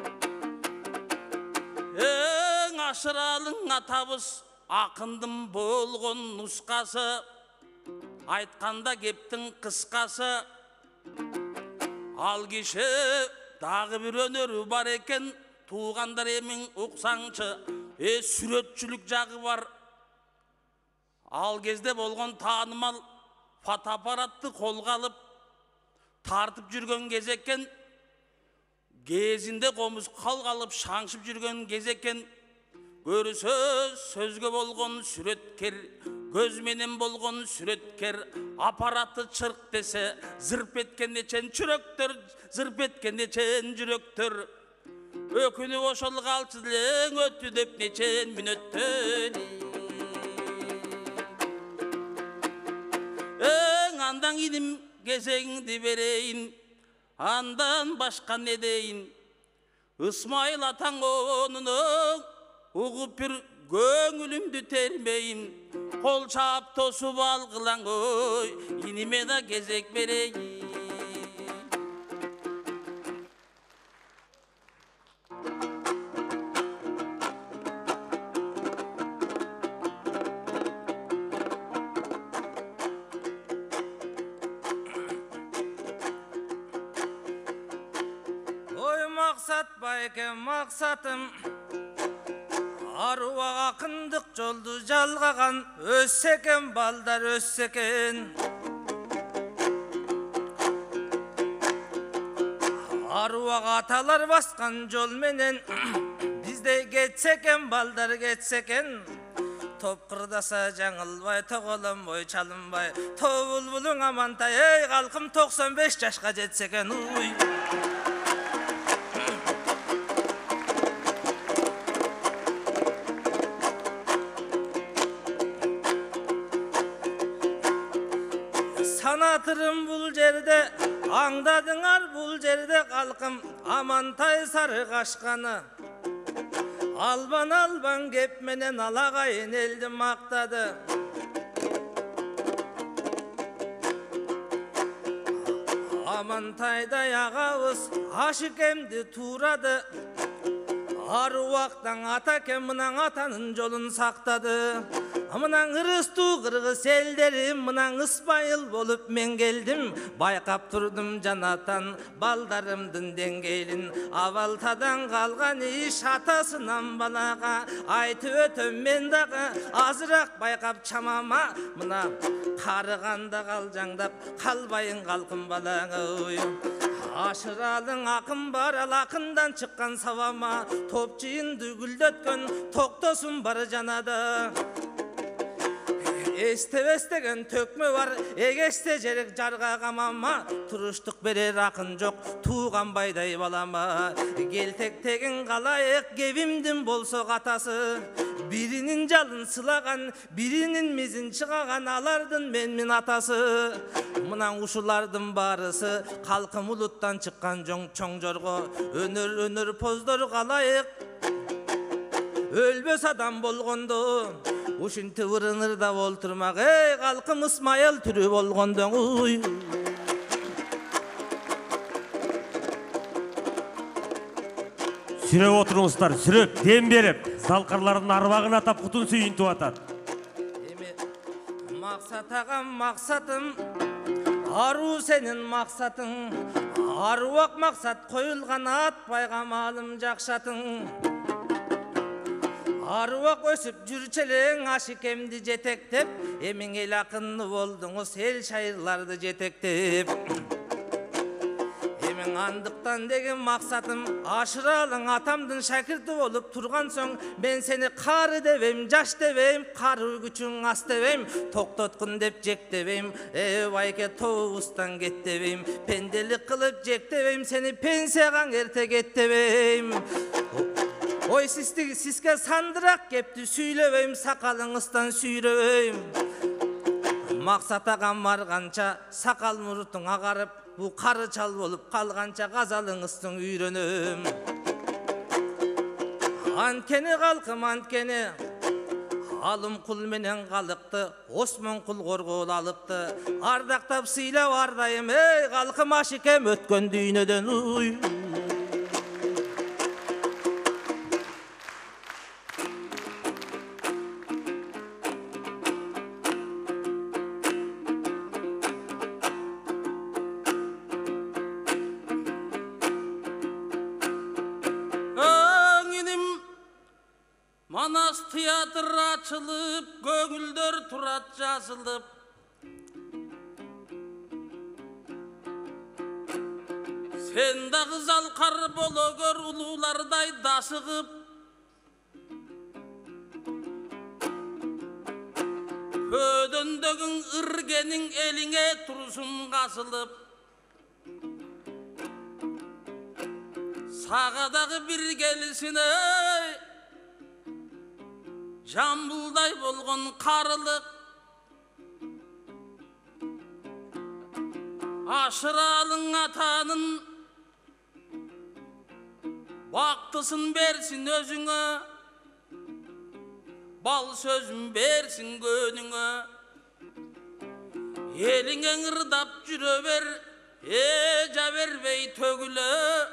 Ашыралың атабыз ақындым болған нұсқасы, айтқанда кептің қысқасы. Ал кеше дағы бір өнері бар екен, туғандар емін ұқсаңшы, сүретшілік жағы бар. Ал кезде болған танымал фотоаппаратты қолға алып тартып жүрген кез екен, кезінде қомыз қалға алып шаңшып жүрген кез екен. Көрісөз сөзге болған сүреткер, көзменен болған сүреткер, аппараты чырқ десе, зырп еткенде чен жүректер, зырп еткенде чен жүректер. Өкіні ошол қалчылың өтті деп нечен мүнөттен. Андан иним кезеңді берейін, андан башқа не дейін. Исмайыл атаң онының уғып бір көңілімді термейін. Қол чап тосып алғылаң ой, иниме да кезек берейін. Мақсат байкен мақсатым, аруақ ақындық жолды жалғаған, өссекен балдар өссекен. Аруақ аталар басқан жол менен, бізде кетсекен балдар кетсекен. Топ қырдаса жаңылбай, тоғылым ой чалынбай, тобыл-бұлың амантай, ей қалқым 95 жашқа жетсекен. Tanatırım bul jerde, аңдадыңар bul jerde kalkım Amantay sarı kaşkanı. Alban gep menen alagayın eldi maktadı. Amantayda yağavuz aşık emdi tuğradı. Aruaktan atakem mınan atanın jolun saktadı. Mınan ırıstu kırgız elderim, mınan ısmayıl bolup men geldim. Baykap turdum janatan baldarımdın dengeylin. Avaltadan kalgan iş atasынан balaga. Aytı ötüm men dağı azırak baykap çamama. Mına karıganda kalcangdap kalbayın kalkın balaga. Aşıralın akın var alakından çıkan savama. Topçuyun dügüldötkön toktosun barı janada. Estevestegen tökme var, egeste jerek jarga kamama. Turuştuk berer akın jok, tuğan bayday balama. Geltektegen kalayık, gevimdin bolso katası. Birinin jalın sılagan, birinin mizin çıgagan alardın menmin atası. Mınan uşulardın barısı, kalkım uluttan çıkkan çoң jorgo. Önür pozdor kalayık, ölbös adam bolgondo. Uşun tıvırınırda olturmak, ey kalkım ısmayıl türü bolgondon. Сүреп отырыңыздар, сүреп, дем беріп, залқарлардың арбағын атап құтын сүйін туатат. Мақсат ағам мақсатым, ару сенің мақсатың. Аруақ мақсат қойылған атпайға малым жақшатың. Аруақ өсіп жүрчелең ашикемді жетектеп, емің ел ақынны болдыңыз ел шайырларды жетектеп. Емің андықтан деген мақсатым, ашыралың атамдың шәкірті болып тұрған соң, мен сені қары девем, жаш девем, қары күчің ас девем, тоқтотқын деп жек девем, байке тоғыстан кет девем, пенделік қылып жек девем, сені пенсияған ерте кет девем. Ой сізге сандырақ кепті сүйлевейм, сақалыңыздан сүйревейм. Мақсат ағам марғанша, сақал мұртың ағарып, бұ қары чал болып қалғанша ғазалыңыздың үйренім. Анкені қалқым анкені, алым құл менен қалықты, Осман құл қорғол алыпты. Ардақтап сыйлау ардайым, ей қалқым ашекем өткен дүйнеден ұй. Манас театр açılıp, көңілдер тұрат жазылып. Сен дағы залқар бологөр улуулардай дашығып. Көдөндөгің ыргенің еліңе тұрсын қасылып. Сағадағы бір келісіне Жамбылдай болған қарылық. Ашыралың атанын бақтысын берсін өзіңе, бал сөзін берсін көніңе. Еліңе ырдап жүре бер, жабербей төгілі.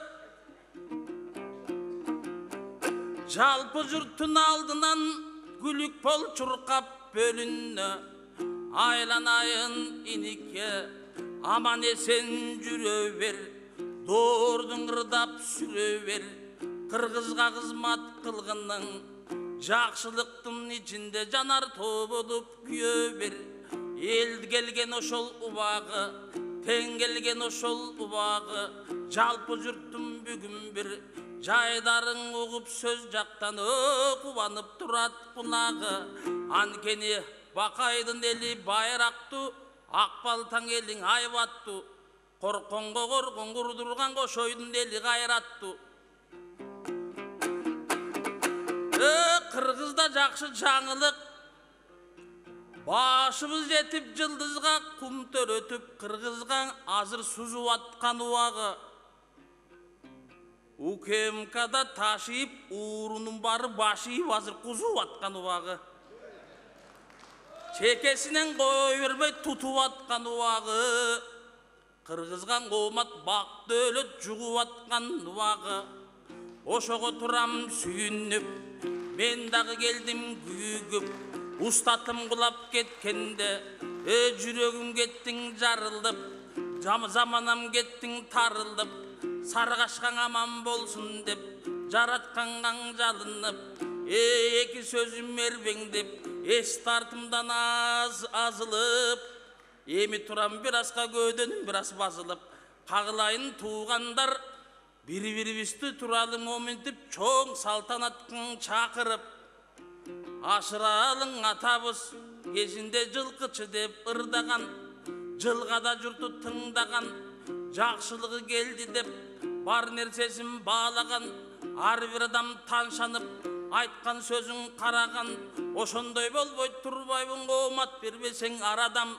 Жалпы жұрттың алдынан гүлік бол чұрқап бөлінні. Айланайын инике, аман есен жүре бер. Дордың ырдап сүре бер. Қырғызға қызмат қылғының, жақшылықтың içinde жанар тобылып күйе бер. Елді келген ошол убағы, тең келген ошол убағы. Жалпы жұрттың бүгін бір жайдарың оғып сөз жақтан қуанып тұрат құлағы. Анкені бақайдың елі байрақту, ақбалтаң елің айбатту. Қорқонға қорқон құрдырған қошойдың елі қайратту. Қырғызда жақшы жаңылық, Başımız жетip жылдызга кум төрөтүп кыргызган азыр сузуп аткан убагы. УКМКда ташыйып уурунун бары башыйып азыр кузуп аткан убагы. Чекесинен кой бербей тутуп аткан убагы. Кыргызган коомат бак дөөлөт жугуп аткан убагы. Ошого турам сүйүнүп, мен дагы келдим күйгүп. Устатым кулап кеткенде, жүрөгүм кеттиң жарылып, заманам кеттиң тарылып, саргашкаң аман болсун деп, жараткангаң жалынып, эки сөзүм эрбеңдеп, эс тартымдан азылып, эми турам бир аска көөдөнүм бир аз базылып, кагылайын туугандар, бири-бирибизди туралы моментип, чоң салтанаттын чакырып, ашыралың атабыз кезинде жылкычы деп ырдаган, жылгада журту тыңдаган, жакшылыгы келди деп бар нерсесин баалаган, ар бир адам таншанып, айткан сөзүн караган, ошондой болбой турбайбын коомат бербесең арадам.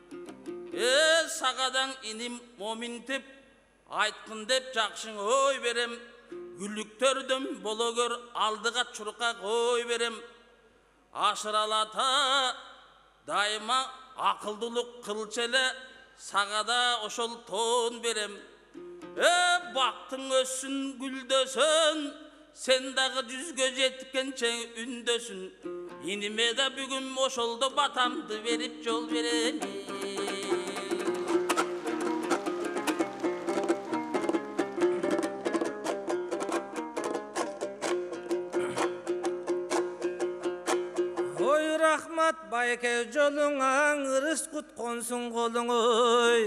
Сагадаң иним моминтип, айткын деп жакшың ой берем, гүлүктөрдөн бологөр алдыга чурка кой берем. Ашыралата дайыма акылдуулук кылчу эле, сагада ошол тоон берем. Бактың өссүн гүлдөсүн, сен дагы жүзгө жеткенче үндөсүн. Иниме да бүгүн ошолдо батамды берип жол берем. Рахмат байке жолуңаң, ырыс кутконсуң колуңой.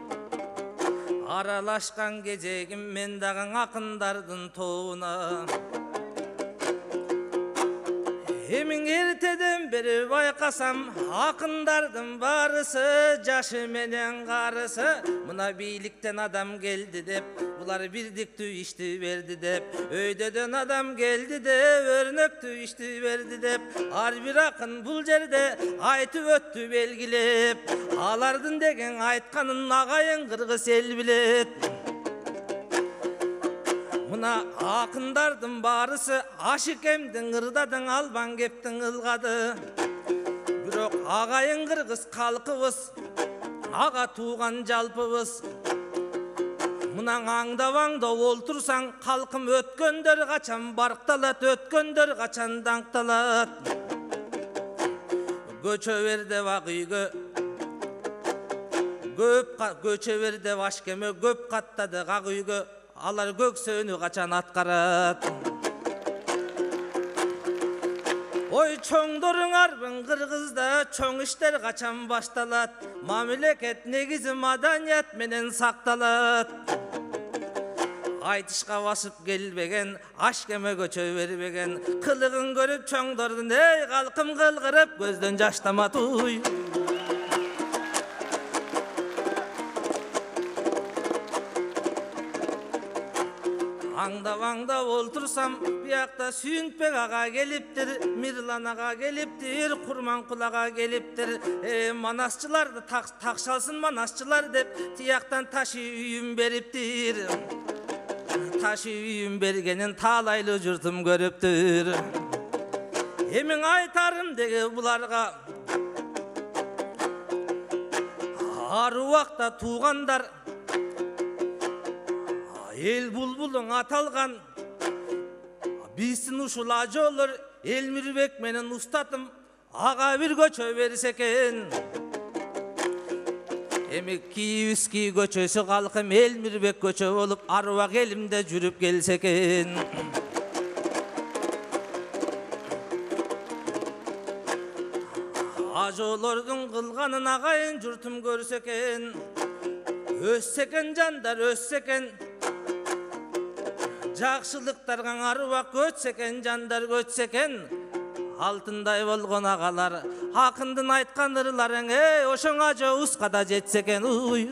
Аралашкан кезегим мен дагы акындардын тобуна. Эмиң эртеден бери байкасам, акындардын барысы жашы менен карысы. Мына бийликтен адам келди деп, булар бирдиктүү ишти берди деп, өйдөдөн адам келди деп, өрнөктүү ишти берди деп, ар бир акын бул жерде айтып өттү белгилеп. Алардын деген айтканын агайын кыргыз эл билет. Мына акындардын барысы Ашикемдин ырдадың албан кептин ылгады. Бирок агайын кыргыз калкыбыз, ага тууган жалпыбыз. Мына аңдап олтурсаң, калкым өткөндөр качан баркталат, өткөндөр качан даңкталат. Көчө бер деп ак үйгө, көчө бер деп Ашкеме көп каттады ак үйгө. Алар көксөнү качан аткарат. Ой чоңдоруң арбын кыргызда, чоң иштер качан башталат. Мамлекет негизи маданият менен сакталат. Айтышка басып келбеген, Ашкеме көчө бербеген, кылыгын көрүп чоңдордун эй калкым кылгырып, көздөн жаш тамат уй. Аңдап олтурсам, биякта Сүйүнтбек ага келиптир, Мирлан ага келиптир, Курманкул ага келиптир. Манасчыларды такшалсын манасчылар деп, тияктан ташы үйүм бериптир. Ташы үйүм бергенин таалайлы журтум көрүптүр. Эмиң айтарым деге буларга, ар убакта туугандар, эл булбулуң аталган, биздин ушул ажоолор Элмирбек менен устатым ага бир көчө берсе экен. Эми Киевский көчөсү калкым Элмирбек көчө болуп, ар убак элимде жүрүп келсе экен. Ажоолордун кылганын агайын журтум көрсө экен. Өссө экен жандар, өссө экен. Жакшылыктарга ар убак өтсө экен жандар, өтсө экен. Алтындай болгон агалар, акындын айткан ырларың, ошоң ажо ускада жетсе экен. Уй.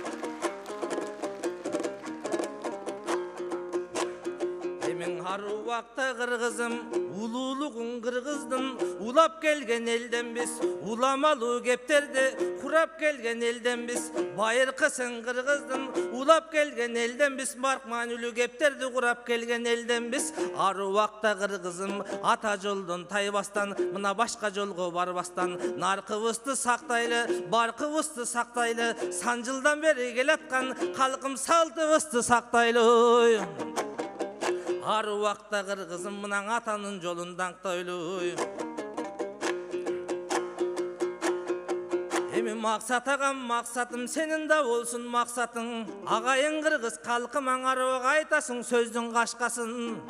Эмиң ар убакта кыргызым улуулугун кыргыздын улап келген элден биз уламалуу кептерди курап келген элден биз байыркысын кыргыздын улап келген элден биз маркманүлүү кептерди курап келген элден биз ар убакта кыргызым ата жолдон тайбастан мына башка жолго барбастан наркыбызды сактайлы баркыбызды сактайлы сан жылдан бери келаткан калкым салтыбызды сактайлы ар убакта кыргызым мына атанын жолун даңктойлу эми максат агам максатым сенин да болсун максатың агайың кыргыз калкым аңарыбага айтасың сөздүн кашкасын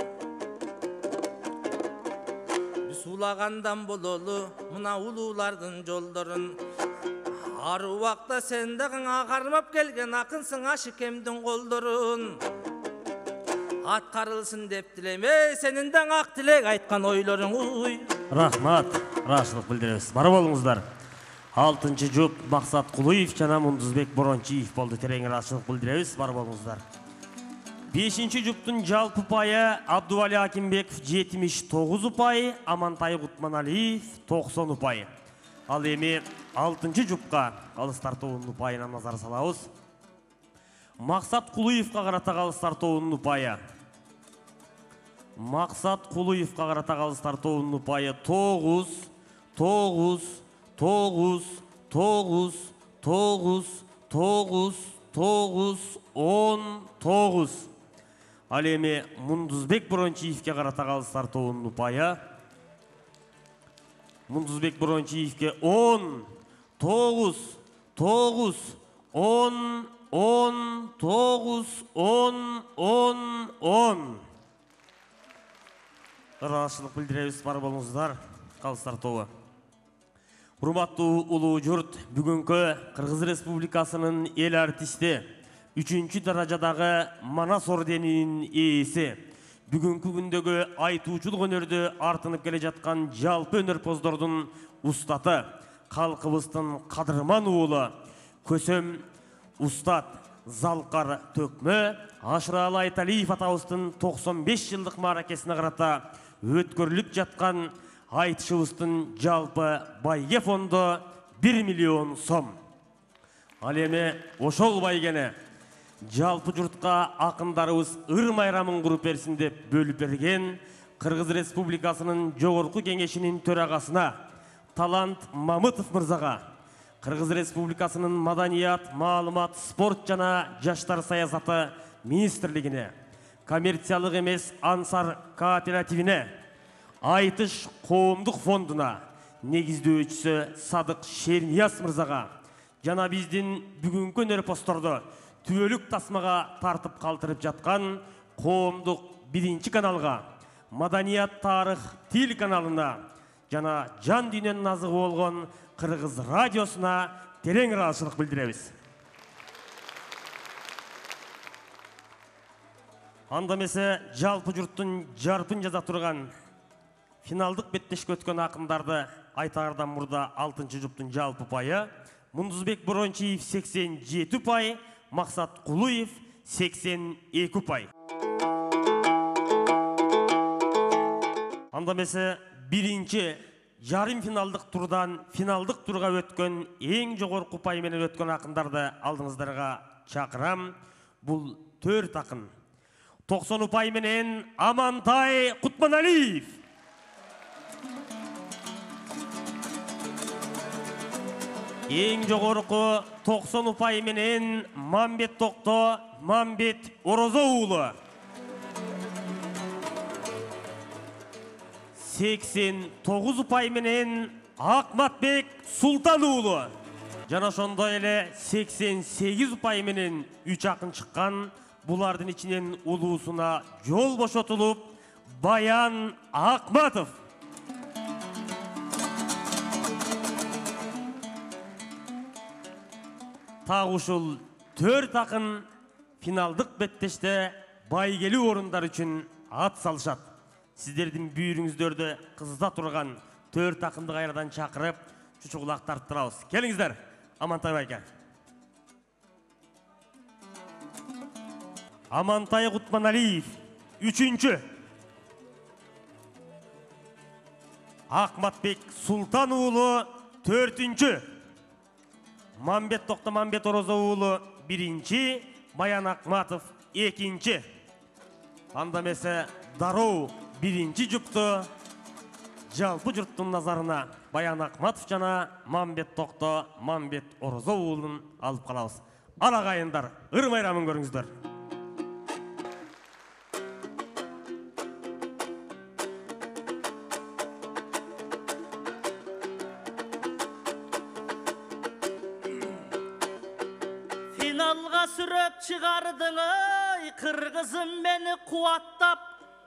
биз улагандан бололу мына улуулардын жолдорун ар убакта сен дагы кармап келген акынсың ашикемдин колдорун аткарылсын деп тилейм сенин да ак тилек айткан ойлоруң Рахмат, ыраазычылык билдиребиз. Бар болуңуздар. 6-чы жұп Мақсат Құлыев жана Мундузбек Борончиев болды. Терең ыраазычылык билдиребиз. Бар болуңуздар. 5-чи жұптун жалпы упайы Абдували Акимбеков 79 упай, Амантай Кутманалиев 90 упай. Ал эми 6-чы жұпка калыстар тобунун упайына назар салабыз. Мақсат Құлыевка карата калыстар тобунун упайы. Мақсат Құлыевка карата калыстар тобунун упайы 9, 9, 9, 9, 9, 9, 9, 19. Ал эми Мундузбек Борончиевке карата калыстар тобунун упайы. Мундузбек Борончиевке 10, 9, 9, 10, 10, 9, 10, 10, 10. Ыраазычылык билдиребиз. Бар болуңуздар. Калыстар тобу. Урматтуу улуу журт, бүгүнкү Кыргыз Республикасынын эл артисти 3-чү даражадагы Манас орденинин ээси, бүгүнкү күндөгү айтуучулук өнөрдө артынып келе жаткан жалпы өнөрпоздордун устаты, калкыбыздын кадырман уулу, көсөм устат Залкар Төкмө Ашыралы Айталиев атабыздын 95 жылдык мааракесине карата өткөрүлүп жаткан айтышыбыздын жалпы байге фонду 1 миллион сом. Ал эми ошол байгени жалпы журтка акындарыбыз ыр майрамын куруп берсин деп бөлүп берген Кыргыз Республикасынын жогорку кеңешинин төрагасына Талант Мамытов мырзага, Кыргыз Республикасынын Маданият, Маалымат, Спорт жана Жаштар саясаты министрлигине, коммерциялык эмес Ансар кооперативине, Айтыш коомдук фондуна негиздөөчүсү Садык Шернияз мырзага жана биздин бүгүнкү өнөрпоздорду түбөлүк тасмага тартып калтырып жаткан коомдук 1-чи каналга, Маданият, Тарых, Тил каналына жана жан дүйнөнүн азыгы болгон Кыргыз радиосуна терең ыраазычылык билдиребиз. Анда эмесе жалпы журттун жарпын жаза турган финалдык беттешке өткөн акындарды айтаардан мурда 6-чы жұптың жалпы пайы Мундузбек Борончиев 87 пай, Мақсат Құлыев 82 пай. Анда месе 1-чи жарым финалдык турдан финалдык турга өткөн эң жогорку пай менен өткөн акындарды алдыңыздарга чакырам. Бул 4 акын. 90 пай менен Амантай Кутманалиев. Ең жогорку 90 упай менен Мамбет Токто, Мамбет Орозо уулу. 89 упай менен Акматбек Султан уулу. Жана ошондой эле 88 упай менен 3 акын чыккан. Булардын ичинен улуусуна жол бошотулуп Баян Акматов. Тағы ушул 4 акын финалдык беттеште байгелүү орундар үчүн ат салышат. Сиздердин бүйүрүңүздөрдө кызда турган 4 акынды кайрадан чакырып, чучугулак тарттырабыз. Келиңиздер, Амантай байке. Амантай Кутманалиев 3-чү. Акматбек Султан уулу 4-чү. Мамбет Токто Мамбет Орозо уулу 1-чи, Баян Акматов 2-чи. Анда месе Дароо 1-чи жупту. Жалпы жұрттың назарына Баян Акматов жана Мамбет Токто Мамбет Орозо уулун алып калабыз. Алағайындар, ыр майрамын көрүңүздөр. Финалга сүрөп чыгардың ой, кыргызым мени кубаттап.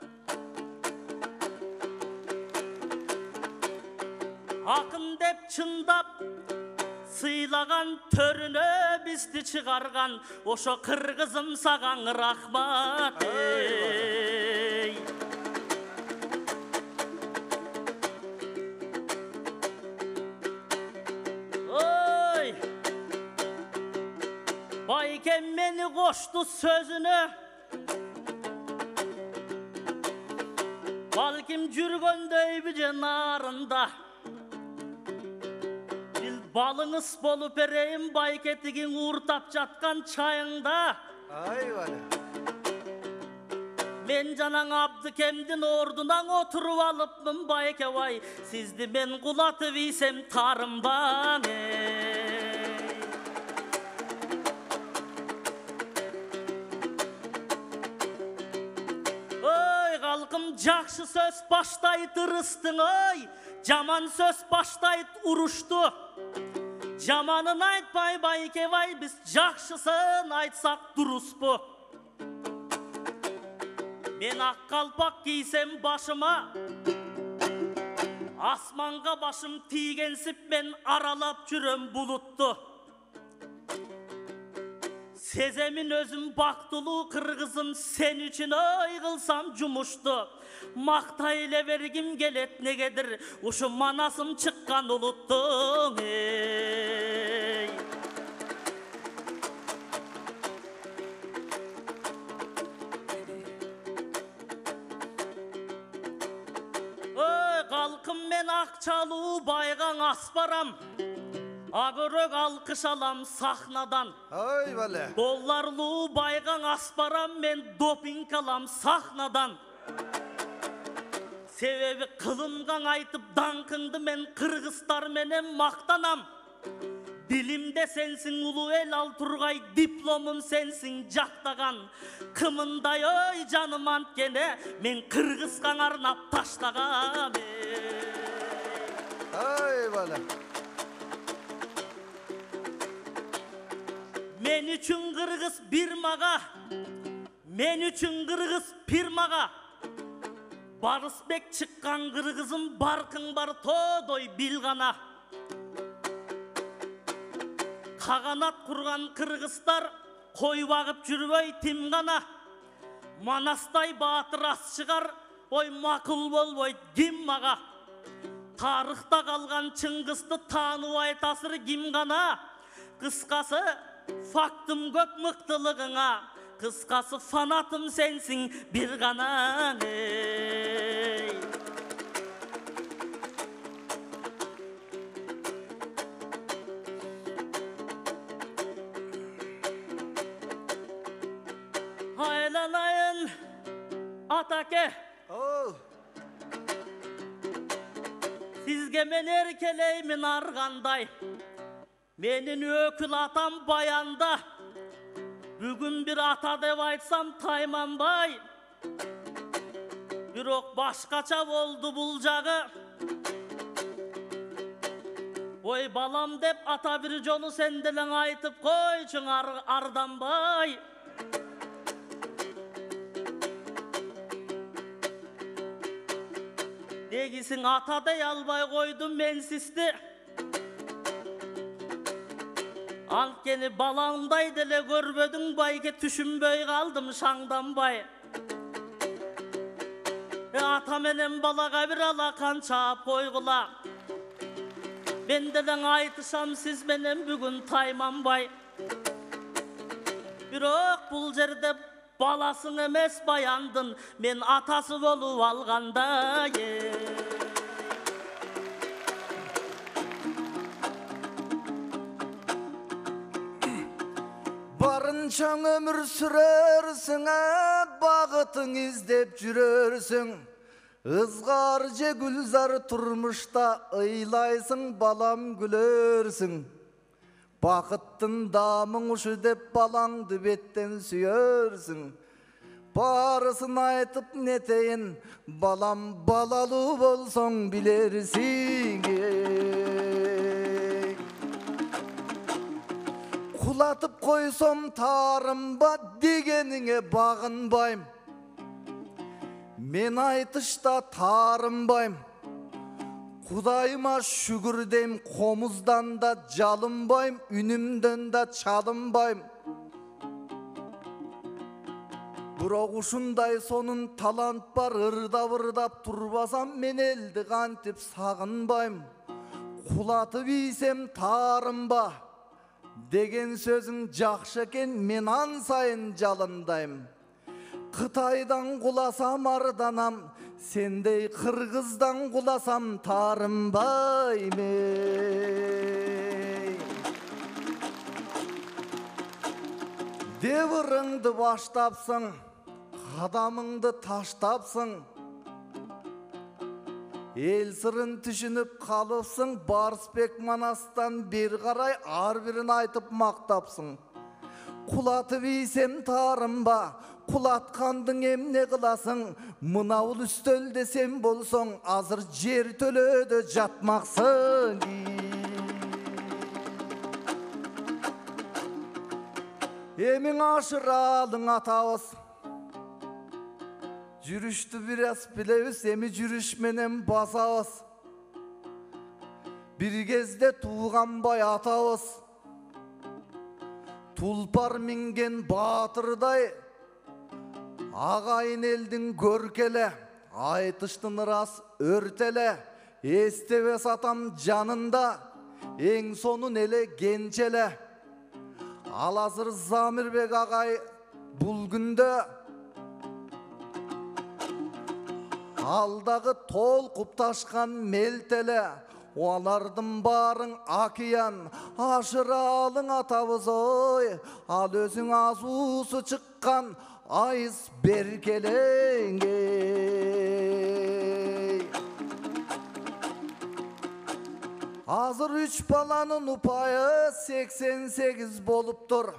Акын деп чындап, сыйлаган төрүнө бизди чыгарган, ошо кыргызым сагаң рахмат. Ой, байкем мени кошту сөзүнө, балким жүргөндөйбү же нарында. Балыңыз болуп берейин байкетигин ууртап жаткан чайыңда. Айбалы. Мен жанаң Абдыкемдин ордунан отуруп алыпмын байкебай. Сизди мен кулатып ийсем тарымбаң. Ой, калкым жакшы сөз баштайт ырыстың ой. Жаман сөз баштайт урушту. Жаманын айтпай байкебай, біз жакшысын айтсак дуруспу. Мен ак калпак кийсем башыма, асманга башым тийгенсип мен аралап жүрөм булутту. Сеземин өзүм бактылуу кыргызым, сен үчүн ой кылсам жумушту. Мактай эле бергим келет негедир, ушу манасым чыккан улуттуң. Ой, калкым мен акчалуу байгаң ас барам. Агырөк алкыш алам сахнадан. Айбалы. Долларлуу байгаң ас барам, мен допинг алам сахнадан. Себеби кылымгаң айтып даңкыңды мен кыргыздар менен мактанам. Билимде сенсиң улуу эл, ал тургай дипломум сенсиң жактаган. Кымындай ой жаным анткене, мен кыргызга арнап таштагам. Айбалы. Мен үчүн кыргыз бир мага, мен үчүн кыргыз пир мага. Барысбек чыккан кыргызым, баркың бар тоодой бил гана. Каганат курган кыргыздар кой багып жүрбөй тим гана. Манастай баатыр ас чыгар, ой макул болбойт ким мага. Тарыхта калган Чыңгызды тааныбай тасыр ким гана. Кыскасы фактым көп мыктылыгыңа, кыскасы фанатым сенсиң бир гана. Айланайын атаке, сизге мен эркелеймин аргандай. Менин өкүл атам баянда. Бүгүн бир ата деп айтсам тайманбай. Бирок башкача болду бул жагы. Ой балам деп ата бир жолу сен делең айтып койчуң арданбай. Дегисиң ата дей албай койдум мен сизди. Анткени балаңдай деле көрбөдүң байке, түшүнбөй калдым шаңданбай. Ата менен балага бир алакан чаап койгула. Мен делең айтышам сиз менен бүгүн тайманбай. Бирок бул жерде баласың эмес баяндын, мен атасы болуп алгандай. чоң өмір сүрерсің, бағытың іздеп жүрерсің. Ызғар же гүлзар тұрмышта ыйлайсың, балам күлерсің. Бақыттың дамың ұшы деп балаңды беттен сүйерсің. Барысын айтып нетейін, балам балалы болсаң білерсің. Құлатып қойсам тарымба дегеніңе бағынбайым. Мен айтышта тарынбайым. Құдайыма шүгір дейм, қомыздан да жалынбайым, үнімден да çalынбайым. Бірақ ұшындай сонын талант бар, ырдап тұрбасам, мен елді қантып сағынбайым. Құлатып исем тарынба деген сөзің жақшы екен, мен ан сайын жалындайым. Қытайдан құласам арданам, сендей қырғыздан құласам тарынбайым. Девіріңді баштапсың, қадамыңды таштапсың. Ел сырын түшініп қалыпсың, Барысбек Манастан бер қарай арбірін айтып мақтапсың. Құлатып исем тарынба, құлатқандың емне қыласың. Мынауыл үстел десем болсаң, азыр жер төлөдө жатмақсың. Емің ашыралың атауыз. Жүрішті біраз білеуіз, емі жүріш менен басауыз. Bir кезде туған бай атауыз. Тұлпар минген батырдай, ағайын елдің көркелі, айтыштын рас өртелі, естебес атам жанында, ең сонын еле генчелі. Ал азыр Замирбек ағай бұл күнді алдағы тол құпташқан мелтелі, олардың барын акиян, ашыралың атабыз ой, ал өзің азусы шыққан айыз беркелеңге. Азыр 3 баланын ұпайы 88 болып тұр.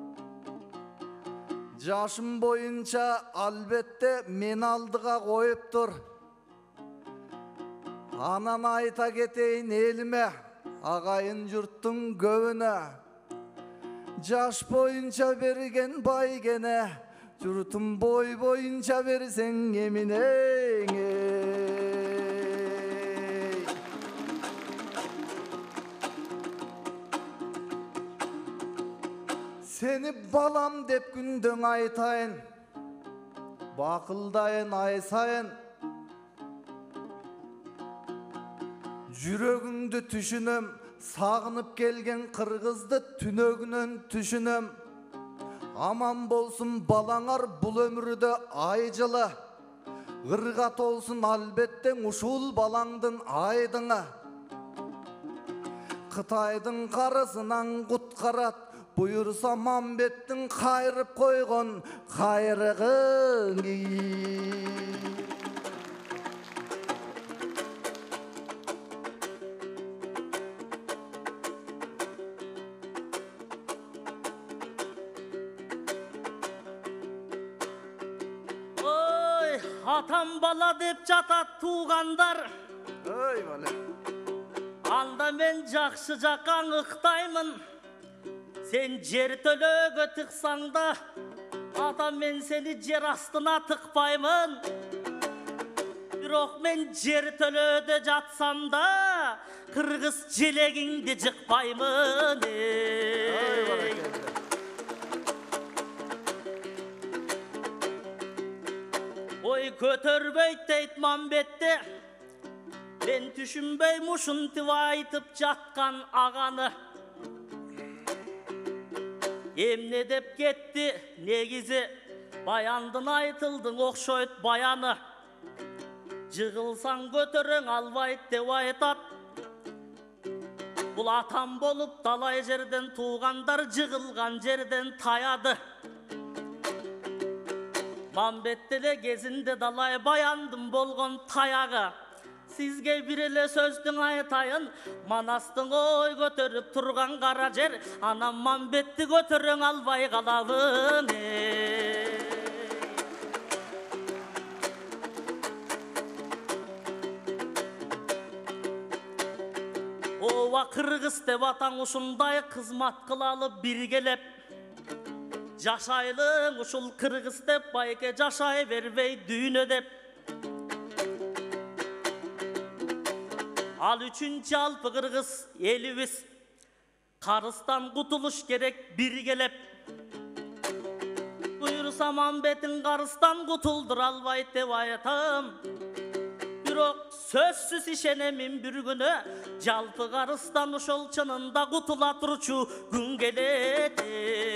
Жашым бойынша албетте мен алдыға қойып тұр. Анан айта кетейін еліме, ағайын жұрттың көбіне. Жаш бойынша берген байгене, жұртым бой бойынша берсең емінең. Сені балам деп күндің айтайын, бақылдайын ай сайын. Жүрегіңді түшінім, сағынып келген қырғызды түнөгінен түшінім. Аман болсын балаңар бұл өмірді ай жылы. Ғырғат олсын албеттен ұшыл балаңдың айдыңа. Қытайдың қарысынан құтқарат, бұйырса Мамбеттің қайырып қойған қайрығың. Ой, атам бала деп жатат туғандар. Ой, бале. Анда мен жақшы жақаң ықтаймын. Сен жер төлөгө тықсаң да, атам мен сені жер астына тықпаймын. Бирок мен жер төлөдө жатсам да, қырғыз желегіңді жықпаймын. Ой, көтөрбөйт дейт Мамбетте, мен түшүнбөй мушынтип айтып жаткан ағаны. Эмне деп кетти, негизи баяндын айтылдың окшойт баяны. Жығылсаң көтөрөң албайт деп айтат. Бұл атам болып далай жерден туғандар жығылған жерден таяды. Мамбеттеле кезінде далай баяндым болған таяғы. Сізге бір еле сөздің айтайын, Манастың ой көтеріп тұрған қара жер, анам Мамбетті көтерің албай қалабын. Ова қырғыз деп атаң ұшындай қызмат қылалы біргелеп, жашайлың ұшыл қырғыз деп байке жашай бербей дүйіне деп. Ал үшін жалпы қырғыз елібіз қарыстан құтылыш керек біргелеп. Бұйырса Мамбетін қарыстан құтылдыр албайды деп айтам. Бирок сөзсіз ишенемін бір күні жалпы қарыстан ошол чынында құтыла тұрчу күн келеді.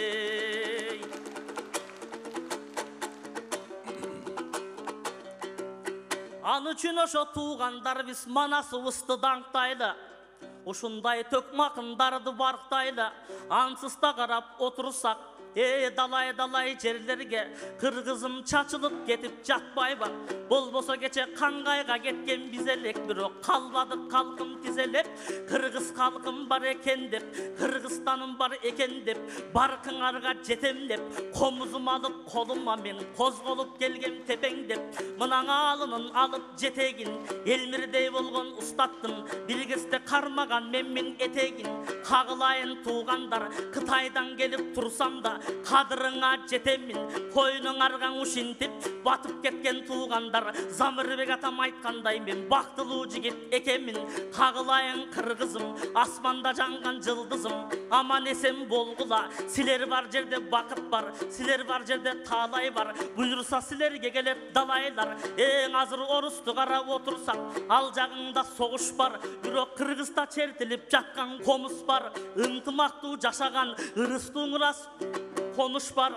Ан үшін ошо туғандар біз манасыбызды даңқтайлы, ушундай төкмақындарды барықтайлы, ансызда қарап отырсақ, далай жерлерге қырғызым чачылып кетіп жатпай ба? Болбосо кече қаңғайға кеткен біз елек, бирок қалбадық қалқым тизелеп, қырғыз қалқым бар екен деп, қырғызстаным бар екен деп, барқыңарға жетем деп, қомызым алып қолыма мен қозғолып келгем тепең деп, мынаңа алынын алып жетегін, елмірдей болған ұстаттым, бір кезде қармаған мен етегін, қағылайын туғандар, Қытайдан келіп тұрсам да, қадырыңа жетемін, қойның арған ұшынтіп, батып кеткен туғандар, Замырбек атам айтқандай мен бақтылу жігіт екемін. Қағылайын қырғызым, аспанда жаңған жылдызым, аман есен болғыла, сілер бар жерде бақыт бар, сілер бар жерде талай бар, бұйырса сілерге келет далайлар. Ең азыр орысты қарап отырсақ, ал жағыңда соғыш бар, бирок Қырғызда чертіліп жатқан қомыс бар, ынтымақты жашаған ырыстың рас қоныш бар.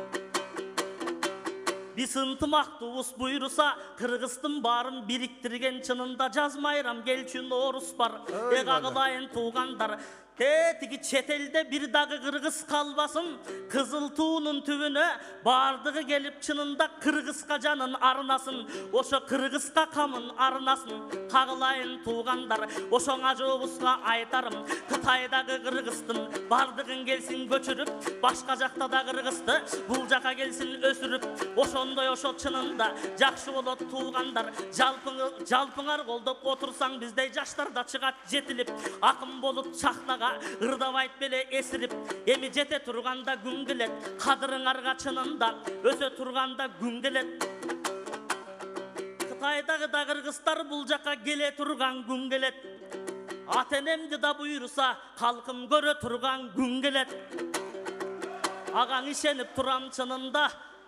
Біз ынтымақтуыз бұйырса, Қырғыздың барын біріктірген чынында жазмайрам келчүн орыс бар. Қағылайын туғандар, тетігі четелде бір дағы қырғыз қалбасын, қызыл туының түбіне бардығы келіп чынында қырғызға жанын арнасын, ошо қырғызға қамын арнасын. Қағылайын туғандар, ошоңа жоғысқа айтарым, Қытайдағы қырғыздың бардығын келсін көчіріп, башқа жақта да қырғызды бұл жаққа келсін өсіріп, ошондой ошо чынында жақшы болот туғандар. Жалпыңар қолдып отырсаң біздей жаштарда шығат жетіліп, ақын болып шақтаға ырдабайт беле есіріп, емі жете тұрғанда күн келет, қадырыңарға чынында өсе тұрғанда күн келет. Қытайдағы да қырғыздар бұл жаққа келе тұрған күн келет. Атенемді да бұйырса, халқым көре тұрған күн келет. Ағаң ишеніп тұрам чынында,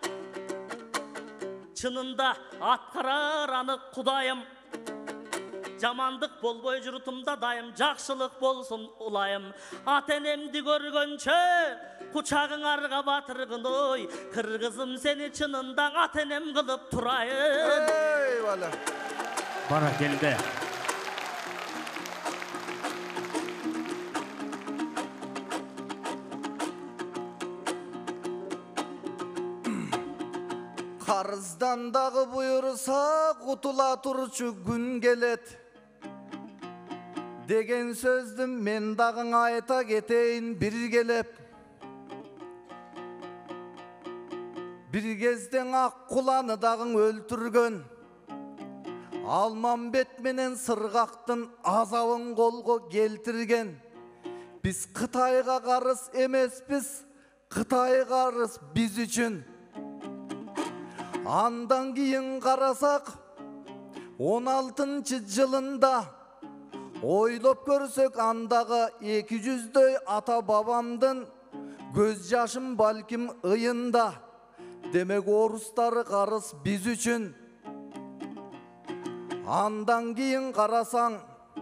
чынында атқарар анық Құдайым. Жамандық болбой жұртымда дайым, жақшылық болсын ұлайым. Атенемді көргенше, құчағыңарға батырғын ой, Қырғызым сені чынында атенем қылып тұрайын. Бара келді. Қарыздан дағы бұйырса, құтыла тұрчу күн келет. Деген сөзді мен дағың айта кетейін бір келеп. Bir кезден ақ құланы дағың өлтірген, Алмамбет менен сырғақтың азабын қолға келтірген. Біз Қытайға қарыз емеспіз, Қытай қарыз біз үшін. Андан кейін қарасақ, 16 жылында ойлап көрсек, андағы 200-дөй ата бабамдың көз жашым балким ыйында. Демек орыстары қарыз біз үшін. Андан кейін қарасаң,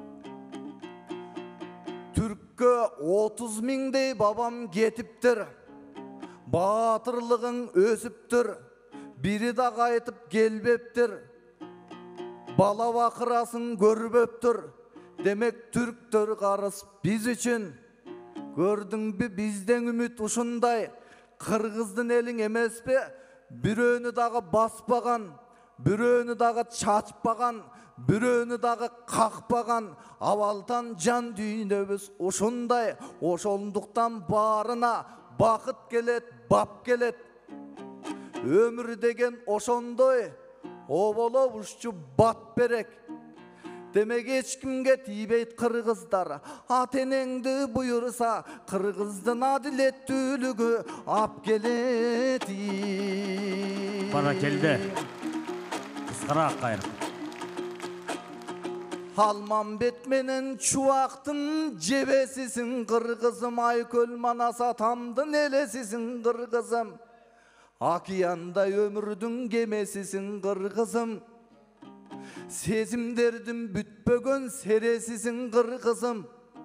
түркке 30 миңдей бабам кетіптір. Батырлығың өсіптір. Бiri de қайтып келбептір. Бала бақырасын көрбептір. Demek Türktör karıs biz için. Gördün mü bizden ümit uşunday. Kırgızdın elin emes be. Biröөнü dağı baspagan, biröөнü dağı çaçpagan, biröөнü dağı kakpagan. Avaltan can düğünöbüz uşunday. Oşolduktan barına bakıt gelet, bap gelet. Ömür degen oşondoy. Obolo uşçu bap berek. Demek hiç kimge tibeyt kırgızlar. Atenengdi buyursa kırgızdın adilettülügü ap geleti. Bana geldi. Kıskara kayır. Halman betmenin çuvaktın cebesisin kırgızım. Ayköl manasa tamdın elesisin kırgızım. Akiyanda ömürdün gemesisin kırgızım. Sezimderdim bütbөгön seresisin kırgızım.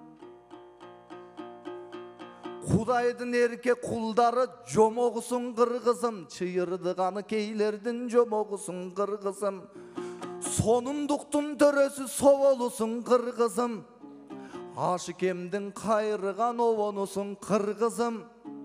Kudaydın erke kulları jomogusun kırgızım. Çıyırdıganı keylerdin jomogusun kırgızım. Sonunduktun törösü sovolusun kırgızım. Aşıkemdin kayrıgan ovonusun kırgızım.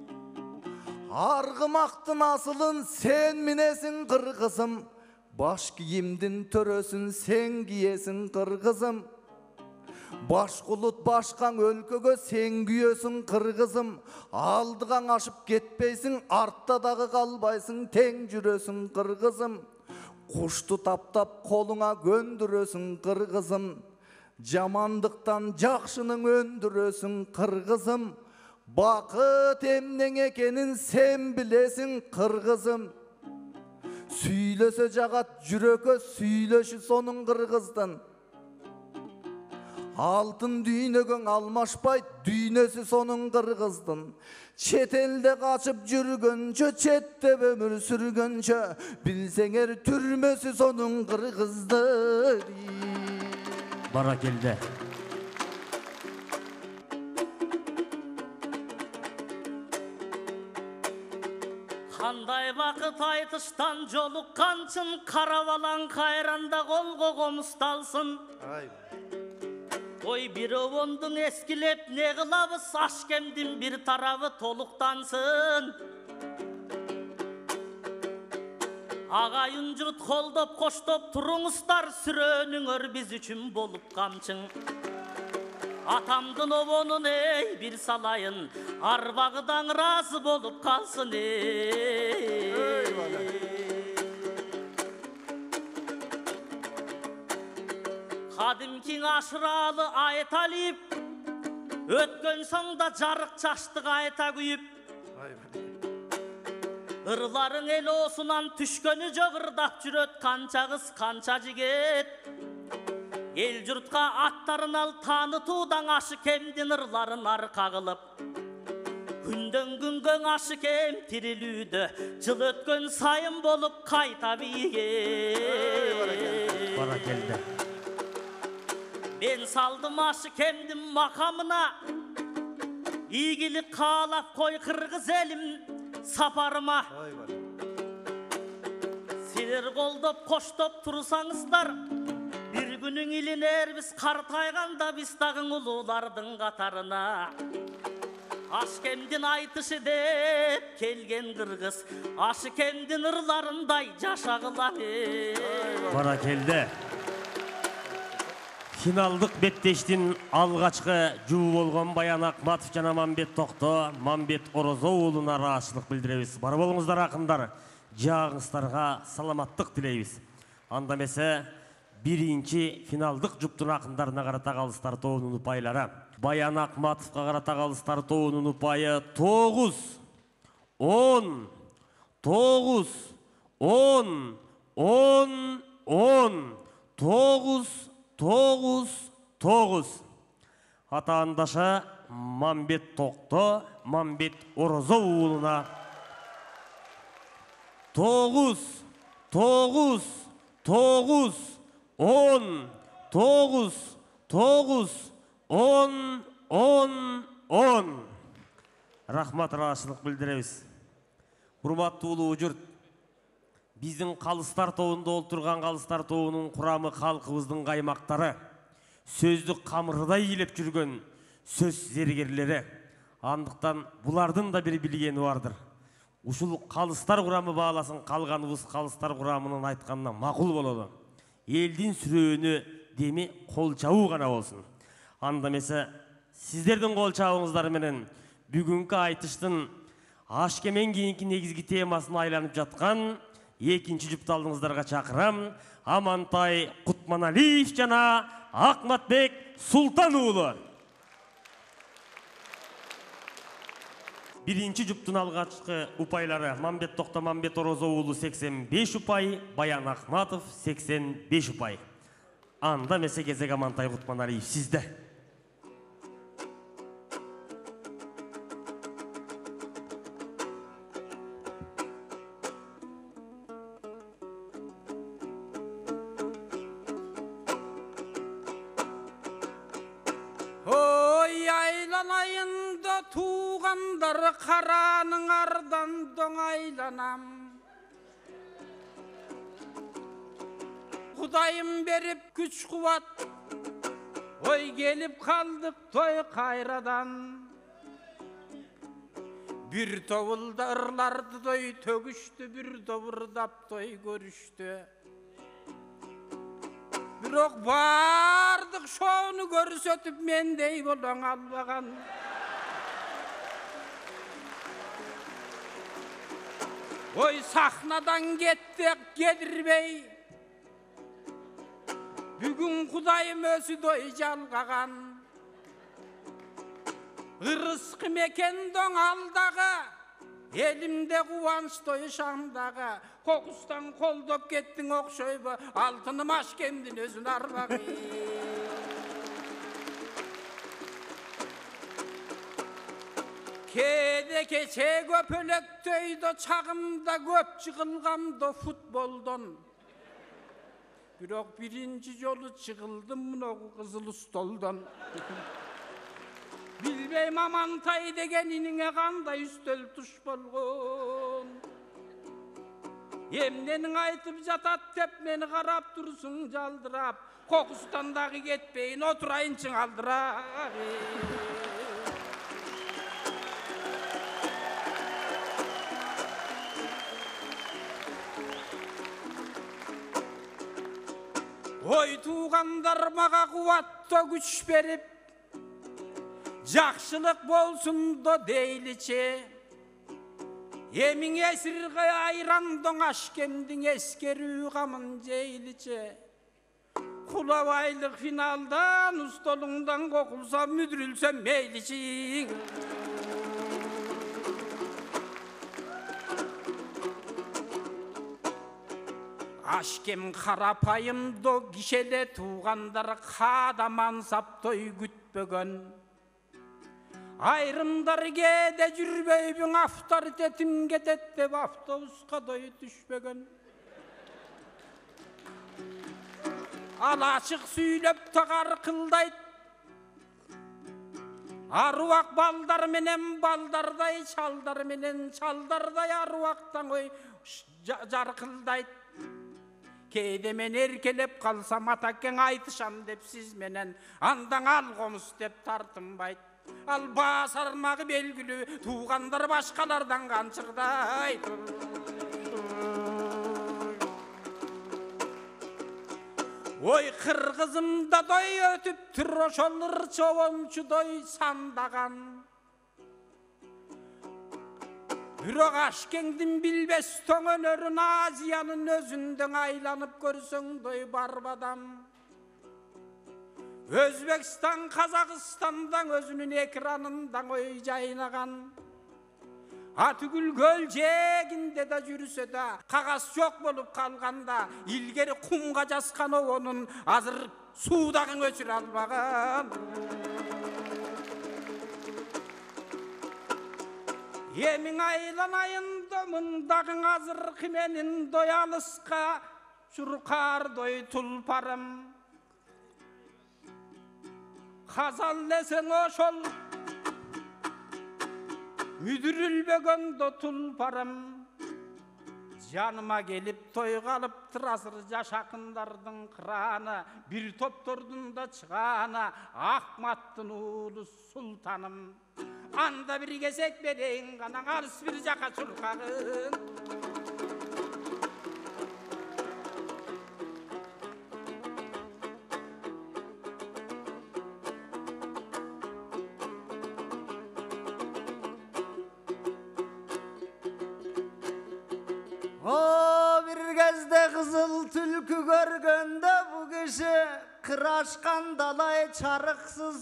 Argımaktın asılın sen minesin kırgızım. Baş giyimdin törösün sen giyesin kırgızım. Başkulut başkan өлkögö sen güyösün kırgızım. Aldıgan aşıp ketpeysin, artta dağı kalbaysın, teң жүрösün kırgızım. Kuştu taптап koluna göndürösün kırgızım. Jamandıktan jakşının öndürösün kırgızım. Bakıt emneň ekenin sen bilesin kırgızım. Süylöse jagat jürökö süylöşü sonun kırgızdın. Altın düynөгöң almaşpay düynösü sonun kırgızdın. Çet elde kaçıp жүрgönçö, çette ömür sürgönçö, bilseňer türmösü sonun kırgızdır. Bana geldi. Qanday vakıt aytıştan jolukkançın, karavalan kayranda kolgo komustалсын. Oy bir ovondun eskilep ne kılabız, aşkemdin bir tarafı toluktansın. Agayın jurt koldop koştop turuңuzдар, sürönüңөр biz üçün bolup kamçın. Atamdın ovonun ey bir salayın, arbağıdan razı bolup kalsın ey. Kadimkin aşıralı aytalip, ötkön soňda jarık çaştık ayta güyüp. Irlarың el osunan tüşkönü jogırdap jüröt, kança kız kança jiget. El jurtka attarın al tanıtudan aşık emdin ırların arka kılıp. Günden güngön aşık em tirilüdü, jıl ötkön sayın bolup kayta biget. Bana geldi. Ben saldım aşık emdim makamına, İyigilik kağlap koy kırgız elim saparıma. Siler koldop koştop tursanızlar, bir günün iliner biz kartayganda biz dağın ululardın katarına. Aşkemdin aytışı dep kelgen kırgız, aşkemdin ırlarınday jaşagılar. Bana geldi. Finaldık betteştin algaçkı juu bolgon Bayan Akmatov jana Мамбет Токто, Мамбет Орозоулуна ыраачылык билдиребиz. Бар болуңуздар акындар, жаагыңыздарга саламаттык тилейбиз. Анда эмесе биринчи финалдык жуптун акындарына карата калыстар тобунун упайлары. Баян Акматовго карата калыстар тобунун упайы 9, 10, 9, 10, 10, 10, 9, 9. Атаандаша Мамбет Токто, Мамбет Орозоулуна 9, 9, 9, 10, 9, 9, 10, 10, 10. Рахмат ыраачылык билдиребиз. Урматтуу улуу журт, биздин калыстар тобунда олтурган калыстар тобунун курамы халкыбыздын каймактары. сөздік қамырдай илеп жүрген сөз зергерлері. Андықтан бұлардың да бір білгені бардыр. Ушул қалыстар құрамы бағаласын, қалғаныбыз қалыстар құрамының айтқанына мақұл болады. Елдің сүрөөнү деми қол жабуу ғана болсын. Андамесе сіздердің қол жабуыңыздар менен бүгінгі айтыштың ашкемен кейінгі негізгі темасын айланып жатқан екінші жұпталдыңыздарға чақырам. Амантай Құтманалиев жана Ақматбек Султанұлы. Биринчи жұптың алғашқы ұпайлары Мамбет Тоқтамамбет Орозоұлы 85 ұпай, Баян Ахматов 85 ұпай. Анда месе кезек Амантай Құтманалиев сізді. Қараның ардан доңайланам, Құдайым беріп күч қуат, ой келіп қалдық той қайрадан. Bir tovulda ırlardı той төгішті, bir добырдап той көрішті. Бірақ бардық шоуны көрсетіп мендей болаң албаған. Ой сахнадан кеттік кедірбей, бүгін Құдайым өзі дой жалғаған. Ырысқы мекен доң алдағы, елімде қуаныш той шамдағы. Қоқыстан қолдап кеттің оқшойбы, алтыным ашкемдің өзін арбағы. Кеде кече көпөлөктөйдө чагымда көп чыгылгамдо футболдон. Бирок биринчи жолу чыгылдым мынау кызыл столдон. Билбейм Амантай дегениңе кандай үстөл туш болгон. Эмненің айтып жатат деп мени карап турсуң жалдырап. Кокустан дагы кетпейин отурайынчың алдырап. Ой туғандар маға қуатты күш беріп, жақшылық болсын до дейліче. Емің есірғі айрандың ашкемдің ескеру қамын жейліче. Құлавайлық финалдан ұстолыңдан қоқылса мүдірілсе мейліче. Ашкем қарапайымды кишеле туғандар қадаман саптой күтпеген. Айрымдар кеде жүрбейбің авторитетім кетет деп автобусқа дой түшпеген. Ал ашық сүйлеп тағар қылдайд. Аруақ балдар менен балдардай, шалдар менен шалдардай аруақтан ой жарқылдайд. Кейде мен еркелеп қалсам атакең айтышам деп сіз менен андан алғомыз деп тартынбайд. Ал басармағы белгілі туғандар башқалардан қаншырдайд. Ой қырғызымда дой өтіп тұр ошолыр чобончу дой сандаған. Бирок ашкеңдин билбес тоң өнөрүн Азиянын өзүндөн айланып көрсөң дой барбадам. Өзбекстан, Казакстандан өзүнүн экранындан ой жайнаган. Атүгүл көл жегинде да жүрсө да кагаз жок болуп калганда, илгери кумга жазган онун азыр суудагы өчүрө албаган. Емің айланайында мындағың азырқы менің дой алысқа шұрқар дой тұлпарым. Қазал лесен ошол мүдірілбеген до тұлпарым. Жаныма келіп тойға алыптыр азыр жаш ақындардың қыраны, бір топтордың да чығаны, Ахматтың ұлы сұлтаным. Анда бір кесек берейін ғана, қарыс бір жақа шұрқағын. Қызыл түлкі көргенде бұл кеше қырашқан далай чарықсыз.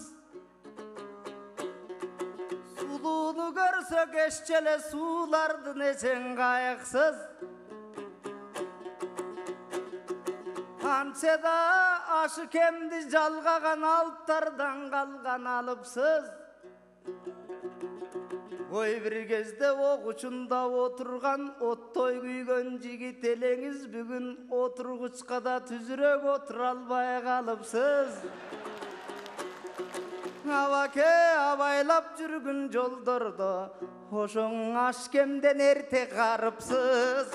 Сулуны көрсе кешчеле сулардың ечен қайықсыз. Қаншеда ашы кемді жалғаған алттардан қалған алыпсыз. Ой бір кезде оқ ұшында отырған оттой күйген жігіт елеңіз бүгін отырғычқа да түзірек отыр албай қалыпсыз. Аваке абайлап жүргін жолдорды, ошоң ашкемден ерте қарыпсыз.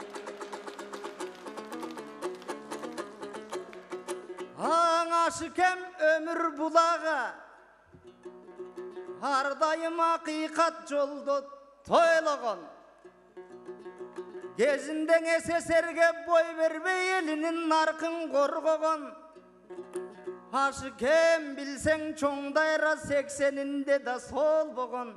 Аң ашкем өмір бұлаға, ардайым ақиқат жолды тойлаған. Кезінден СССРге бой бербей елінің нарқын қорғаған. Ашы кем білсең чоңдайра 80-інде да сол болған.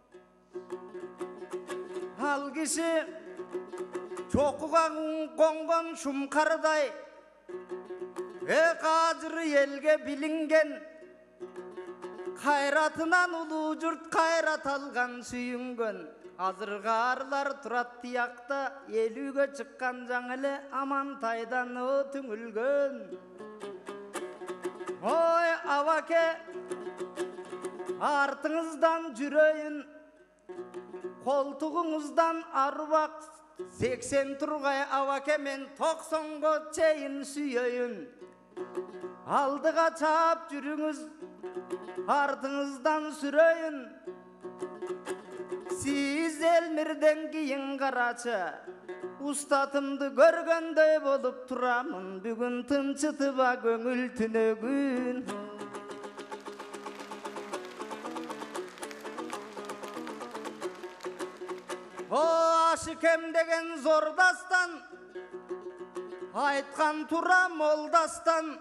Ал кіші чоқыған қонған шумқардай, қазірі елге білінген. Қайратынан ұлы жұрт қайрат алған сүйінген. Азырға арлар тұрат тияқта, елуге шыққан жаңылы Амантайдан түңілген. Ой, аваке, артыңыздан жүрейін, қолтығыңыздан аруақ, 80 тұрғай аваке мен 90-ға чейін сүйейін. Алдыға чап жүріңіз, артыңыздан сүрейін. Сіз елмірден кейін қарачы, ұстатымды көргендей болып тұрамын. Бүгін тынчытыба көңіл түнегін. О, ашыкем деген зордастан, айтқан тұра молдастан.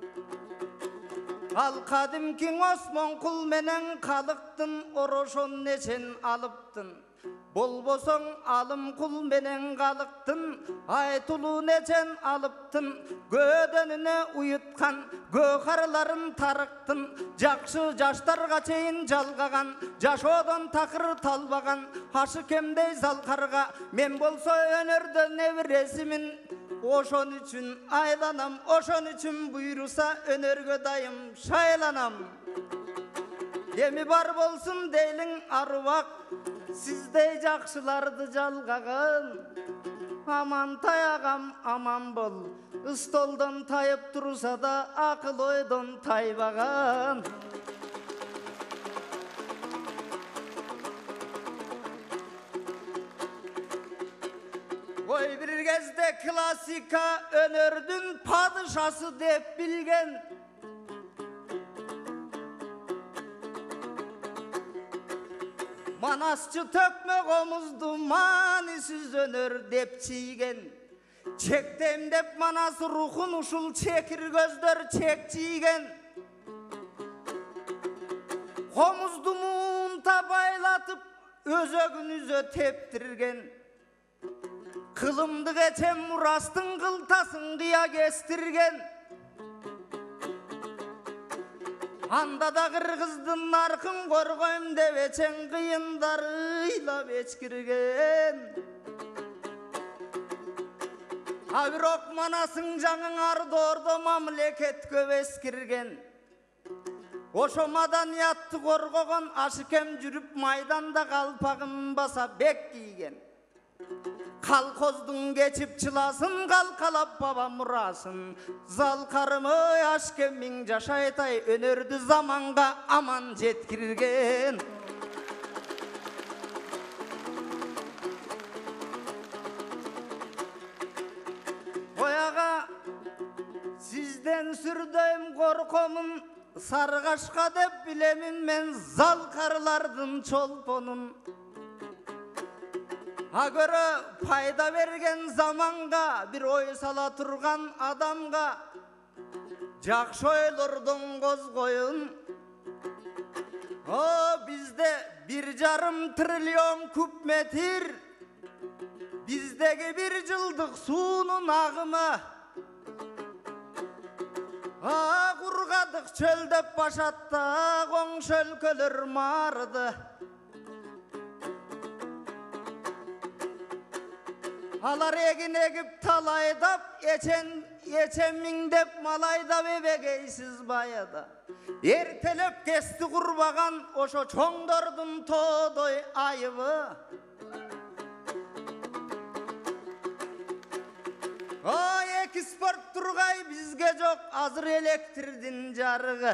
Ал қадимкин Осмонқұл менен қалықтын, орошон нечен алыптын. Болбосоң алым құл менен қалықтын, айтулу нечен алыптын. Көдөнүнө уютқан, көқарларын тарықтын. Жақшы жаштарға чейін жалғаған, жашодон тақыр талбаған. Ашы кемдей залқарға, мен болсо өнерді невресімін. Ошон үшін айланам, ошон үшін бұйруса өнерге дайым шайланам. Деми бар болсын дейлің аруақ, сіздей жақшыларды жалғаған. Амантай ағам аман бол, столдан тайып тұрса да ақыл ойдан тайбаған. Ой, бір кезде классика өнердің падышасы деп білген. Манасчы төкме қомызды манисіз өнер деп чиген. Чектем деп манас рухын ұшыл чекір көздер чек чиген. Қомызды мұнта байлатып өзөгін үзө тептірген. Қылымды geçen мұрастың қылтасын қия кестірген. Анда да қырғыздың нарқын қорғайым деп ечен қиындар ұйлап ечкірген. Абирок манасың жаңың арды орды мамлекет көп ескірген. Ошо маданиятты қорғаған ашыкем жүріп майданда қалпағын баса бек киген. Қалқоздың кечіп чыласын, қалқалап баба мұрасын. Залқарым ой ашкемің жашайтай, өнерді заманға аман жеткірген. сүрдөйм коркомун, саргашка деп билемин мен зал карылардын чолпонун. Агөрө пайда берген заманга, бир ой сала турган адамга, жакшы ойлордон козгоюн. О, бизде 1,5 триллион куб метр, биздеги 1 жылдык суунун агымы. Кургадык чөлдөп башатта, коңшу өлкөлөр марды. Алар эгин эгип талайдап, ечен миңдеп малайдап эбегейсиз баяда. Эртелеп кести курбаган ошо чоңдордун тоодой айыбы. Экспорт тургай бизге жок азыр электрдин жарыгы.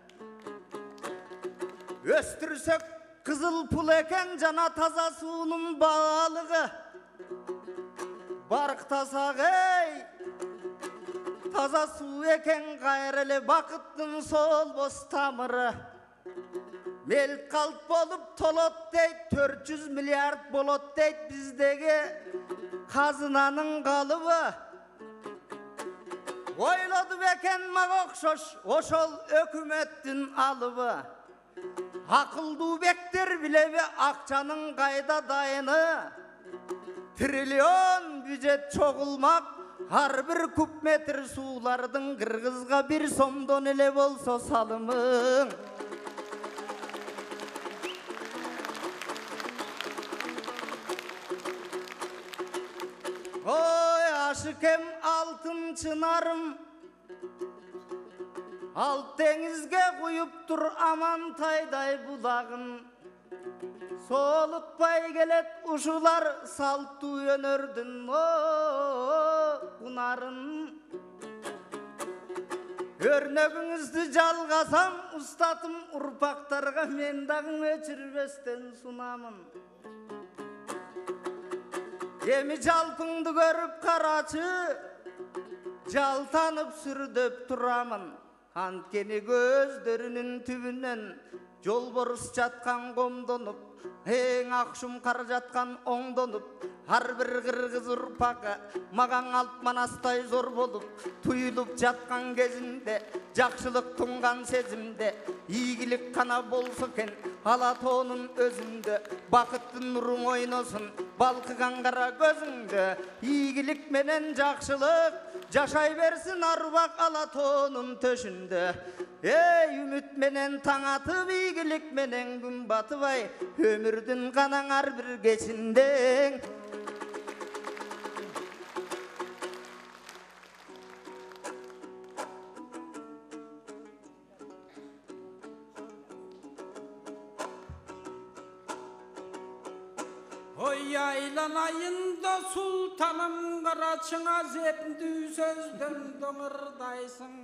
Өстүрсөк кызыл пул экен жана таза суунун баалыгы. Барктасак таза суу экен кайра эле бакыттын солбос тамыры. Мел калп болуп толот дейт, 400 миллиард болот дейт биздеги казынанын калыбы. Ойлоду бекен мага окшош ошол өкмөттүн алыбы. Акылдуу бектер билеби акчанын кайда дайыны. Триллион бюджет чогулмак, ар бир куб метр суулардын Кыргызга 1 сомдон эле болсо салымың. Ой, ашыкем алтын чынарым, алт деңизге куюп тур Амантайдай булагын. Солутпай келет ушулар салттуу өнөрдүн унарын. Өрнөгүңүздү жалгасам, устатым урпактарга мен дагы өчүрбөстөн сунамын. Эми жалпыңды көрүп карачы, жалтанып сүрдөп турамын. Анткени көздөрүнүн түбүнөн жолборус жаткан комдонуп, эң акшум кар жаткан оңдонуп, ар бир кыргыз урпагы маган алп манастай зор болуп, туюлуп жаткан кезимде, жакшылык тунган сезимде, ийгилик гана болсо экен ала тоонун өзүндө, бакыттын нуруң ойносун балкыган кара көзүңдө, ийгилик менен жакшылык жашай берсин арбак ала тоонун төшүндө. Үмүт менен таң атып, ийгилик менен күн батыбай, өмүрдүн канаң ар бир кечинде. Ой айланайында султаным, карачыңа зепндүү сөздөн доңырдайсың.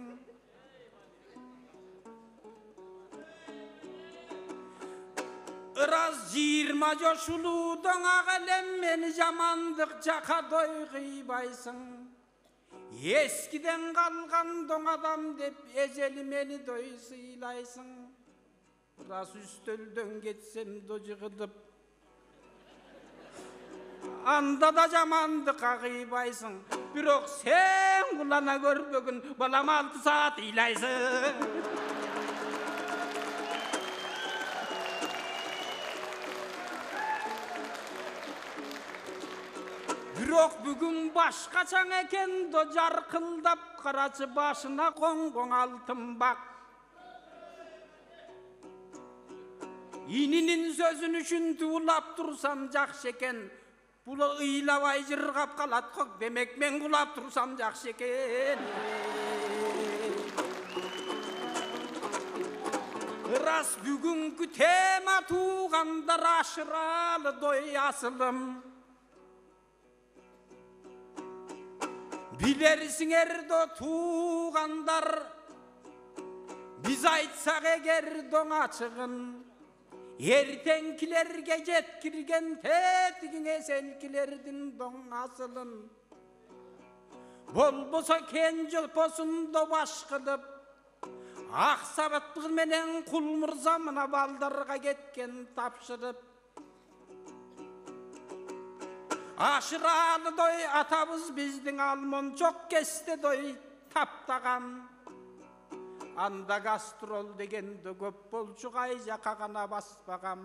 Ыраз 20 жошулуудон агалем мени жамандык жака дойгуйбайсың. Эскиден калган доң адам деп эжели мени дой сыйлайсың. Ыраз үстөлдөн кетсем дожугудуп, анда да жамандык агыйбайсың. Бирок сен кулана көрбөгүн балам 6 саат ыйлайсың. Бирок бүгүн башкачаң экен до жаркылдап, карачы башына коңгоң алтын бак. Ининин сөзүн үчүн туулап турсам жакшы экен, бул ыйлабай жыргап калат кок, демек мен кулап турсам жакшы экен. Ырас бүгүнкү тема туугандар ашыралы дой асылым. Билерсиңер до туугандар, биз айтсак эгер доң ачыгын, эртеңкилерге жеткирген тетигиңе сенкилердин доң асылын. Болбосо кен жолпосунда баш кылып, Ақ сабаттығы менен құл мырза мына балдарға кеткен тапшырып. Ашыралы дой атабыз біздің алмон жоқ кесте дой таптаған. Анда гастрол дегенді көп болчу қай жаққа ғана баспағам.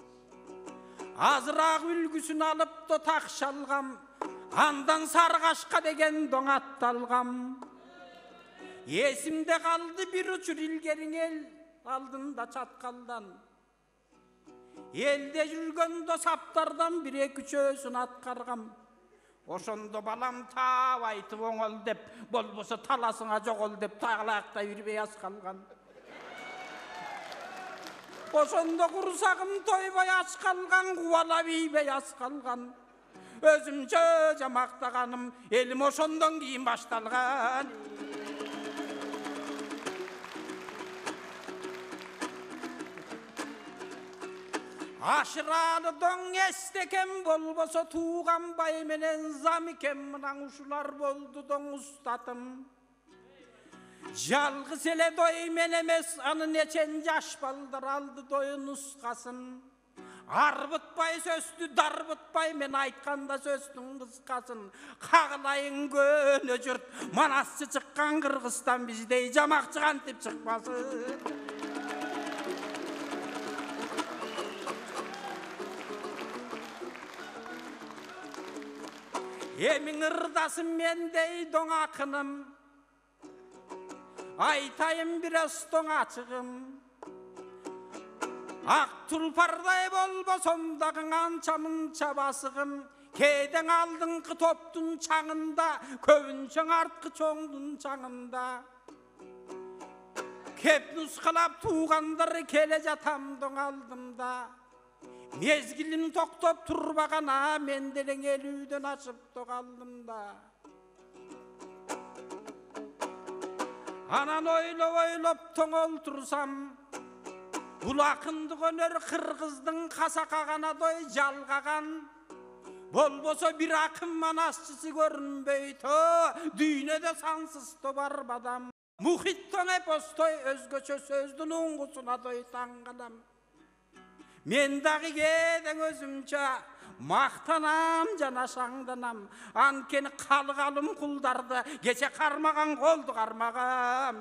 Азырақ үлгісін алып то тақшалғам. Андан сарғашқа деген доңатталғам. Есімде қалды бір ұчыр илгерің ел алдында чатқалдан. Елде жүргенде саптардан бір екі чөсін атқарғам. Ошондо балам тап айтып оңол деп, болбосо таласыңа жоғол деп тағалақта үрбей асқалған. Ошондо құрсағым тойбай асқалған, қуала бейбей асқалған. Өзімчө жамақтағаным, елім ошондон кейін башталған. Ашыралы доң естекен болбосо туған бай менен зам екен мынан ушулар болды доң ұстатым. Жалғыз еле дой мен емес аны нечен жаш балдар алды дойын нұсқасын. Арбытпай сөзді дарбытпай мен айтқанда сөздің қысқасын. Қағылайын көне жұрт манасы шыққан Қырғызстан біздей жамақ шыған тип шықпасын. Емің ырдасым мендей доң ақыным, айтайын біраз доң ачығым. Ақ тұлпардай болбосом дағың анша-мұнша басығым. Кеден алдыңқы топтың чаңында, көбінчің артқы чоңдың чаңында. Кеп нұсқалап туғандар келе жатам доң алдымда. Мезгілім тоқтап тұрбағана, менделің елуден ашып тоғалдымда. Анан ойлап тоңол тұрсам, бұл ақындық өнер қырғыздың қасақағана дой жалғаған. Болбосо бір ақын манасшысы көрінбейті, дүйнеде сансыз тобар бадам. Мұхиттан эпостой өзгөчө сөздің ұңғысына дой таңғанам. Мен дағы кеден өзімча мақтанам жана шаңданам. Анкені қалғалым құлдарды кеше қармаған қолды қармағам.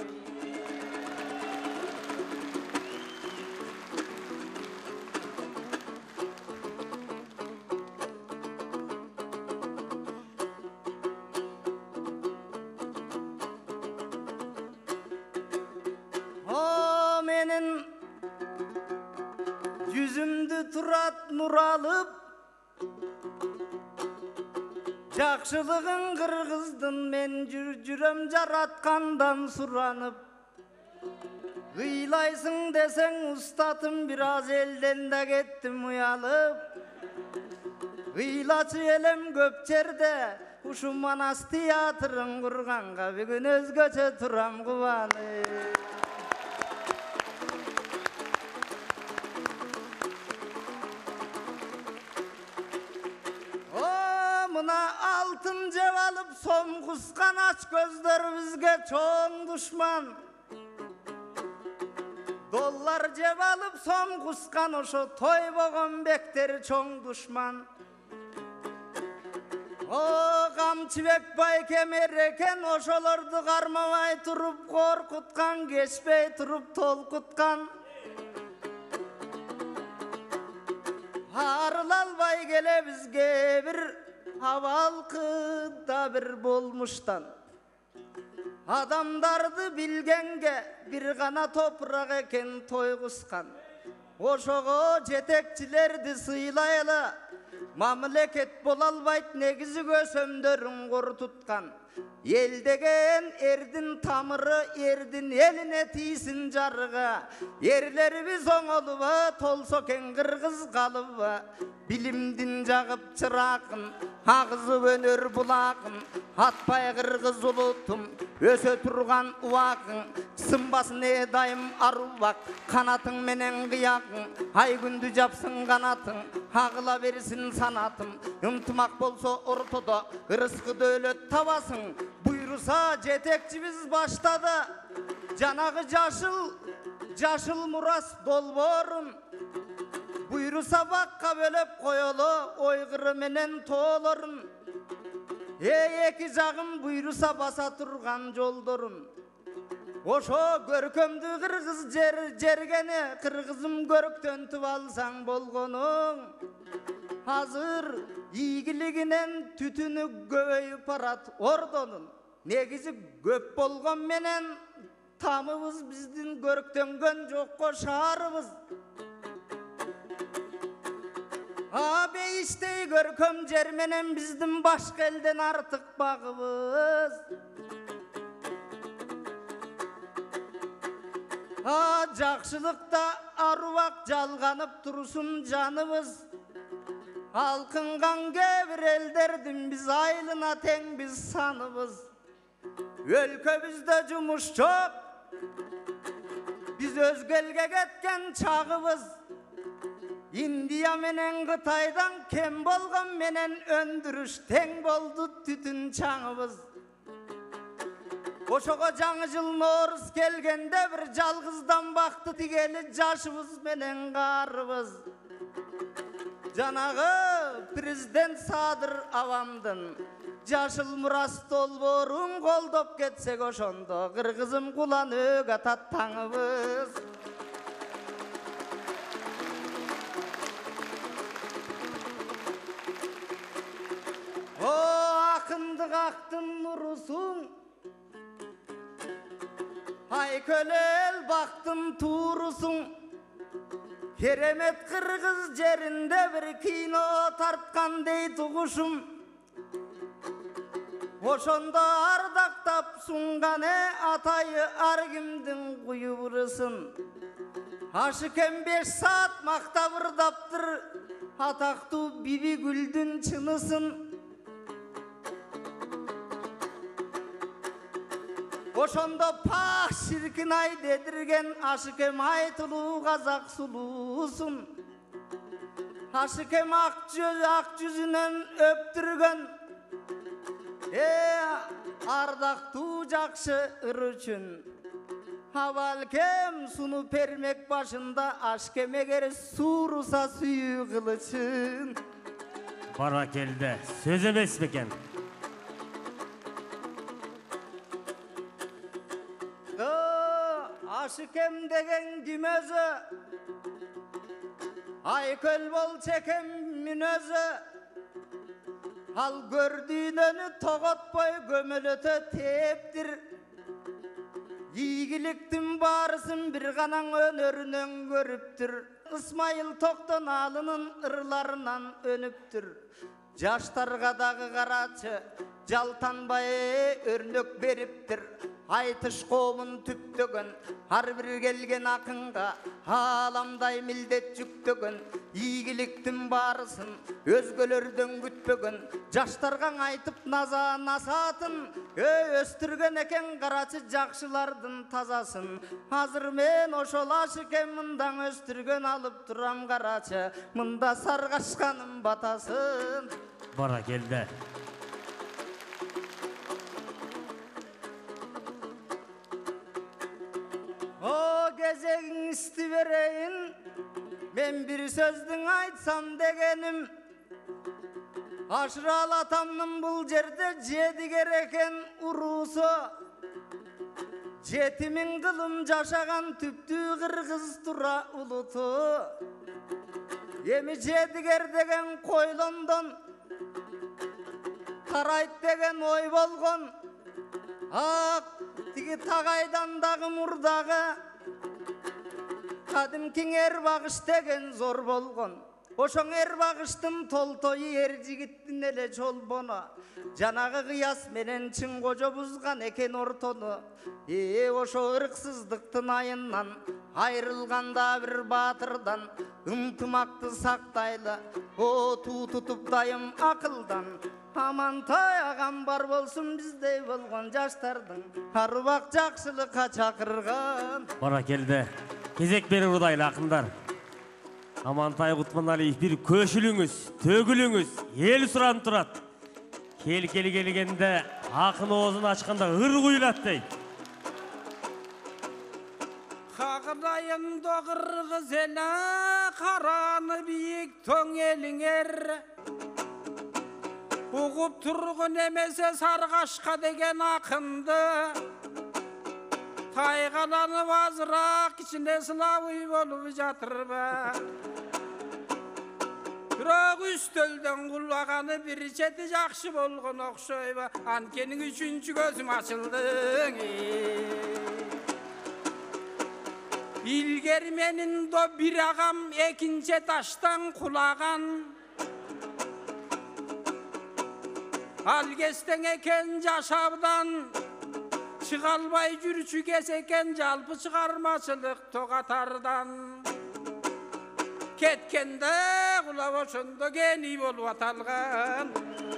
О, менің жүзімді тұрат нұр алып, жақшылығын қырғыздың мен жүрем жаратқандан сұранып. Ғилайсың десең ұстатым біраз елден де кеттім ұялып. Ғилачы елім көп жерде, ұшы манас театрын құрғанға бүгін өзгөчө тұрам қуанып. Мына алтын жеп алып сом құсқан ач көздер бізге чоң дұшман. Доллар жеп алып сом құсқан ошо той болған бектер чоң дұшман. О, Қамчыбек Байкемер екен ошолорды қармабай тұрып қорқытқан, кешпей тұрып толқытқан. Арылалбай келе бізге бір авалқыда бір болмыштан. Адамдарды білгенге бір ғана топырақ екен той құсқан. Ошоға жетекчілерді сыйлайлы, мамлекет болалбайт негізі көсөмдөрүн қор тұтқан. Ел деген ердің тамыры, ердің еліне тиісін жарыға. Ерлеріміз оңолуы, толсо кен қырғыз қалуы. Білімдін жағып чырақын, ағызы өнер бұлақын. Атпай қырғыз ұлытым, өсө тұрған уақын. Сымбасын дайым аруақ, қанатың менен қияқын. Ай күнді жапсын қанатың, ағыла берсін санатым. Ынтымақ болсо ортода, ырысқы дөйлөт табасың. Бұйырса жетекчіміз баштады, Жанағы жашыл мұрас долборын бұйырса баққа бөліп қойылы ойғыры менен толырын. Екі жағым бұйырса баса тұрған жолдырын. Ошо көркөмді қырғыз жергені қырғызым көріктентіп алсаң болғының. Азыр игілігінен түтіні көбейіп барат ордонын. Негізі көп болған менен тамыбыз біздің көріктенген жоққа шарыбыз. Бейістей көркөм жерменен біздің башқа елден артық бағыбыз. Жақшылықта аруақ жалғанып тұрсын жаныбыз. Алқынған кебір елдердің біз айлына тең біз саныбыз. Өлкөбізді жұмыс жоқ, біз өзгелге кеткен чағыбыз. Индия менен Қытайдан кем болған менен өндіріш тең болды түтін чаңыбыз. Ошоға жаңы жыл Наурыз келгенде бір жалғыздан бақты тигелі жашыбыз менен қарыбыз. Жанағы президент Садыр Авамдың жашыл мұрас долборын қолдап кетсек ошондо қырғызым құланып атат таңыбыз. Ақындық ақтың нұрысың, айкөлел бақтың турысың. Керемет қырғыз жерінде бір кино тартқан дейді құшым. Ошонда ардақтап сұңғане атайы аргімдің құйыбырысын. Ашыкем 5 саат мақтап ырдаптыр атақты Биби Гүлдің чынысын. Ошондо пах шіркін ай дедірген Ашыкем айтылу қазақ сұлусын. Ашыкем ақ жүзінен өптірген ардақту жақшы ыр үшін. Авалкем суну пермек башында Ашкемегер суруса сүйі қылышын. Бара келді, сөз емес бекен. Ашыкем деген дүмөзі, айкөл бол чекем мүнөзі. Ал көрдүйнөні тоғытпай көмөлөтө тептір. Игіліктің барысын бір ғанаң өнөрінен көріптір. Исмайыл Тоқтон алының ырларынан өнүптір. Жаштарға дағы қарачы жалтанбай өрнөк беріптір. Айтыш қомын түптөгін, ар бір келген ақынға аламдай милдет жүктөгін. Игіліктің барысын өзгөлерден күтпөгін, жаштарға айтып насатын. Өстірген екен қарачы жақшылардың тазасын. Азыр мен ошол Ашыкем мындан өстірген алып тұрам қарачы, мында сарғашқаным батасын. Бара келді. Кезегін істі берейін, мен бір сөздің айтсам дегенім. Ашырал атамның бұл жерде жедігер екен ұрусы. Жетімін қылым жашаған түптүү қырғыз тұра ұлыты. Емі жедігер деген қойлондон, қарайт деген ой болған. Ақ тігі тағайдандағы мұрдағы Қадым-кең бағыш деген зор болған. Ошоң бағыштың толтойы жігіттің әле жол боны. Жанағы қияс менен чын қожо бұзған екен ортоны. Ошо ырықсыздықтың айынан айрылғанда бір батырдан ынтымақты сақтайлы. Ту тұтып дайым ақылдан. Амантай ағам бар болсын біздей болған жаштардың. Аруақ жақшылыққа чақырған. Бара келді. Кезек бері ұрдайлы ақындар. Амантай Құтманалиев бір көшіліңіз, төгіліңіз, ел сұран тұрат. Келгенде ақын оғызын ашқанда ыр құйылат дейді. kırgız ele karanı büyük ton elinger Uğup turgun emese sargaşka degen akındı Taygalanıp azırak içinde slavı bolup jatır be Biroq üstölden kullagany bir çeti jakşı bolgon okşoy be Ankenin üçüncü gözüm açıldı İlgeri menin do bir ağam ekince taştan kulagan Al gesten eken jaşabdan Çıgalbay jürçü keseken jalpı çıkarmaçılık tokatardan Ketkende kulak oşunda geni bolup atalgan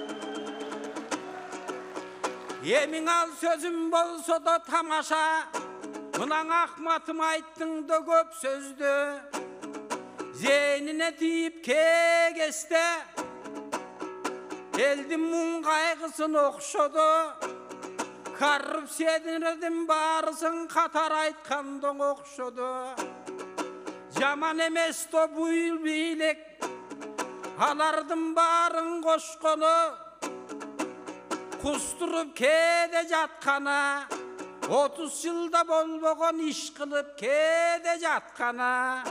Yemin al sözüm bolsa da tamaşa Mınan akmatım ayttın da köp sözdü Zeynine tiyip kegeste Eldim mun kaygısın okşodu Karıp sedinirdim barısın katar aytkandan okşodu Jaman emes to buyul bilek Alardım barın koşkolu Kusturup kede jatkana 30 yılda bolbogon iş kılıp kede jatkana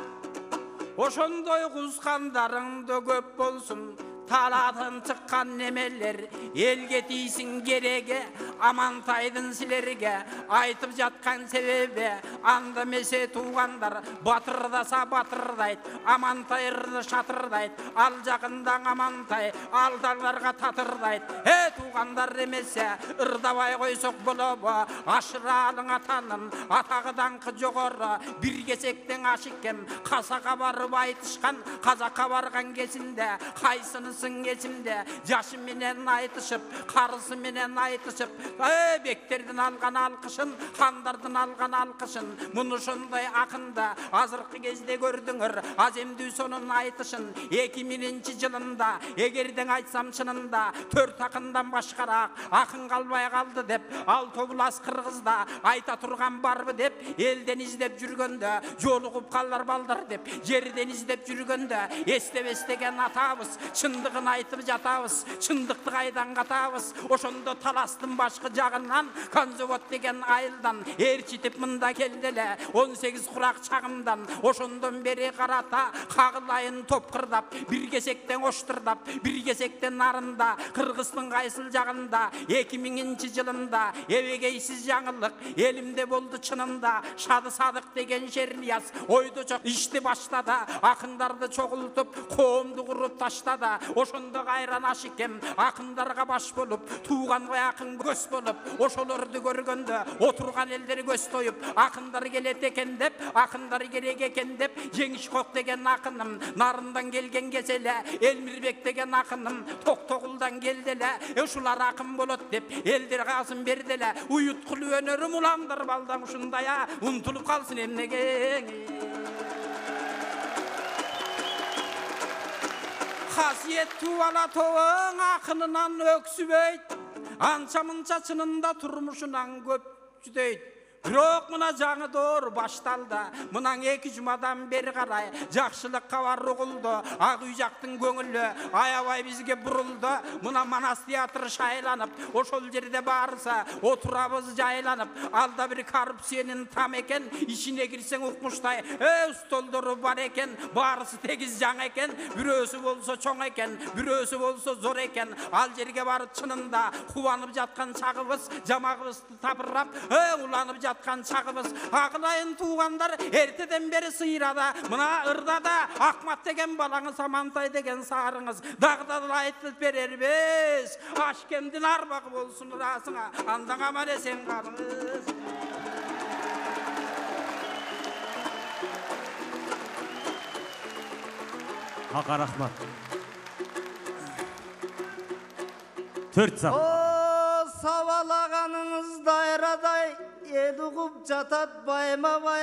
Oşondoy kuzkandarın da köp bolsun Talatın çıkkan nemeller elge tiysin gerege Amantaydın silerge aytıp jatkan sebebe Anda mese tuğandar batırdasa batırdayt Amantayırdı şatırdayt Al jakından amantay aldaglarga tatırdayt He tuğandar emese ırdabay koysok bolobo Aşıralın atanın atağıdan jogorra Bir kesekten aşıkken kasaka barıp aytışkan Kazaka bargan kesinde kaysını geçimde Yaşım menen aytışıp karısı menen aytışıp Bekterden algan alkışın Kandardan algan alkışın Bunu şunday akında azırkı kezde gördüңөр Azemdü sonun aytışın 2000-ci yılında Egerden aytsam çınında 4 akından başkarak akın kalbay kaldı dep Al tobulas kırgızda ayta turgan barбы dep Elden izdep жүрgöndө jolukup kallar balдар dep Жерden izdep жүрgöndө estep estegen atabız Çındık aytıp jatabız, çındıkты kaydan katabız Oşondo talastın başkı jagынан Konzovot degen ayıldan Erçitip mında keldele 18 kurak çağımdan Oşondon beri karata Kağılayın top kırdap Bir kesekten oşturdap Bir kesekten narında Kırgıztın kaysıl jagında 2000-ci yılında Evegeysiz жаңылык Elimde boldu çınında Şadı sadık degen şerniyaz Oydu çok işti başladı Akındardı çoğultup Koğumdu kurup taşladı Oşonda gayran aşıkem akındarga baş bolup tuğanга yakın göz bolup oşolordu görgöndө oturgan elleri göz toyup akınдар kelet eken dep akınдар керек eken dep жеңиш кок деген акыным нарындан келген кезеле Элмирбек деген акыным токтогулдан келделе ушулар акын болот деп элдер касын берделе уюткул өнөрүм уландар балдан ушундай унтулуп калсын эмнеге Hasiyet tuvala toğun akınınan öksübeyt Ança mınça çınında turmuşunan köpçüdeyt Biroq mına жаңы doğru baştaldı Mınan 2 jumadan beri qaray Жақшылыққа бар uğuldu Aq uy жақтың көңілі Ayabay bizge buruldu Mına Manas teatrı şaylanıp Oşol jerde barsa Oturabız jaylanıp Alda bir korrupsiyanın tam eken İçine girsen ukmuştay Stoldoru var eken Barısı tegiz jaң eken Birösü bolsa çoң eken Birösü bolsa zor eken Al jerge barıp çınında Kuvanıp jatkan çağыбыз Jamağыбызды tapırrap Ulanıp jatkan çağыбыз Akılayın tuğanдар Erteden beri sıyırada Mına ırdada Akmat degen balаңыз Amantay degen sarыңыз Dağda aytып bererбиз Aşkemdin arbaqı bolsun rasına Andan aman esen kalыңыз Ақа рахмат. 4 сағ. Савалағаныңыз дайрадай ел ұғып жатат байма-бай.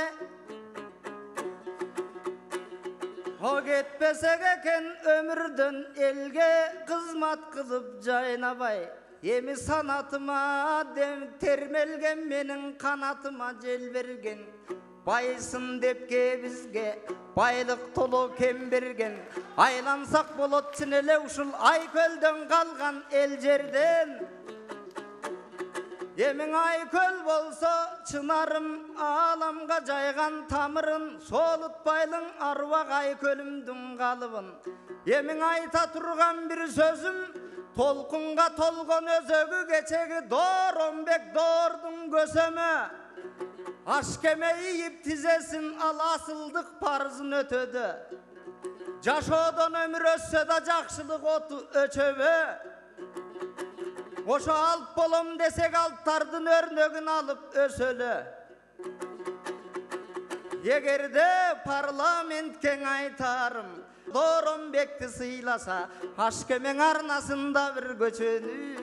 О кетпесек екен өмірден елге қызмат қылып жайнабай. Еми санатыма термелген менің қанатыма жел берген. Bayısın depke bizge baylık tolu kem bergen. Aylansak bolot sinele uşul Ayköl'den kalgan el jerden. Emin Ayköl bolsa çınarım alamga jaygan tamırın. Solutpaylın arvak Aykölümdün kalıbın. Emin ayta turgan bir sözüm tolkunga tolgon özögü geçegi Doronbek doğurdun göseme. Aşkemeyi yiyip tizesin al asıldık parzın ötödü. Jaşodan ömür össe da jakşılık otu öçöbe. Oşo alp bolom desek alttardın örnögün alıp ösölü. Egerde parlamentken aytarım Doronbekti sıylasa Aşkemen arnasında bir göçönü.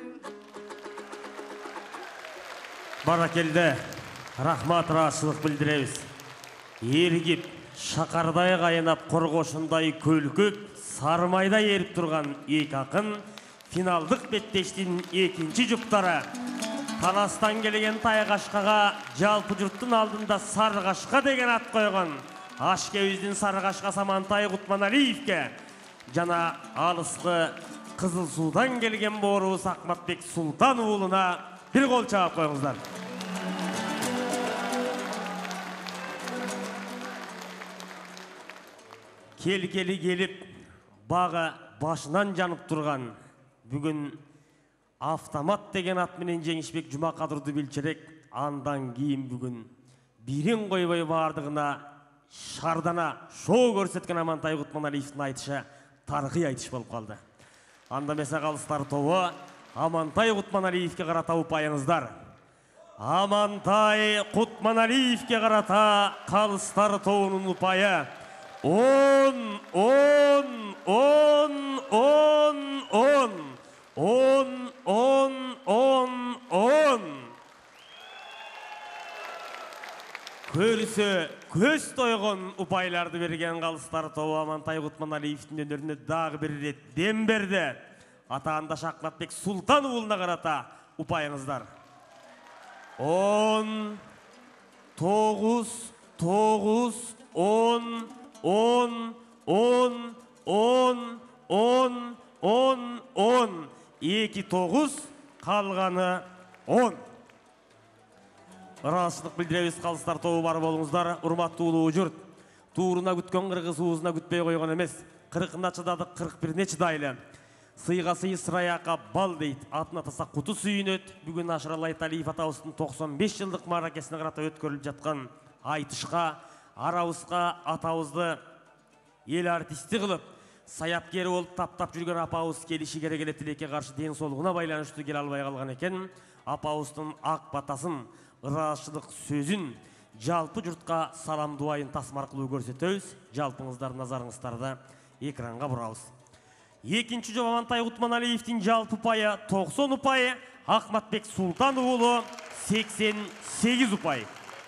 Barakelde rahmat raşılık bildiremiz. Ergip şakarday kayınap korgoşunday kölküp sarmayda erip turgan ek akın finaldık betteştin ekinci juптары. Talastan gelген Тайгашкага жалпы жұрттың алдында Сарғашқа деген ат қойған Ашкебиздин Сарғашқа Самантай Кутманалиевке жана алысқы Қызыл Судан келген боруыз Акматбек Султан уулуна bir қол чаап қойыңыздар. Келгели келіп, бағы башынан жанып тұрған бүгін автомат деген атменен Жеңишбек Жумакадырды билчерек, андан кейін бүгін бирин койбой бардығына шардана шоу көрсеткен Амантай Кутманалиевтің айтышы тарихи айтыш болып қалды. Анда месе қалыстар тобы Амантай Кутманалиевке қарата ұпайыңыздар. Амантай Кутманалиевке қарата қалыстар тобының ұпайы 10. Көрісі көз тойғын ұпайларды берген қалыстар тобы Амантай Кутманалиевтің өнеріне дағы бір рет дем берді. Атағында Акматбек Султан уулуна қарата ұпайыңыздар. 10, 9, 2-9 қалғаны 10. Рашылық білдіребіз қалыстар тобы бар болыңыздар. Урматты улуу жұрт. Тууруна күткен қырғыз уызына күтпей қойған емес. 40-ына чыдадық, 41-не чыдайлы. Сыйға сый сыраяққа бал дейт. Атын атаса құты сүйін өт. Бүгін Ашыралы Айталиев атауыстың 95 жылдық маракесіне қарата өткөріліп жатқан айтышқа, арауызға атауызды ел артисті қылып, саяпкері болып таптап жүрген апауыз келіші керек тілекке қаршы ден солғына байланышты кел албай қалған екен. Апауыздың ақ батасын, ырашылық сөзін, жалпы жұртқа салам дуайын тасмарқылу көрсетөз. Жалпыңыздар назарыңыздарды экранға бұрауыз. Екінші жоба Амантай Кутманалиевтің жалпы ұпайы 90 ұпайы, Акматбек Султан уулу 88 ұпай.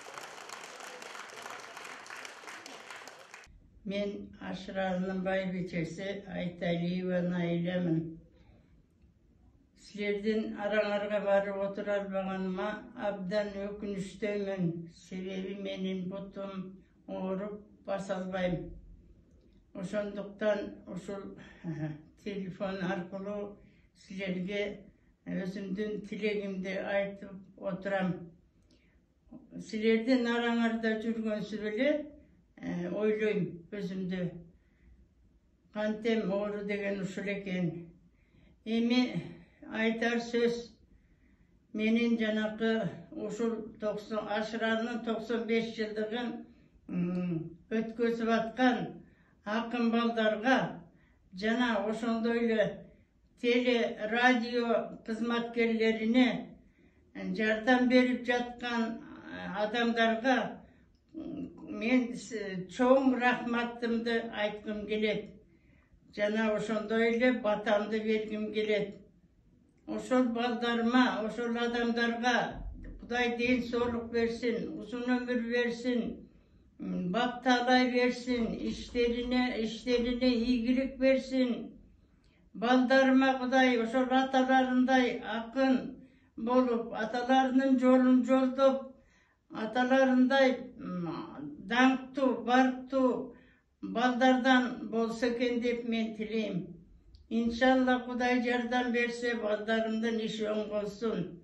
Мен Ашыралының байбичесі Айталиева Наилемін. Сілерден араңарға барып отыр албағаныма абдан өкініштемін. Себебі менің бұтым орып баса албайым. Ошондуктан ушул телефон аркылуу силерге өзүмдүн тилегимди айтып отурам. Силердин араңарда жүргөнсү эле ойлойм өзүмдү. Кантем оору деген ушул экен. Эми айтар сөз менин жанакы ушул Ашыралынын 95 жылдыгын өткөзүп аткан акын балдарга жана ошондой эле теле радио кызматкерлерине жардам берип жаткан адамдарга мен чоң рахматымды айткым келет. Жана ошондой эле батамды бергим келет. Ошол балдарыма, ошол адамдарга Кудай ден соолук берсин, узун өмүр берсин, бакталай берсин, иштерине ийгилик берсин. Балдарыма Кудай ошол аталарындай акын болуп, аталарынын жолун жолдоп, аталарындай даңқты, барқты балдардан болса екен деп мен тілейм. Иншалла Құдай жардан берсе, балдарымдан ишен болсын.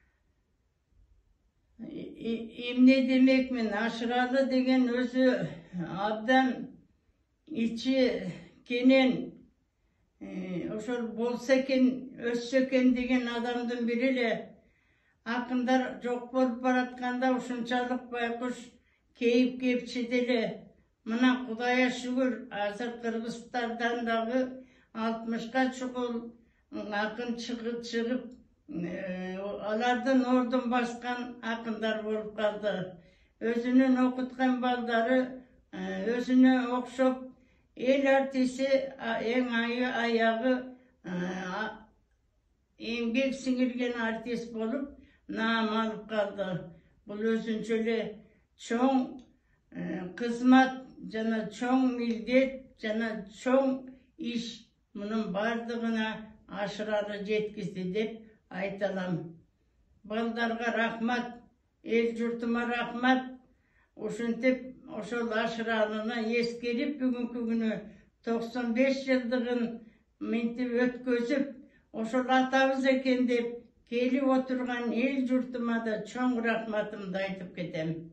Емне демек мен, ашыралы деген өзі абдан içi kenen ошол болса екен, өссө екен деген адамдын бири эле. Акындар жок болуп баратканда ушунчалык байкуш кейип кепчиди эле. Мына Кудайга шүгүр, азыр Кыргызстандан дагы 60ка чукул акын чыгып, алардын ордун баскан акындар болуп калды. Өзүнүн окуткан балдары өзүнө окшоп эл артисти эң аягы эмгек сиңирген артист болуп наам алып калды. Бул өзүнчө эле чоң кызмат жана чоң милдет жана чоң иш. Мунун бардыгына ашырары жеткизди деп айта алам. Балдарга рахмат, эл журтума рахмат. Ушинтип ошол ашыралыны эскерип бүгүнкү күнү 95 жылдыгын минтип өткөзүп, ошол атабыз экен деп келип отурган эл журтума да чоң рахматымды айтып кетем.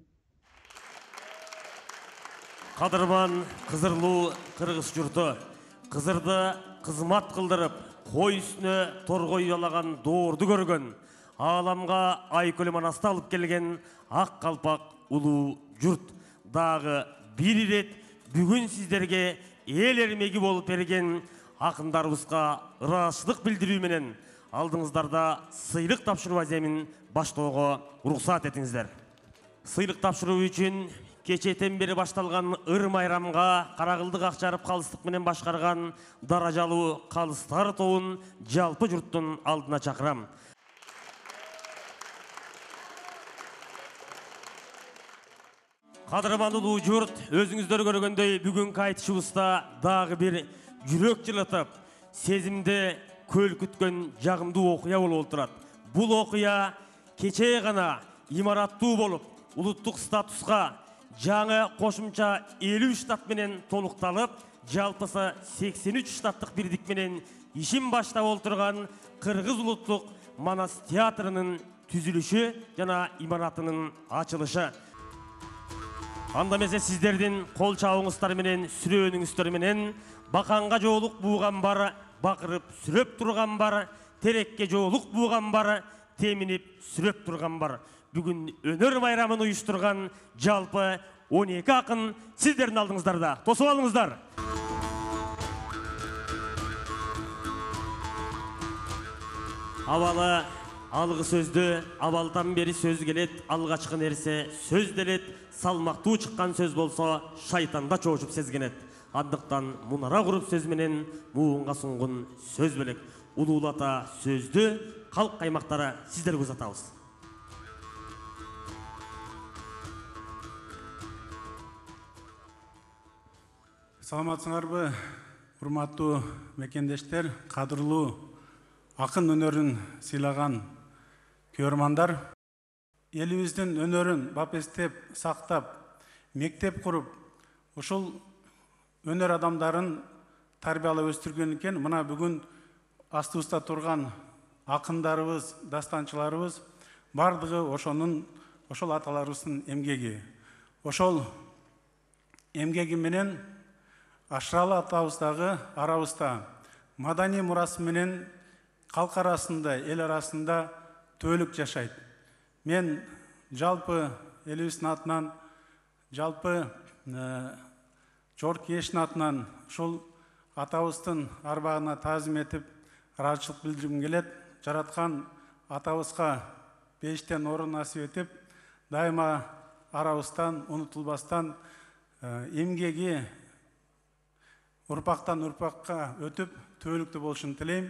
Кадырман кызырлуу кыргыз журту, кызырды кызмат кылдырып, кой үстүнө торгой уялаган доорду көргөн, ааламга айкөлү манасты алып келген ак калпак улуу журт. Дагы бир ирет бүгүн сиздерге эл эрмеги болуп берген акындарыбызга ыраазычылык билдирүү менен алдыңыздарда сыйлык тапшыруу аземин баштоого уруксат этиңиздер. Сыйлык тапшыруу үчүн кечетен бери башталган ыр майрамга Карагылдык Акчарып калыстык менен башкарган даражалуу калыстар тобун жалпы журттун алдына чакырам. Кадырман улуу журт, өзүңүздөр көргөндөй бүгүнкү айтышыбызда дагы бир жүрөк жылытып, сезимди көл күткөн жагымдуу окуя болуп отурат. Бул окуя кечээ гана имараттуу болуп, улуттук статуска жаңы кошумча 50 штат менен толукталып, жалпысы 83 штаттык бирдик менен ишин баштап отурган Кыргыз улуттук манас театрынын түзүлүшү жана имаратынын ачылышы. Анда эмесе сиздердин кол чабыңыздар менен, сүрөөнүңүздөр менен баканга жоолук бууган бар, бакырып сүрөп турган бар, терекке жоолук бууган бар, теминип сүрөп турган бар. Бүгүн өнөр майрамын уюштурган жалпы 12 акын сиздердин алдыңыздарда. Тосуп алыңыздар. Абалы алгы сөздү, абалдан бери сөз келет, алгачкы нерсе сөз делет, салмактуу чыккан сөз болсо шайтанда чоочуп сезгенет. Андыктан мунара куруп сөз менен муунга сунгун сөз белек. Улуулата сөздү калк каймактары сиздерге узатабыз. Саламатсыңарбы, урматтуу мекендештер, кадырлуу акын өнөрүн сыйлаган көрмандар. Элибиздин өнөрүн бапестеп, сактап, мектеп куруп, ушул өнөр адамдарын тарбиялап өстүргөн экен. Мына бүгүн астыбызда турган акындарыбыз, дастанчыларыбыз бардыгы ошол аталарыбыздын эмгеги. Ошол эмгеги менен Ашыралы атабыздагы арабызда маданий мурасы менен калк арасында, эл арасында төөлүк жашайт. Мен жалпы элибиздин атынан, жалпы Жорк Кештин атынан ушул атабыздын арбагына таазим этип, ыраазычылык билдиргим келет. Жараткан атабызга бейиштен орун насип этип, дайыма арабыздан унутулбастан эмгеги урпактан урпакка өтүп, төөлүктүү болушун тилейм.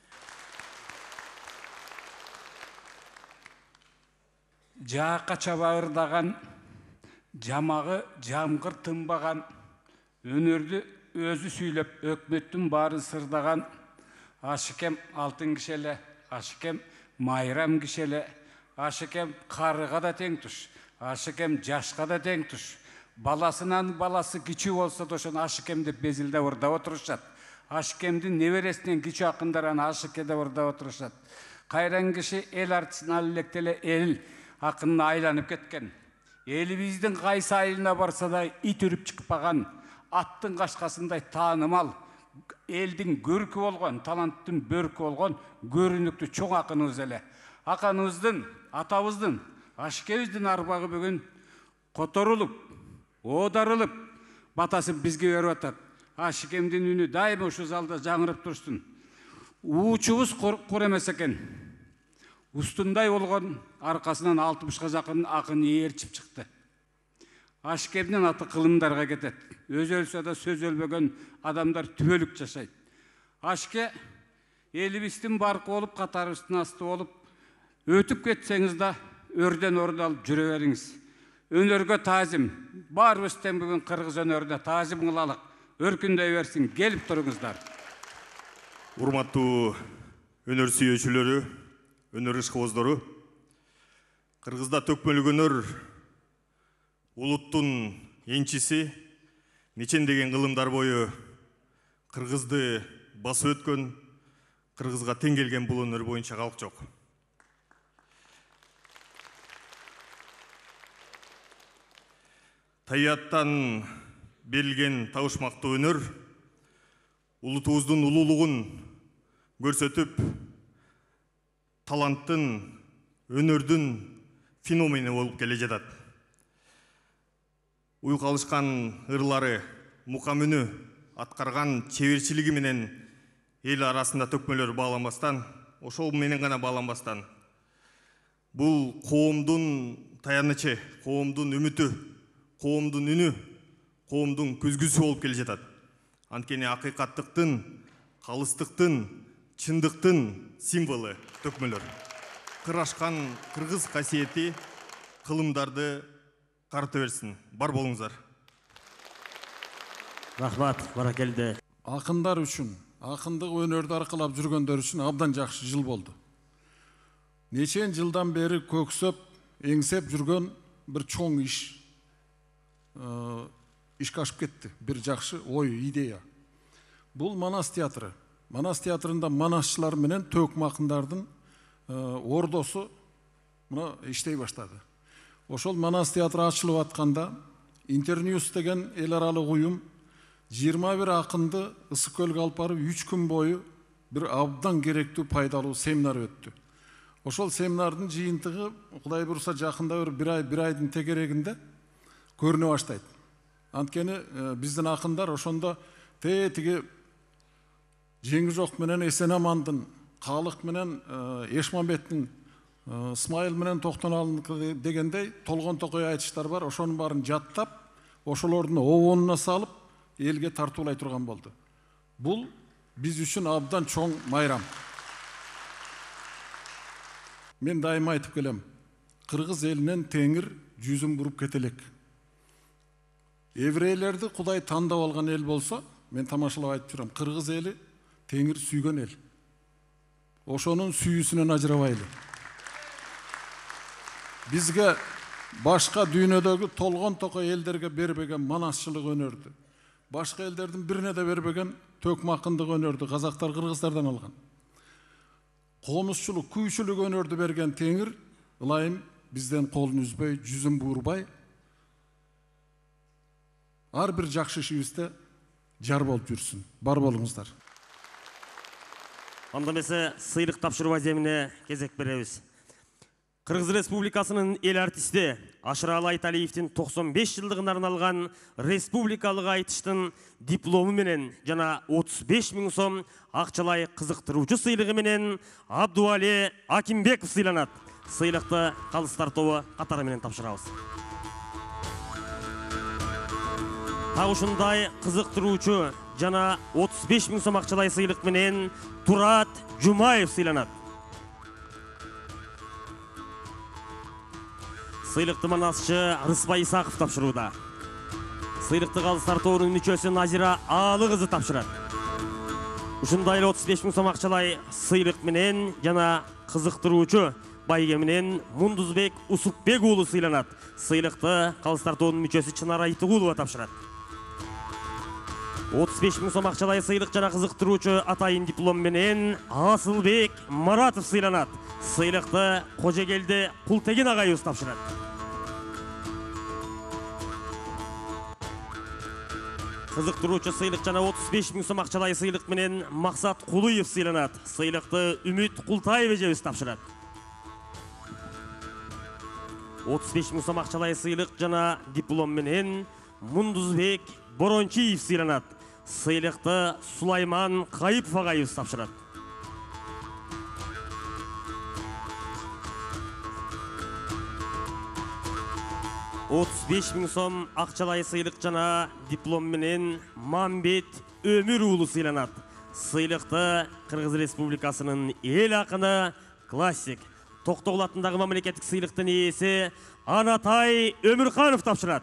Жаакка чаба ырдаган, жамагы жамгыр тынбаган, өнөрдү өзү сүйлөп, өкмөттүн баарын сырдаган, ашыкем алтын кишеле, ашыкем майрам кишеле, ашыкем карыга да тең туш, ашыкем жашка да тең туш, баласынан баласы кичүү болсо да ошону ашыкем деп безилдеп ырдап отурушат. Ашыкемдин небересинен кичүү акындар аны ашыке деп ырдап отурушат. Кайран киши эл артысын алып электе эле эл акынына айланып кеткен. Элибиздин кайсы айылына барса да ит үрүп чыкпаган, аттын кашкасындай таанымал, элдин көркү болгон, таланттын бөркү болгон көрүнүктүү чоң акыныбыз эле. Аканыбыздын, атабыздын, ашыкебиздин арбагы бүгүн которулуп, оодарылып, батасын бизге берип атат. Ашыкемдин үнү дайыма ушу залда жаңырып турсын. Уучубуз кур эмес экен. Устундай болгон аркасынан 60га жакын акын ээрчип чыкты. Ашыкемдин аты кылымдарга кетет. Өзү өлсө да сөз өлбөгөн адамдар түбөлүк жашайт. Ашыке элибиздин баркы болуп, катарыбыздын асты болуп, өтүп кетсеңиз да өрдөн орун алып жүрө бериңиз. Өнөргө таазим, баарыбыз тең бүгүн кыргыз өнөрүнө таазим кылалык. Өркүндөй берсин, келип туруңуздар. Урматтуу өнөр сүйүүчүлөрү, өнөр ишкыбоздору, Кыргызда төкмөлүк өнөр улуттун энчиси, мечендеген кылымдар бою кыргызды басып өткөн, кыргызга тең келген бул өнөр боюнча калк жок. Табиаттан берилген табышмактуу өнөр улутубуздун улуулугун көрсөтүп, таланттын, өнөрдүн феномени болуп келе жатат. Уйкалышкан ырлары, мукам үнү, аткарган чеберчилиги менен эл арасында төкмөлөр бааланбастан, ошол менен гана бааланбастан, бул коомдун таянычы, коомдун үмүтү, коомдун үнү, коомдун көзгүсү болуп келе жатат. Анткени акыйкаттыктын, калыстыктын, чындыктын символу төкмөлөр. Кыр ашкан кыргыз касиети кылымдарды карыта берсин. Бар болуңуздар. Рахмат, баракелде. Акындар үчүн, акындык өнөрдү аркылап жүргөндөр үчүн абдан жакшы жыл болду. Нечен жылдан бери көксөп, эңсеп жүргөн бир чоң ишке ашып кетти. Бир жакшы ой, идея. Бул Манас театры. Манас театрында манасчылар менен төкм акындардын ордосу мына иштей баштады. Ошол Манас театры ачылып атканда Интерньюс деген эл аралык уюм 21 акынды Ысык көлгө алып барып 3 күн бою бир абдан керектүү пайдалуу семинар өттү. Ошол семинардын жыйынтыгы Кудай буйруса жакында бир айдын тегерегинде көрүнө баштайт. Анткени биздин акындар ошондо тиги Жеңи жок менен Эсен-Амандын, Калык менен Эшмамбеттин, Ысмайыл менен Токтоналдыкы дегендей толгон токой айтыштар бар. Ошонун баарын жаттап, ошолордун обонуна салып, элге тартуулай турган болду. Бул биз үчүн абдан чоң майрам. Мен дайыма айтып келем, кыргыз элинен теңир жүзүн буруп кетелек. Еврейлерди Кудай тандап алган эл болсо, мен тамашалап айтып жүрөм, кыргыз эли теңир сүйгөн эл. Ошонун сүйүүсүнөн ажырабайлы. Бизге башка дүйнөдөгү толгон токой элдерге бербеген манасчылык өнөрдү, башка элдердин бирине да бербеген төкм акындык өнөрдү казактар кыргыздардан алган. Комузчулук, күйчүлүк өнөрдү берген теңир ылайым бизден колун үзбөй, жүзүн буурбай, ар бир жакшы ишибизде жар болуп жүрсүн. Бар болуңуздар. Анда эмесе сыйлык тапшыруу аземине кезек беребиз. Кыргыз Республикасынын эл артисти Ашыралы Айталиевдин 95 жылдыгына арналган республикалык айтыштын диплому менен жана 35 000 сом акчалай кызыктыруучу сыйлыгы менен Абдуали Акимбеков сыйланат. Сыйлыкты калыстар тобу катары менен тапшырабыз. Так ушундай кызыктыруучу жана 35 000 сом акчалай сыйлык менен Турат Жумаев сыйланат. Сыйлыкты манасчы Рыспай Исаков тапшырууда. Сыйлыкты калыстар тобунун мүчөсү Назира Аалы кызы тапшырат. Ушундай эле 35 000 сом акчалай сыйлык менен жана кызыктыруучу байге менен Мундузбек Усупбек уулу сыйланат. Сыйлыкты Калыстар тобунун мүчөсү Чынар Айтыгулова тапшырат. 35 000 сом акчалай сыйлык жана кызыктыруучу атайын диплом менен Асылбек Маратов сыйланат. Сыйлыкты Кожегелди Култеген агайыбыз тапшырат. Кызыктыруучу сыйлык жана 35 000 сом акчалай сыйлык менен Максат Кулуев сыйланат. Сыйлыкты Үмүт Култаев эжебиз тапшырат. 35 000 сом акчалай сыйлык жана диплом менен Мундузбек Борончиев сыйланат. Сыйлыкты Сулайман Кайыпов агайыбыз тапшырат. — 35 000 сом акчалай сыйлык жана диплом менен Мамбет Өмүр уулу сыйланат. Сыйлыкты Кыргыз Республикасынын эл акыны, классик, Токтогул атындагы мамлекеттик сыйлыктын ээси Анатай Өмүрханов тапшырат.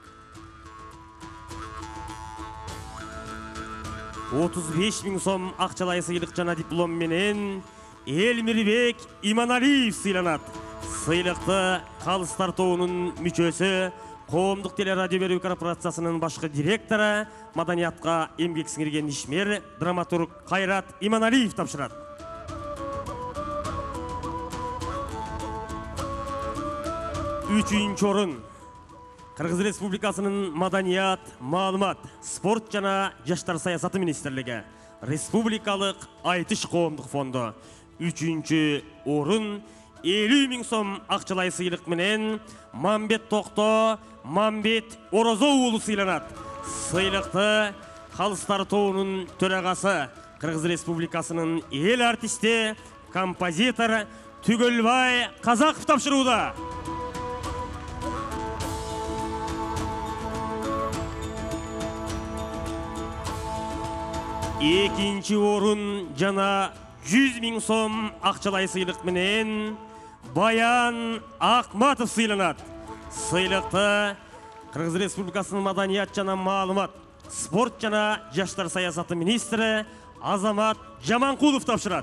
35 000 сом акчалай сыйлык жана диплом менен Элмирбек Иманалиев сыйланат. Сыйлыкты Калыстар тобунун мүчөсү, Коомдук телерадио берүү корпорациясынын башкы директору, маданиятка эмгек сиңирген ишмер, драматург Кайрат Иманалиев тапшырат. 3-чү орун Кыргыз Республикасынын маданият, маалымат, спорт жана жаштар саясаты министрлиги, Республикалык айтыш коомдук фонду. 3-чү орун 50 000 сом акчалай сыйлык менен Мамбет Токто Мамбет Орозо уулу сыйланат. Сыйлыкты Калыстар тобунун төрагасы, Кыргыз Республикасынын эл артисти, композитор Түгөлбай Казаков тапшырууда. Экинчи орун жана 100 000 сом акчалай сыйлык менен Баян Акматов сыйланат. Сыйлыкты Кыргыз Республикасынын маданият жана маалымат, спорт жана жаштар саясаты министри Азамат Жаманкулов тапшырат.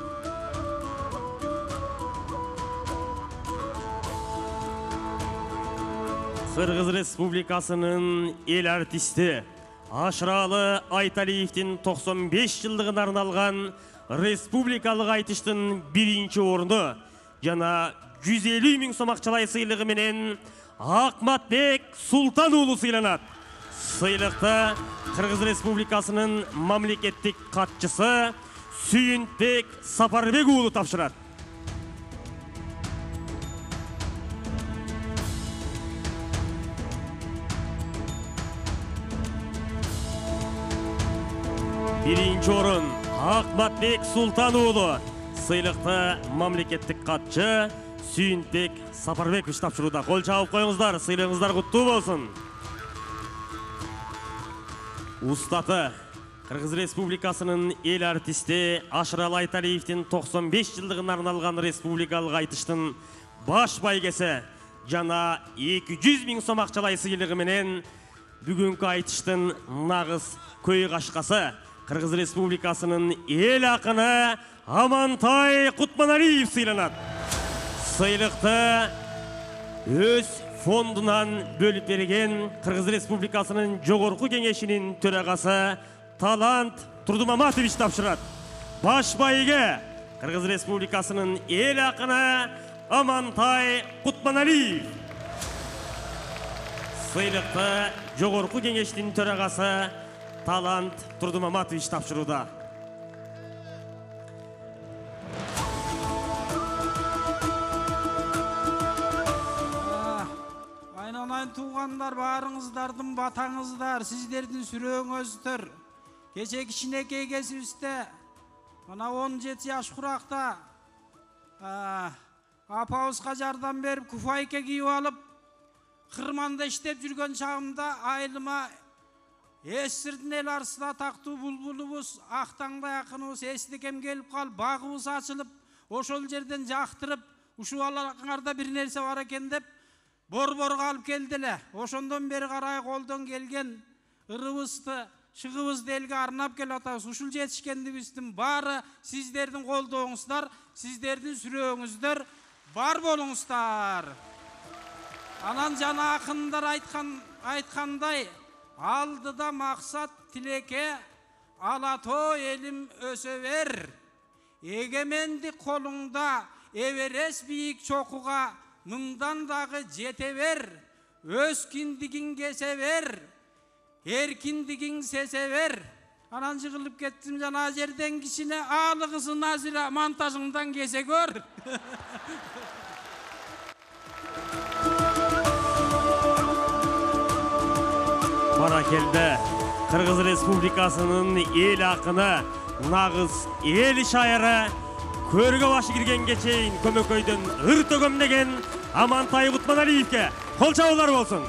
Кыргыз Республикасынын эл артисти Ашыралы Айталиевдин 95 жылдыгына арналган республикалык айтыштын 1-чи орunu жана 150 000 сом акчалай сыйлыгы менен Акматбек Султан уулу сыйланат. Сыйлыкты Кыргыз Республикасынын мамлекеттик катчысы Сүйүнтбек Сапарбек уулу тапшырат. Биринчи орун Акматбек Султан уулу. Сыйлыкты мамлекеттик катчы Сүйүнтбек Сапарбекович тапшырууда. Кол чабып коюңуздар, сыйлыгыңыздар куттуу болсун. Устаты Кыргыз Республикасынын эл артисти Ашыралы Айталиевдин 95 жылдыгына арналган республикалык айтыштын баш байгеси жана 200 000 сом акчалай сыйлыгы менен бүгүнкү айтыштын нагыз көй кашкасы Кыргыз Республикасынын эл акыны Амантай Кутманалиев сыйланат. Сыйлыкты өз фондунан бөлүп берген Кыргыз Республикасынын жогорку кеңешинин төрагасы Талант Турдумаматович тапшырат. Баш байге Кыргыз Республикасынын эл акыны Амантай Кутманалиев. Сыйлыкты жогорку кеңештин төрагасы Талант Турдумаматович тапшырууда. Айналайын туғандар, барыңыздардың батаңыздар, сіздердің сүрөңөздөр. Кече кичинекей кезибизде, мына 17 жаш куракта апабызга жардам берип, куфайке кийип алып, кырманда иштеп жүргөн чагымда айылыма Эсирдин эл арасында тактуу булбулубуз, Актаңдай акыныбыз Эстекем келип калып, багыбыз ачылып, ошол жерден жактырып, ушул алакаңарда бир нерсе бар экен деп, борборго алып келдиле. Ошондон бери карай колдон келген ырыбызды, шыгыбызды элге арнап келип атабыз. Ушул жетишкендигибиздин баары сиздердин колдооңуздар, сиздердин сүрөөңүздөр. бар болуңуздар. Анан жана акындар айткандай, алдыда максат тилеке, алато элим өсө бер. Эгемендик колуңда эверес бийик чокуга мыңдан дагы жете бер. Өз киндигиң кесе бер. Эркиндигиң сесе бер. Анан жыгылып кеттим жана жерден кишине алыгысын азыра монтажыңдан кесе көр. Баракелді Кыргыз Республикасынын эл акыны, нагыз эл шайыры, көргө башы киргенге чейин көмөкөйдөн ыр төгөмдеген Амантай Кутманалиевке кол чабуулар болсун.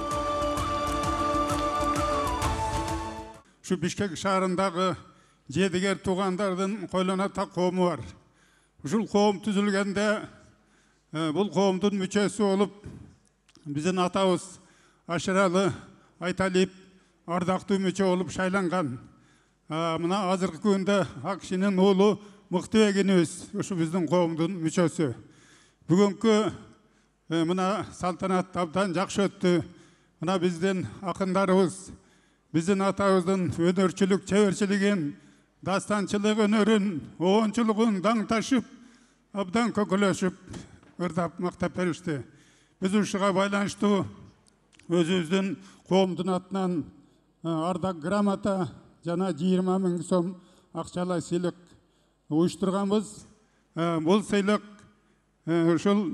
Şu Bişkek şaharındагы жетігер туғандардың Койлоната коому бар. Ушул коом түзүлгенде бул коомдун мүчөсү болуп, биздин атабыз Ашыралы Айталиев ардактуу мүчө болуп шайланган. Мына азыркы күндө ак кишинин уулу Мыктыбек энебиз ушу биздин коомдун мүчөсү. Бүгүнкү мына салтанат абдан жакшы өттү. Мына биздин акындарыбыз, биздин атабыздын өнөрчүлүк чеберчилигин, дастанчылык өнөрүн, оончулугун даңташып, абдан көкөлөшүп, ырдап мактап беришти. Биз ушуга байланыштуу өзүбүздүн коомдун атынан ардак грамота жана 20 000 сом акчалай сыйлык уюштурганбыз. Бул сыйлык ушул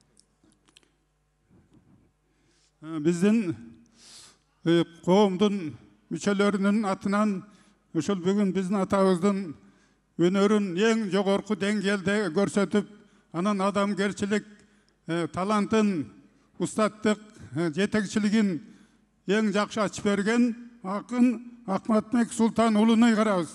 биздин коомдун мүчөлөрүнүн атынан ушул бүгүн биздин атабыздын өнөрүн эң жогорку деңгээлде көрсөтүп, анан адамгерчилик талантын, устаттык жетекчилигин эң жакшы ачып берген акын Акматбек Султан уулуну ыйгарабыз.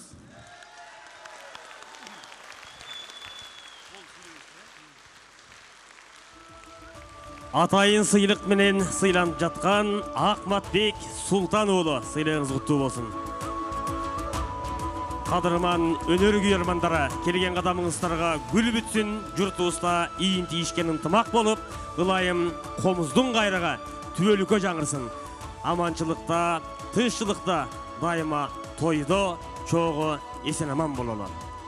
Атайын сыйлык менен сыйланып жаткан Акматбек Султан уулу, сыйлыгыңыз куттуу болсун. Кадырман өнөр күйөрмандары, келген кадамыңыздарга гүл бүтсүн, журтубузда ийин тийишкен ынтымак болуп, ылайым комуздун кайрыгы түбөлүккө жаңырсын. Аманчылыкта, тынччылыкта, дайыма тойдо, чогуу эсен аман бололу.